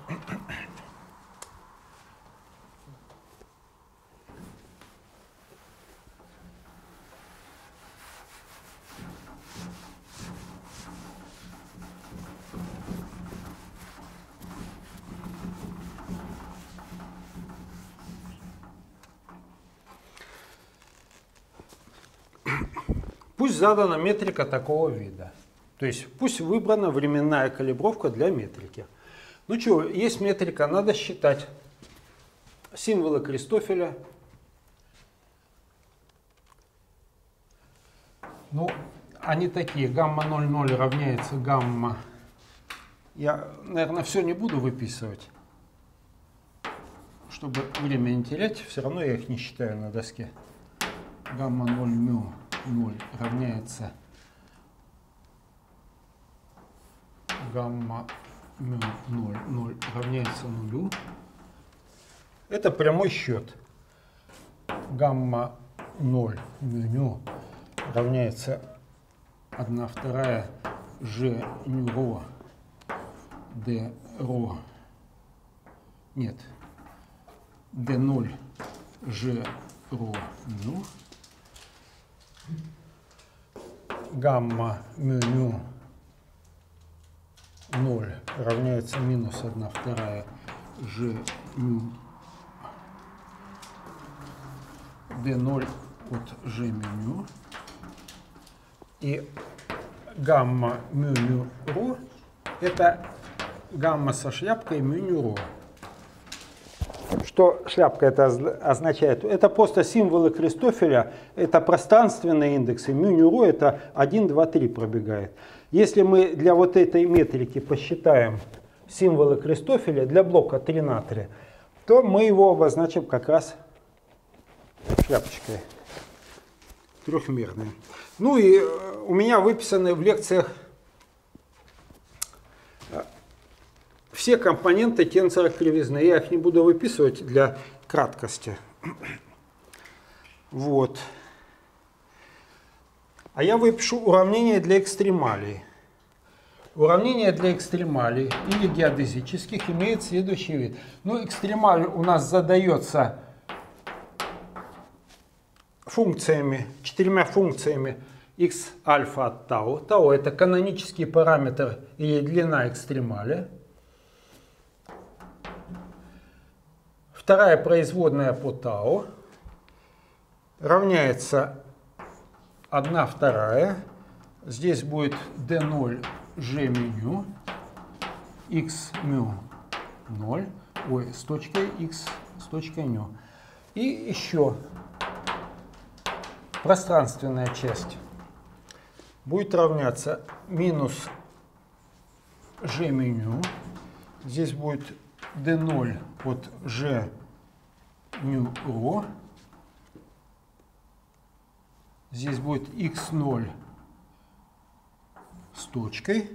Пусть задана метрика такого вида. То есть пусть выбрана временная калибровка для метрики. Ну что, есть метрика, надо считать символы Кристофеля. Ну, они такие, гамма ноль ноль равняется гамма. Я, наверное, все не буду выписывать, чтобы время не терять. Все равно я их не считаю на доске. Гамма ноль мю ноль равняется гамма мю ноль ноль равняется нулю. Это прямой счет. Гамма ноль мю ню равняется одна вторая g ню ро d ро. Нет. d ноль g ро ню. Гамма мю ню ноль равняется минус одна вторая g мю d ноль от g мю. И гамма мю ню ро это гамма со шляпкой мю ню ро. Что шляпка это означает? Это просто символы Кристофеля, это пространственные индексы. Мю ню ро это один, два, три пробегает. Если мы для вот этой метрики посчитаем символы Кристофеля для блока три на три, то мы его обозначим как раз шляпочкой трехмерной. Ну и у меня выписаны в лекциях все компоненты тензора кривизны. Я их не буду выписывать для краткости. Вот. А я выпишу уравнение для экстремалей. Уравнение для экстремалей или геодезических имеет следующий вид. Ну, экстремаль у нас задается функциями, четырьмя функциями x альфа от тау. Тау это канонический параметр или длина экстремаля. Вторая производная по тау равняется одна вторая. Здесь будет d ноль g мю, x мю ноль, ой, с точкой x, с точкой ню. И еще пространственная часть будет равняться минус g мю. Здесь будет d ноль от g мю ро. Здесь будет x ноль с точкой,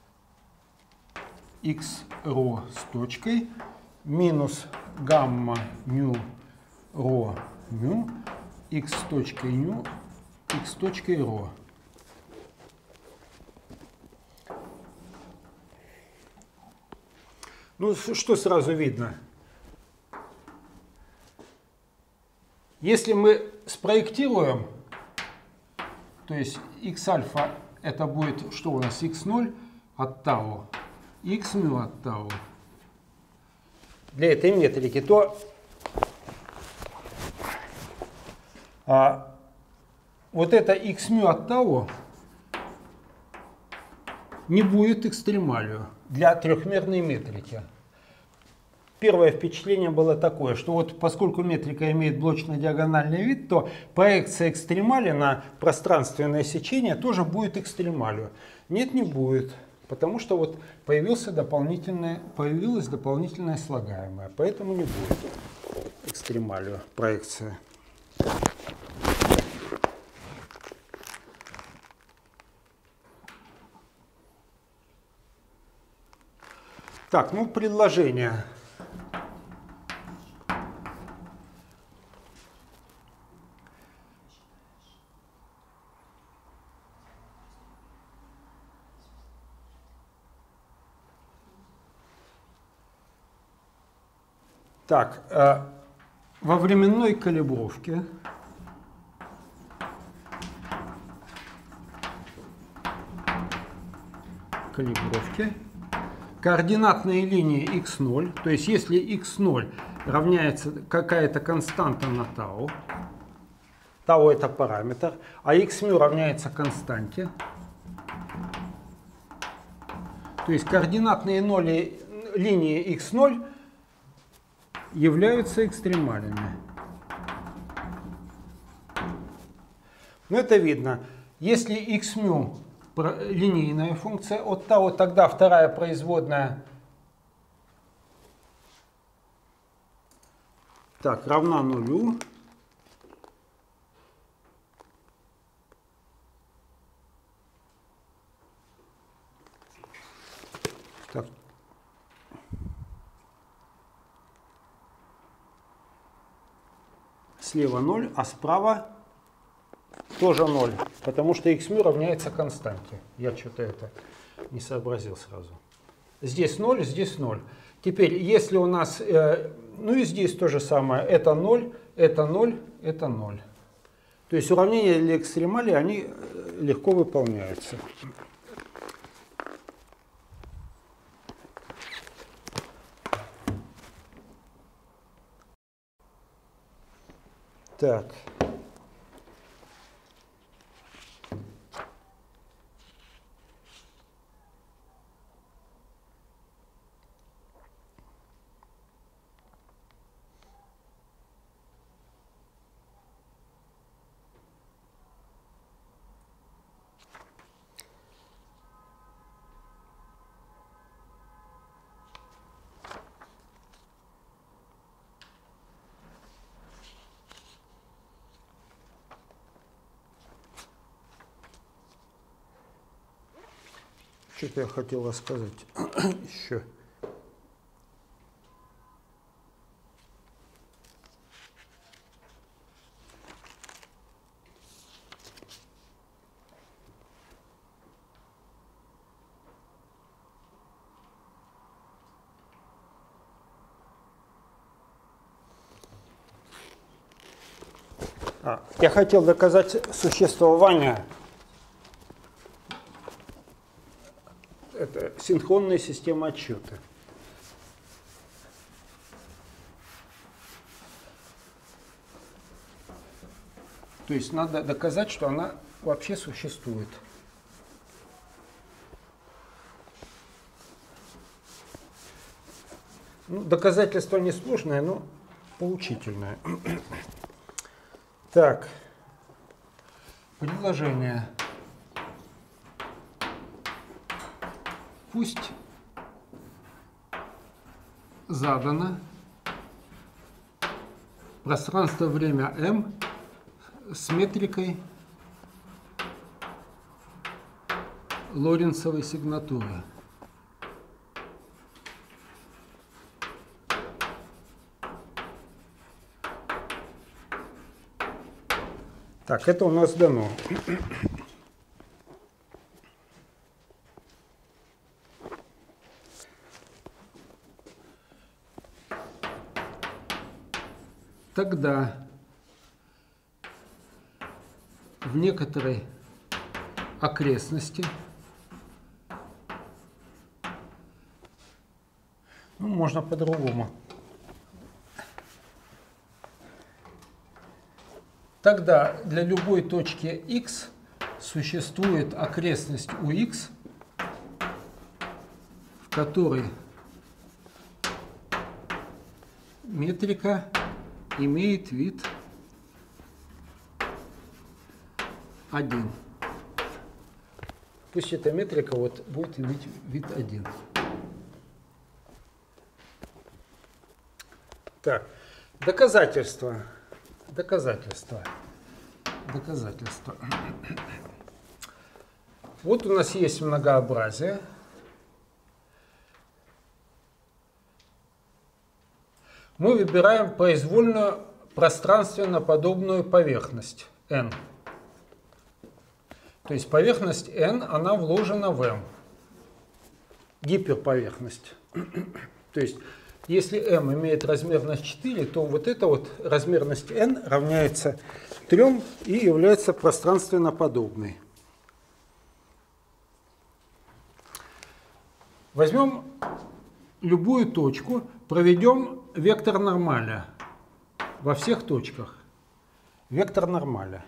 x ро с точкой, минус гамма мю ро мю, x с точкой ню, x с точкой ро. Ну, что сразу видно? Если мы спроектируем, то есть x альфа это будет, что у нас, x ноль от тау, x мю от тау для этой метрики, то а, вот это x мю от тау не будет экстремалью для трехмерной метрики. первое впечатление было такое, что вот поскольку метрика имеет блочно-диагональный вид, то проекция экстремали на пространственное сечение тоже будет экстремалью. Нет, не будет, потому что вот появился дополнительное, появилась дополнительная слагаемая, поэтому не будет экстремалью проекция. Так, ну предложение. Так, э, во временной калибровке калибровке координатные линии икс ноль, то есть если икс ноль равняется какая-то константа на тау, тау это параметр, а xμ равняется константе, то есть координатные ноли, линии икс ноль являются экстремалями. Ну это видно. Если xμ линейная функция от тау, тогда вторая производная так, равна нулю. Так. Слева ноль, а справа тоже ноль, потому что xμ равняется константе. Я что-то это не сообразил сразу. Здесь ноль, здесь ноль. Теперь, если у нас, э, ну и здесь то же самое, это ноль, это ноль, это ноль. То есть уравнения для экстремали, они легко выполняются. Так. Что-то я хотел рассказать еще. А, я хотел доказать существование это синхронной системы отсчета. То есть надо доказать, что она вообще существует. Ну, доказательство несложное, но поучительное. Так, предложение. Пусть задано пространство-время m с метрикой Лоренцовой сигнатуры. Так, это у нас дано. Тогда в некоторой окрестности, ну, можно по-другому, тогда для любой точки x существует окрестность у x, в которой метрика имеет вид один. Пусть эта метрика вот будет иметь вид один. Так, доказательства. Доказательства. Доказательства. Вот у нас есть многообразие. Мы выбираем произвольную пространственно-подобную поверхность n. То есть поверхность n, она вложена в m. Гиперповерхность. То есть если m имеет размерность четыре, то вот эта вот размерность n равняется трем и является пространственно-подобной. Возьмем любую точку, проведем вектор нормаля во всех точках. Вектор нормаля.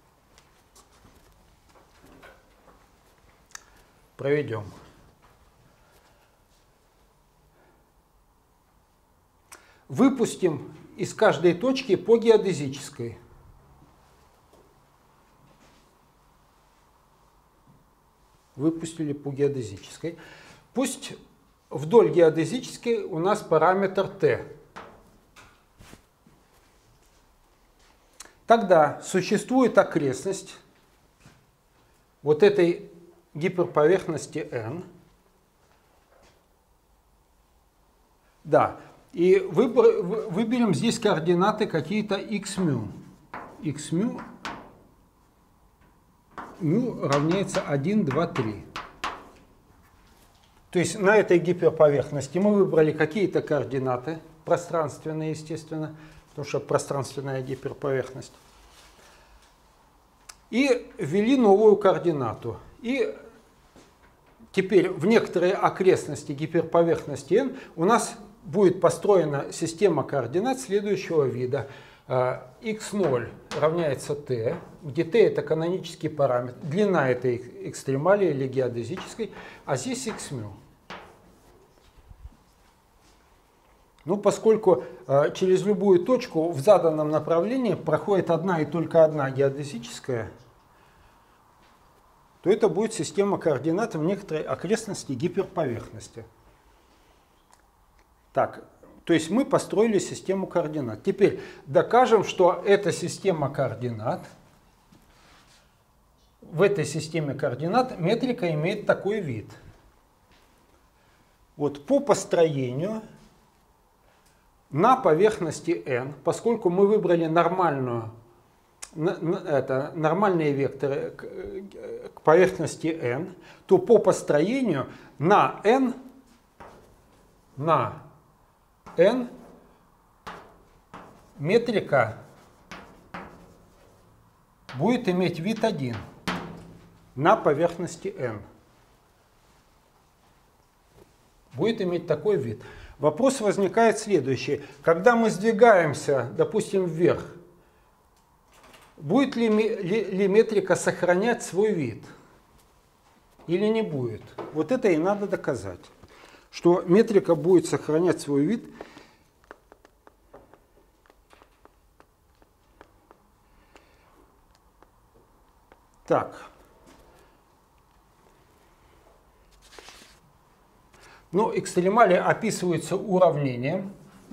Проведем. Выпустим из каждой точки по геодезической. Выпустили по геодезической. Пусть вдоль геодезической у нас параметр t. Тогда существует окрестность вот этой гиперповерхности n. Да. И выбор, выберем здесь координаты какие-то xμ. xμ μ равняется один, два, три. То есть на этой гиперповерхности мы выбрали какие-то координаты, пространственные, естественно, потому что пространственная гиперповерхность. И ввели новую координату. И теперь в некоторые окрестности гиперповерхности n у нас будет построена система координат следующего вида. икс ноль равняется t, где t это канонический параметр, длина этой экстремали или геодезической, а здесь xμ. Ну, поскольку э, через любую точку в заданном направлении проходит одна и только одна геодезическая, то это будет система координат в некоторой окрестности гиперповерхности. Так, то есть мы построили систему координат. Теперь докажем, что эта система координат, в этой системе координат метрика имеет такой вид. Вот по построению на поверхности n, поскольку мы выбрали нормальную, это, нормальные векторы к, к поверхности n, то по построению на n, на n метрика будет иметь вид один на поверхности n. Будет иметь такой вид. Вопрос возникает следующий. Когда мы сдвигаемся, допустим, вверх, будет ли, ли, ли метрика сохранять свой вид или не будет? Вот это и надо доказать, что метрика будет сохранять свой вид. Так. Ну, экстремали описываются уравнением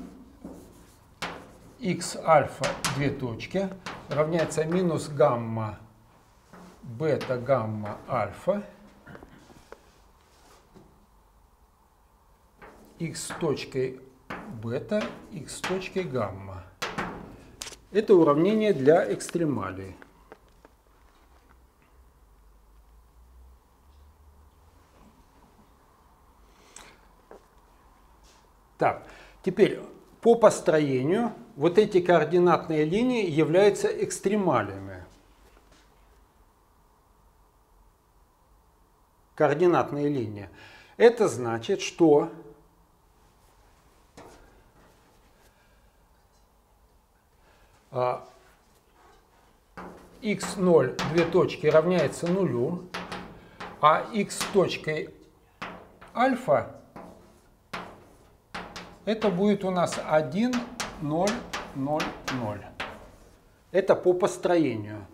x альфа, две точки, равняется минус гамма бета гамма альфа x точкой бета, x точкой гамма. Это уравнение для экстремалей. Так, теперь по построению вот эти координатные линии являются экстремалями. Координатные линии. Это значит, что икс ноль, две точки, равняется нулю, а x точкой альфа это будет у нас один ноль, ноль, ноль. Это по построению.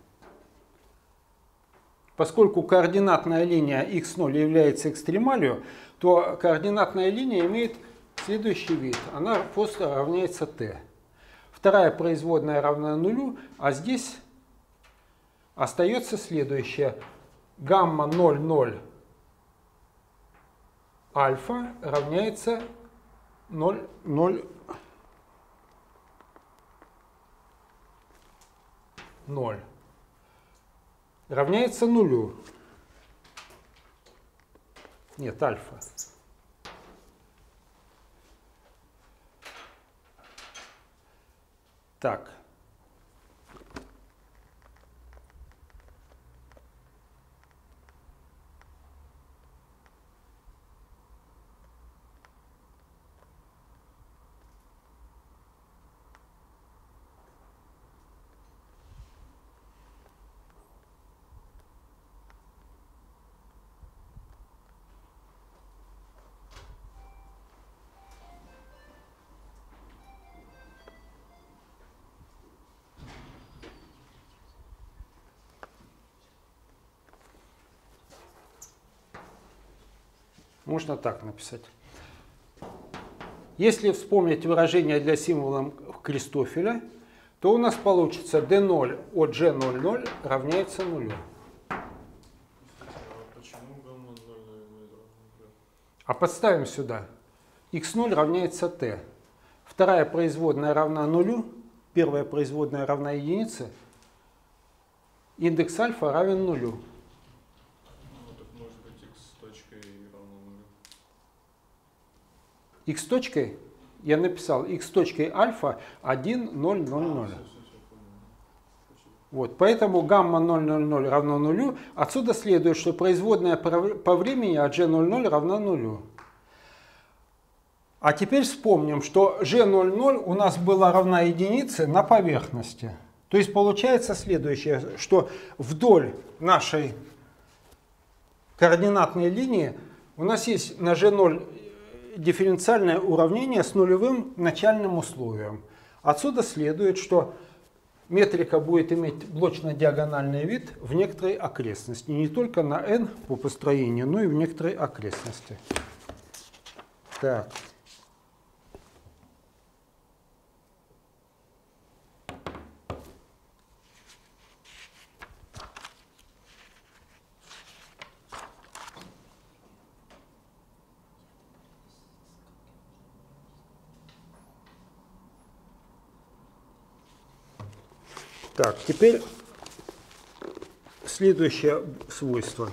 Поскольку координатная линия икс ноль является экстремалью, то координатная линия имеет следующий вид. Она просто равняется t. Вторая производная равна нулю, а здесь остается следующее. Гамма ноль, ноль альфа равняется ноль, ноль, ноль. Равняется нулю. Нет, альфа. Так. Можно так написать. Если вспомнить выражение для символа Кристофеля, то у нас получится d ноль от g ноль ноль равняется нулю. А почему гамма ноль ноль ноль? А подставим сюда. икс ноль равняется t. Вторая производная равна нулю, первая производная равна единице. Индекс альфа равен нулю. X точкой, я написал, x точкой альфа один, ноль, ноль, ноль. Вот, поэтому гамма ноль, ноль, ноль равно нулю. Отсюда следует, что производная по времени от g ноль ноль равна нулю. А теперь вспомним, что g ноль ноль у нас была равна единице на поверхности. То есть получается следующее, что вдоль нашей координатной линии у нас есть на g ноль дифференциальное уравнение с нулевым начальным условием. Отсюда следует, что метрика будет иметь блочно-диагональный вид в некоторой окрестности. Не только на n по построению, но и в некоторой окрестности. Так. Так, теперь следующее свойство.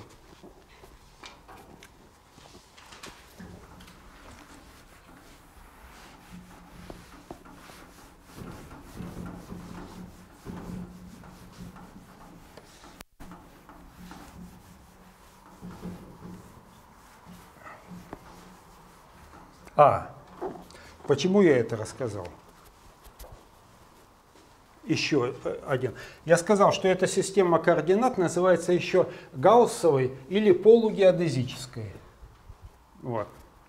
А, почему я это рассказал? Еще один. Я сказал, что эта система координат называется еще гауссовой или полугеодезической. Вот.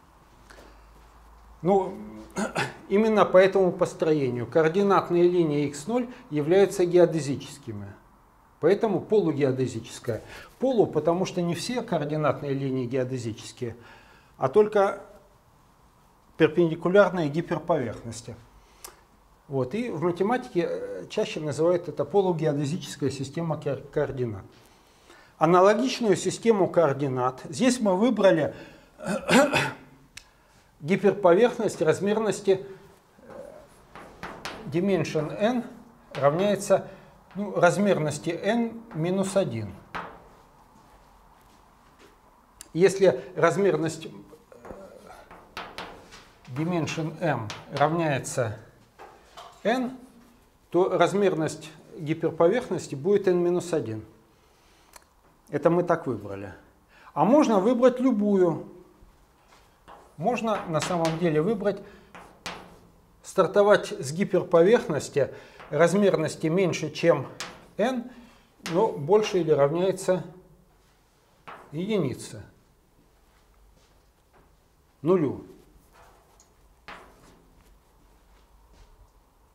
Ну, именно по этому построению координатные линии икс ноль являются геодезическими. Поэтому полугеодезическая. Полу, потому что не все координатные линии геодезические, а только перпендикулярные гиперповерхности. Вот. И в математике чаще называют это полугеодезическая система координат. Аналогичную систему координат. Здесь мы выбрали гиперповерхность размерности dimension n равняется ну, размерности n минус один. Если размерность dimension m равняется n, то размерность гиперповерхности будет n минус один. Это мы так выбрали. А можно выбрать любую. Можно на самом деле выбрать, стартовать с гиперповерхности размерности меньше, чем n, но больше или равняется единице, нулю.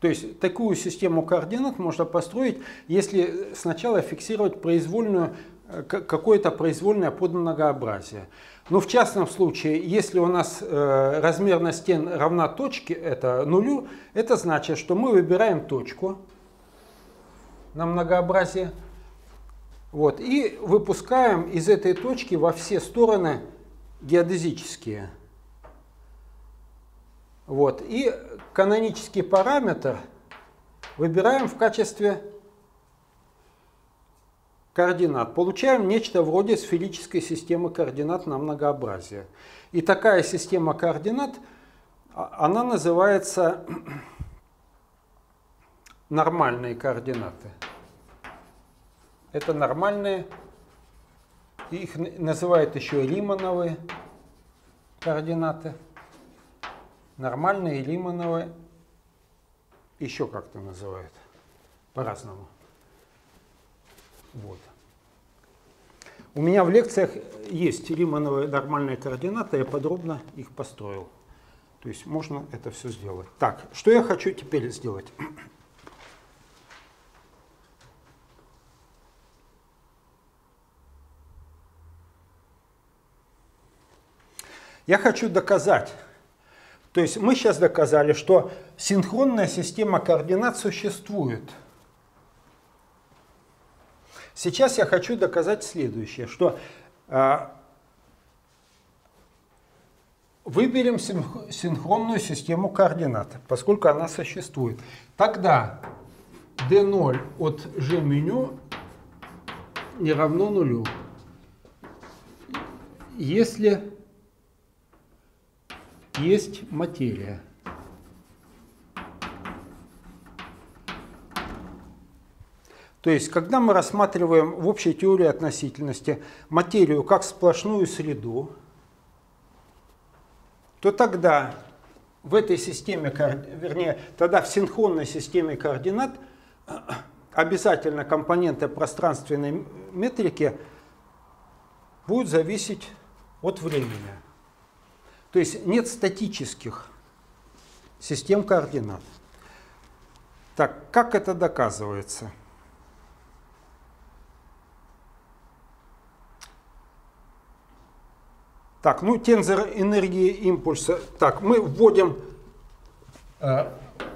То есть такую систему координат можно построить, если сначала фиксировать произвольную, какое-то произвольное подмногообразие. Но в частном случае, если у нас э, размерность стен равна точке, это нулю, это значит, что мы выбираем точку на многообразие, вот, и выпускаем из этой точки во все стороны геодезические. Вот, и канонический параметр выбираем в качестве координат. Получаем нечто вроде сферической системы координат на многообразие. И такая система координат, она называется нормальные координаты. Это нормальные, их называют еще Римановые координаты. Нормальные, Римановые, еще как-то называют, по-разному. Вот. У меня в лекциях есть Римановые нормальные координаты, я подробно их построил. То есть можно это все сделать. Так, что я хочу теперь сделать? Я хочу доказать, то есть мы сейчас доказали, что синхронная система координат существует. Сейчас я хочу доказать следующее, что э, выберем синхронную систему координат, поскольку она существует. Тогда d ноль от g меню не равно нулю, если есть материя. То есть, когда мы рассматриваем в общей теории относительности материю как сплошную среду, то тогда в этой системе, вернее, тогда в синхронной системе координат обязательно компоненты пространственной метрики будут зависеть от времени. То есть нет статических систем координат. Так, как это доказывается? Так, ну тензор энергии импульса. Так, мы вводим э,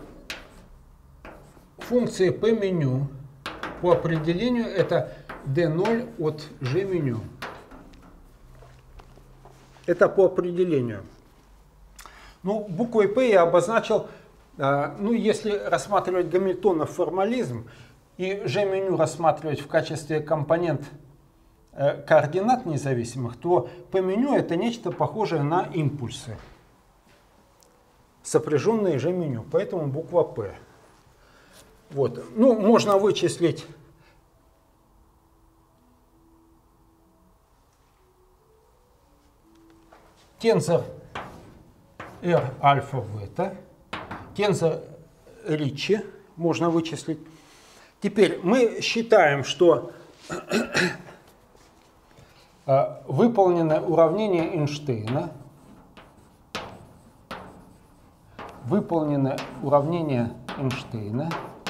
функции p меню. По определению это d ноль от g меню. Это по определению. Ну, буквой P я обозначил, э, ну, если рассматривать Гамильтонов формализм и G-меню рассматривать в качестве компонент э, координат независимых, то P-меню это нечто похожее на импульсы, сопряженные G-меню, поэтому буква P. Вот. Ну, можно вычислить тензор R альфа бета, тензор Ричи можно вычислить. Теперь мы считаем, что выполнено уравнение Эйнштейна, выполнено уравнение Эйнштейна,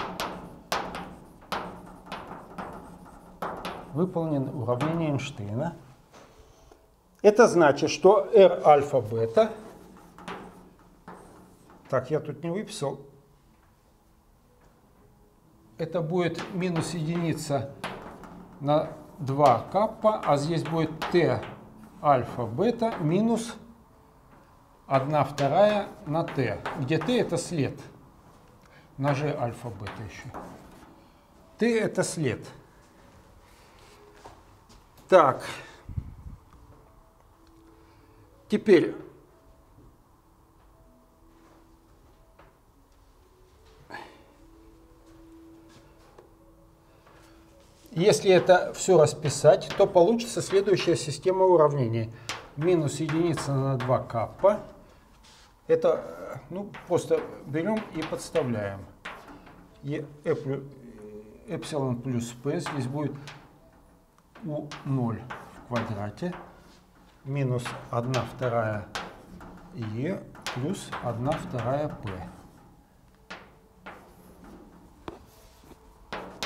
выполнено уравнение Эйнштейна. Это значит, что R альфа бета, так, я тут не выписал, это будет минус единица на два каппа, а здесь будет T альфа бета минус одна вторая на T, где T это след, на G альфа бета еще. T это след. Так. Теперь если это все расписать, то получится следующая система уравнений. Минус единица на два каппа. Это, ну, просто берем и подставляем. И эпсилон плюс p здесь будет у ноль в квадрате. Минус одна вторая e плюс одна вторая p.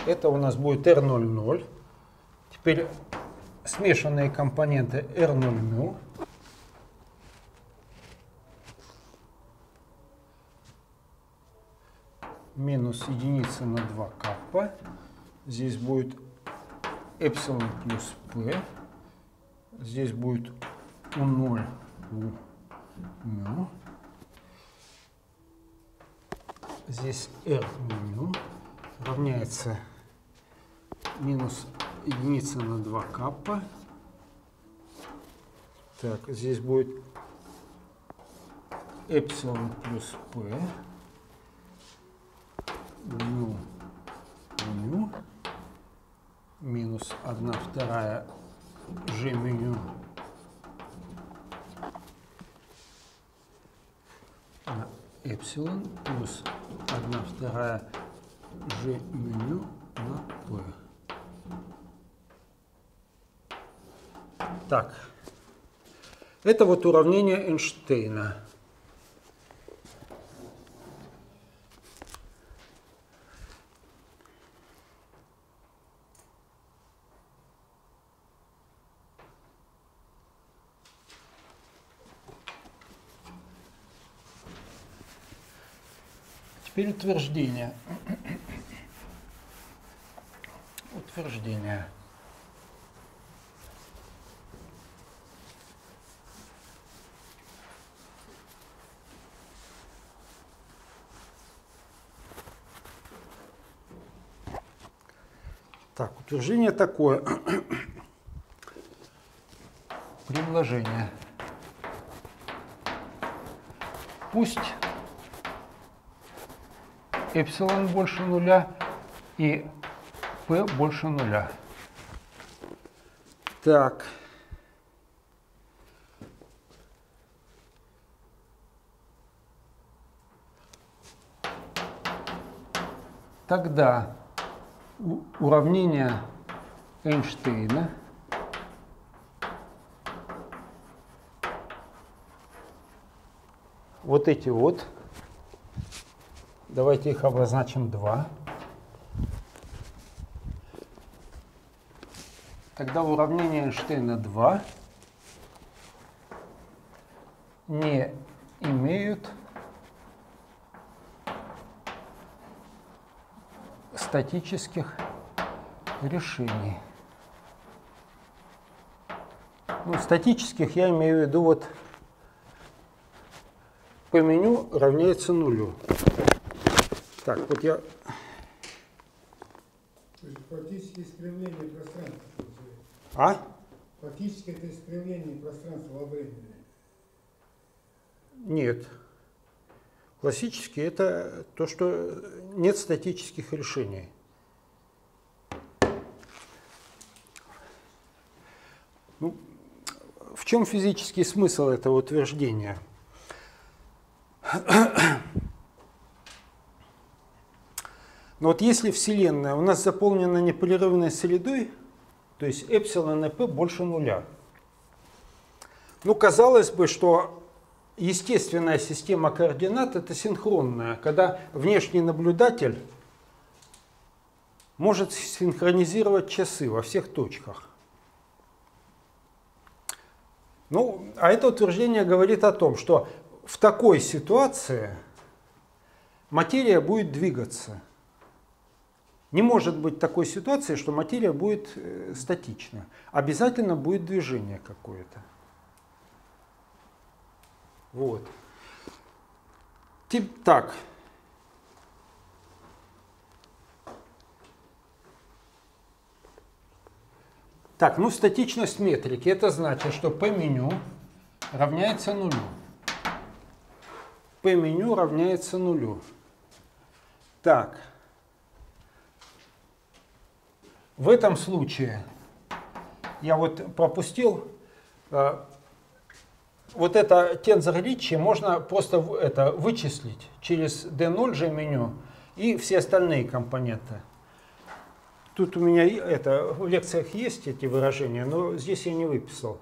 Это у нас будет эр ноль ноль. Теперь смешанные компоненты эр ноль ноль. Минус единица на два каппа. Здесь будет эпсилон плюс p. Здесь будет у ноль у μ. Здесь r μ равняется минус единица на два каппа. Так, здесь будет эпсилон плюс p. μ μ минус одна вторая g μ на эпсилон плюс одна вторая g μ на p. Так, это вот уравнение Эйнштейна. Теперь утверждение. Утверждение. Так, утверждение такое. Предложение. Пусть эпсилон больше нуля и p больше нуля. Так. Тогда уравнение Эйнштейна вот эти вот, давайте их обозначим два. Тогда уравнение Эйнштейна два не имеют статических решений. Ну, статических я имею в виду вот p меню равняется нулю. Так, вот я... То есть фактически искривление пространства. А? Фактически это искривление пространства во времени. Нет. Классически это то, что нет статических решений. Ну, в чем физический смысл этого утверждения? Но вот если Вселенная у нас заполнена непрерывной средой, то есть эпсилон и p больше нуля, ну, казалось бы, что естественная система координат – это синхронная, когда внешний наблюдатель может синхронизировать часы во всех точках. Ну, а это утверждение говорит о том, что в такой ситуации материя будет двигаться. Не может быть такой ситуации, что материя будет э, статична. Обязательно будет движение какое-то. Вот. Тип, так. Так, ну статичность метрики. Это значит, что p меню равняется нулю. P меню равняется нулю. Так. В этом случае я вот пропустил, э, вот это тензор Ричи можно просто в, это, вычислить через d ноль же меню и все остальные компоненты. Тут у меня это, в лекциях есть эти выражения, но здесь я не выписал.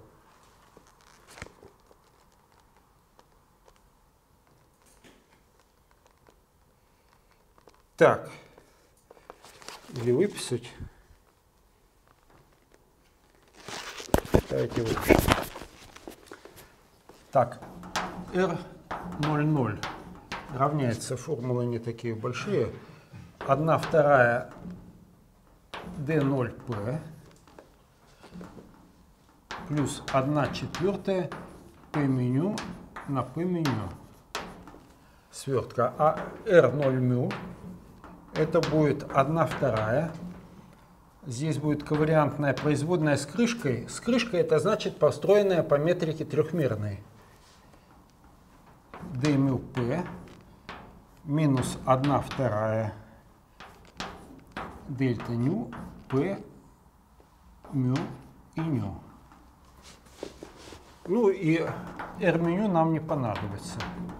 Так. или выписать. Давайте выпишем. Так, эр ноль ноль равняется, формулы не такие большие, одна вторая дэ ноль пэ плюс одна четвертая пэ меню на пэ меню. Свертка. А эр ноль мю это будет одна вторая. Здесь будет ковариантная производная с крышкой. С крышкой это значит построенная по метрике трехмерной. d мю p минус одна вторая дельта ню p мю и ню. Ну и r меню нам не понадобится.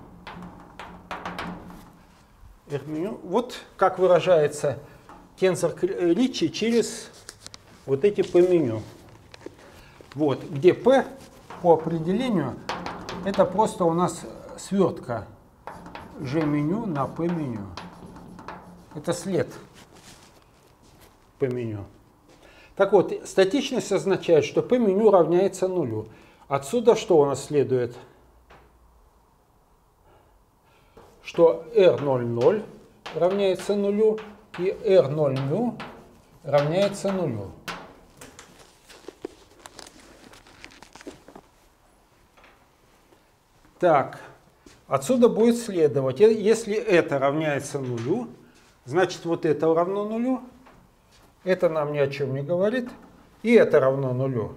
R меню. Вот как выражается тензор Ричи через вот эти p меню. Вот, где p по определению это просто у нас свертка g меню на p меню. Это след p меню. Так вот, статичность означает, что p меню равняется нулю. Отсюда что у нас следует? Что эр ноль ноль равняется нулю и эр ноль мю равняется нулю. Так, отсюда будет следовать, если это равняется нулю, значит вот это равно нулю, это нам ни о чем не говорит, и это равно нулю.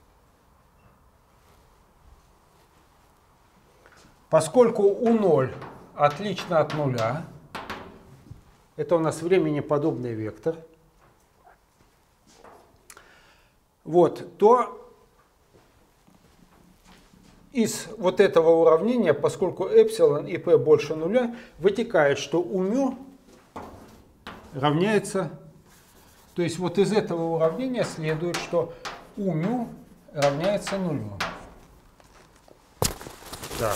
Поскольку у ноль отлично от нуля, это у нас временеподобный вектор, вот, то из вот этого уравнения, поскольку эпсилон и p больше нуля, вытекает, что у мю равняется, то есть вот из этого уравнения следует, что у мю равняется нулю. Так.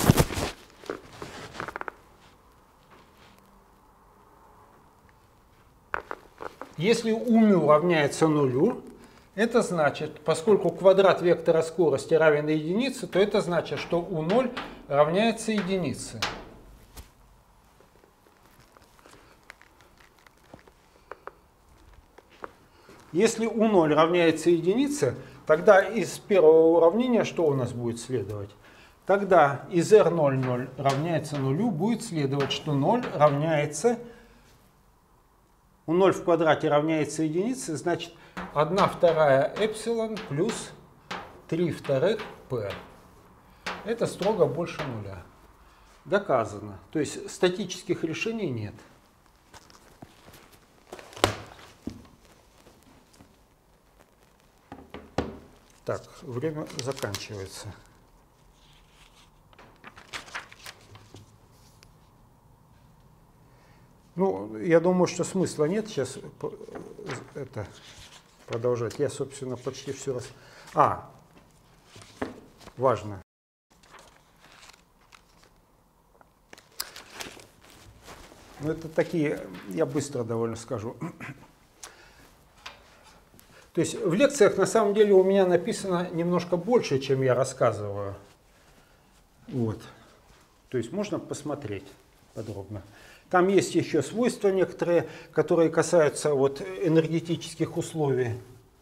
Если у мю равняется нулю, это значит, поскольку квадрат вектора скорости равен единице, то это значит, что у ноль равняется единице. Если у ноль равняется единице, тогда из первого уравнения что у нас будет следовать? Тогда из эр ноль ноль равняется нулю будет следовать, что ноль равняется, у ноль в квадрате равняется единице, значит одна вторая эпсилон плюс три вторых p. Это строго больше нуля. Доказано. То есть статических решений нет. Так, время заканчивается. Ну, я думаю, что смысла нет сейчас это продолжать. Я, собственно, почти все раз... А, важно. Ну, это такие, я быстро довольно скажу. То есть в лекциях на самом деле у меня написано немножко больше, чем я рассказываю. Вот. То есть можно посмотреть подробно. Там есть еще свойства некоторые, которые касаются вот энергетических условий.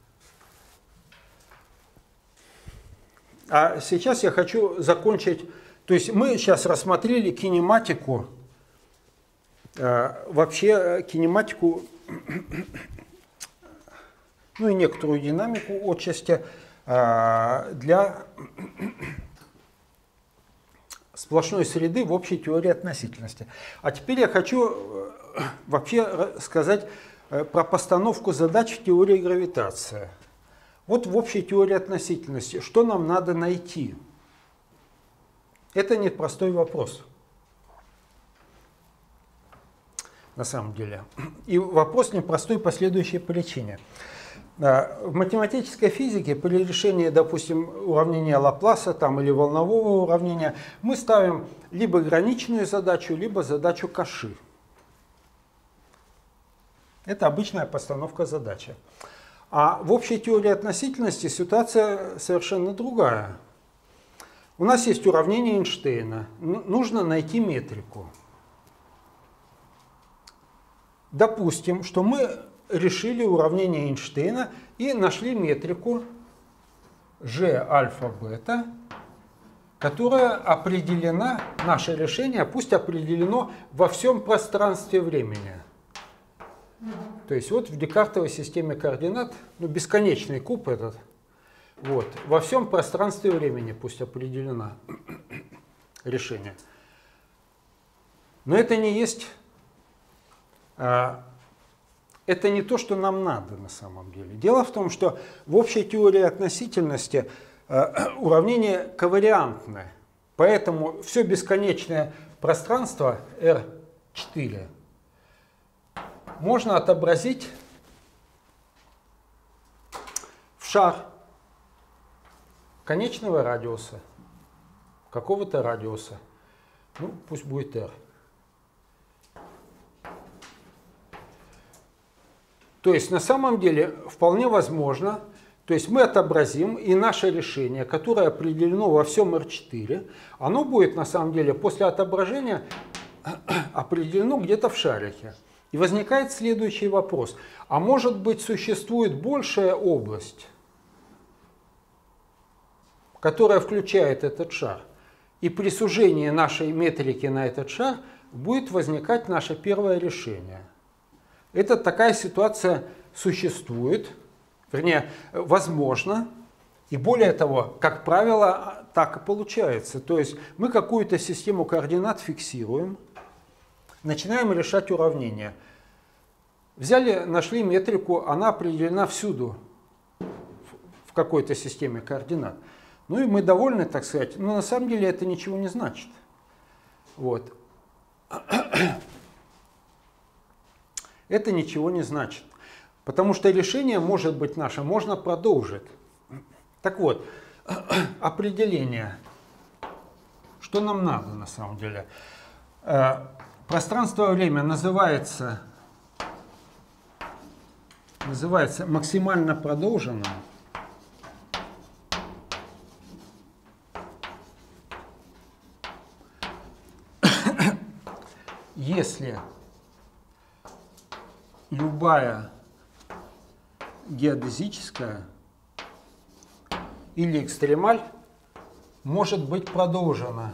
А сейчас я хочу закончить. То есть мы сейчас рассмотрели кинематику, э, вообще кинематику, ну и некоторую динамику отчасти э, для сплошной среды в общей теории относительности. А теперь я хочу вообще сказать про постановку задач в теории гравитации. Вот в общей теории относительности, что нам надо найти? Это непростой вопрос. На самом деле. И вопрос непростой по следующей причине. В математической физике при решении, допустим, уравнения Лапласа там, или волнового уравнения мы ставим либо граничную задачу, либо задачу Каши. Это обычная постановка задачи. А в общей теории относительности ситуация совершенно другая. У нас есть уравнение Эйнштейна. Нужно найти метрику. Допустим, что мы решили уравнение Эйнштейна и нашли метрику G альфа-бета, которая определена, наше решение пусть определено во всем пространстве времени. То есть вот в Декартовой системе координат, ну, бесконечный куб этот, вот, во всем пространстве времени пусть определено решение. Но это не есть, а, это не то, что нам надо на самом деле. Дело в том, что в общей теории относительности а, уравнение ковариантное, поэтому все бесконечное пространство эр четыре можно отобразить в шар конечного радиуса, какого-то радиуса, ну пусть будет r. То есть на самом деле вполне возможно, то есть мы отобразим, и наше решение, которое определено во всем эр четыре, оно будет на самом деле после отображения определено где-то в шарике. И возникает следующий вопрос. А может быть, существует большая область, которая включает этот шар? И при сужении нашей метрики на этот шар будет возникать наше первое решение. Это такая ситуация существует, вернее, возможно. И более того, как правило, так и получается. То есть мы какую-то систему координат фиксируем, начинаем решать уравнения. Взяли, нашли метрику, она определена всюду в какой-то системе координат. Ну и мы довольны, так сказать, но на самом деле это ничего не значит. Вот. Это ничего не значит. Потому что решение может быть наше, можно продолжить. Так вот, определение. Что нам надо на самом деле? Пространство-время называется, называется максимально продолженным, если любая геодезическая или экстремаль может быть продолжена.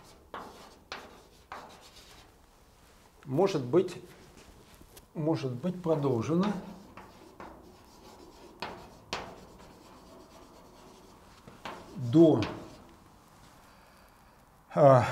Может быть, может быть продолжена до а,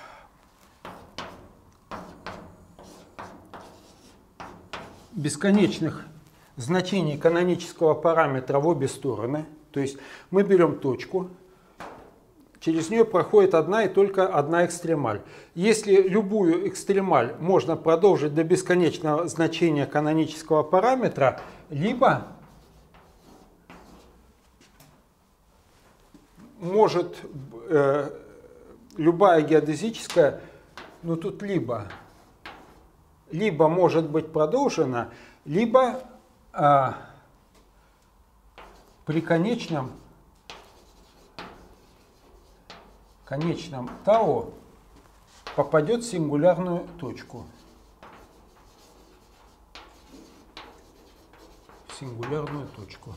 бесконечных значений канонического параметра в обе стороны. То есть мы берем точку, через нее проходит одна и только одна экстремаль. Если любую экстремаль можно продолжить до бесконечного значения канонического параметра, либо может э, любая геодезическая, ну тут либо, либо может быть продолжена, либо э, при конечном конечном тау попадет в сингулярную точку. Сингулярную точку.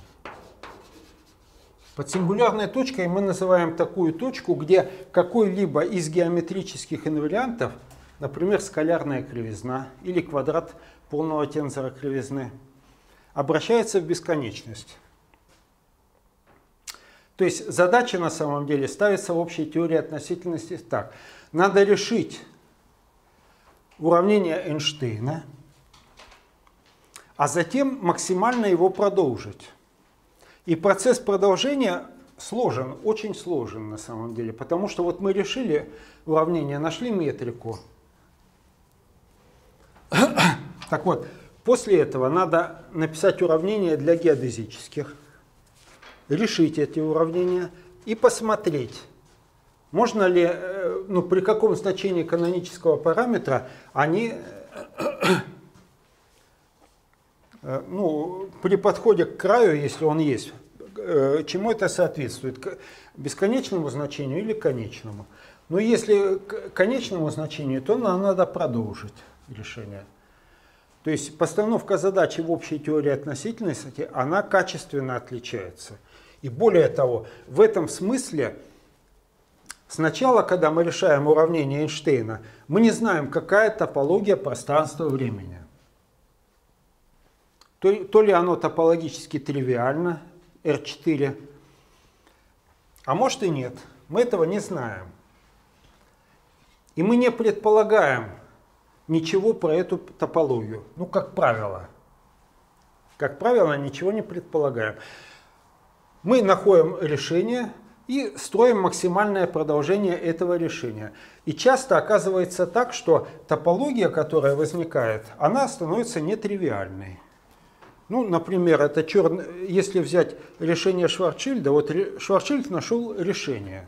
Под сингулярной точкой мы называем такую точку, где какой-либо из геометрических инвариантов, например, скалярная кривизна или квадрат полного тензора кривизны, обращается в бесконечность. То есть задача на самом деле ставится в общей теории относительности так. Надо решить уравнение Эйнштейна, а затем максимально его продолжить. И процесс продолжения сложен, очень сложен на самом деле, потому что вот мы решили уравнение, нашли метрику. Так вот, после этого надо написать уравнение для геодезических, решить эти уравнения и посмотреть, можно ли, ну, при каком значении канонического параметра они ну, при подходе к краю, если он есть, чему это соответствует? К бесконечному значению или конечному? Но если к конечному значению, то нам надо продолжить решение. То есть постановка задачи в общей теории относительности, она качественно отличается. И более того, в этом смысле, сначала, когда мы решаем уравнение Эйнштейна, мы не знаем, какая топология пространства-времени. То, то ли оно топологически тривиально, эр четыре, а может и нет. Мы этого не знаем. И мы не предполагаем ничего про эту топологию. Ну, как правило. Как правило, ничего не предполагаем. Мы находим решение и строим максимальное продолжение этого решения. И часто оказывается так, что топология, которая возникает, она становится нетривиальной. Ну, например, это черный, если взять решение Шварцшильда, вот Шварцшильд нашел решение.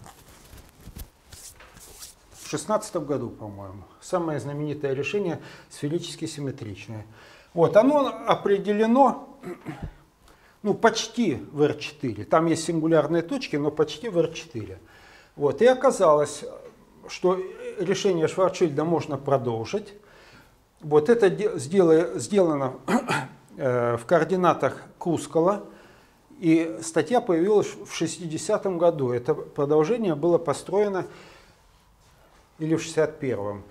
В шестнадцатом году, по-моему. Самое знаменитое решение, сферически симметричное. Вот, оно определено, ну, почти в эр четыре. Там есть сингулярные точки, но почти в эр четыре. Вот, и оказалось, что решение Шварцшильда можно продолжить. Вот это сделано в координатах Крускала, и статья появилась в шестидесятом году. Это продолжение было построено или в шестьдесят первом.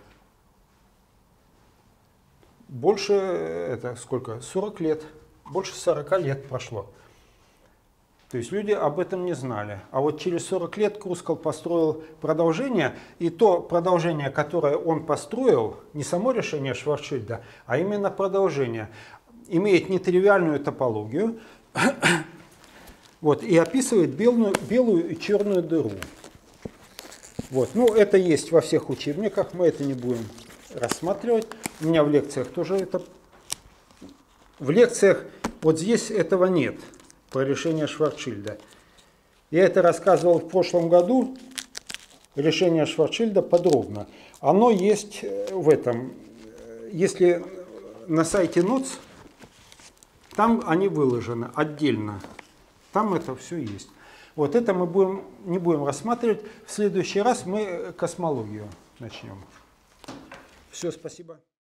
Больше, это сколько, сорок лет, больше сорока лет прошло. То есть люди об этом не знали. А вот через сорок лет Крускал построил продолжение, и то продолжение, которое он построил, не само решение Шварцшильда, а именно продолжение, имеет нетривиальную топологию, вот, и описывает белую, белую и черную дыру. Вот, ну, это есть во всех учебниках, мы это не будем рассматривать. У меня в лекциях тоже это. В лекциях вот здесь этого нет, про решение Шварцшильда. Я это рассказывал в прошлом году, решение Шварцшильда подробно. Оно есть в этом, если на сайте ноц, там они выложены отдельно. Там это все есть. Вот это мы будем, не будем рассматривать. В следующий раз мы космологию начнем. Все, спасибо.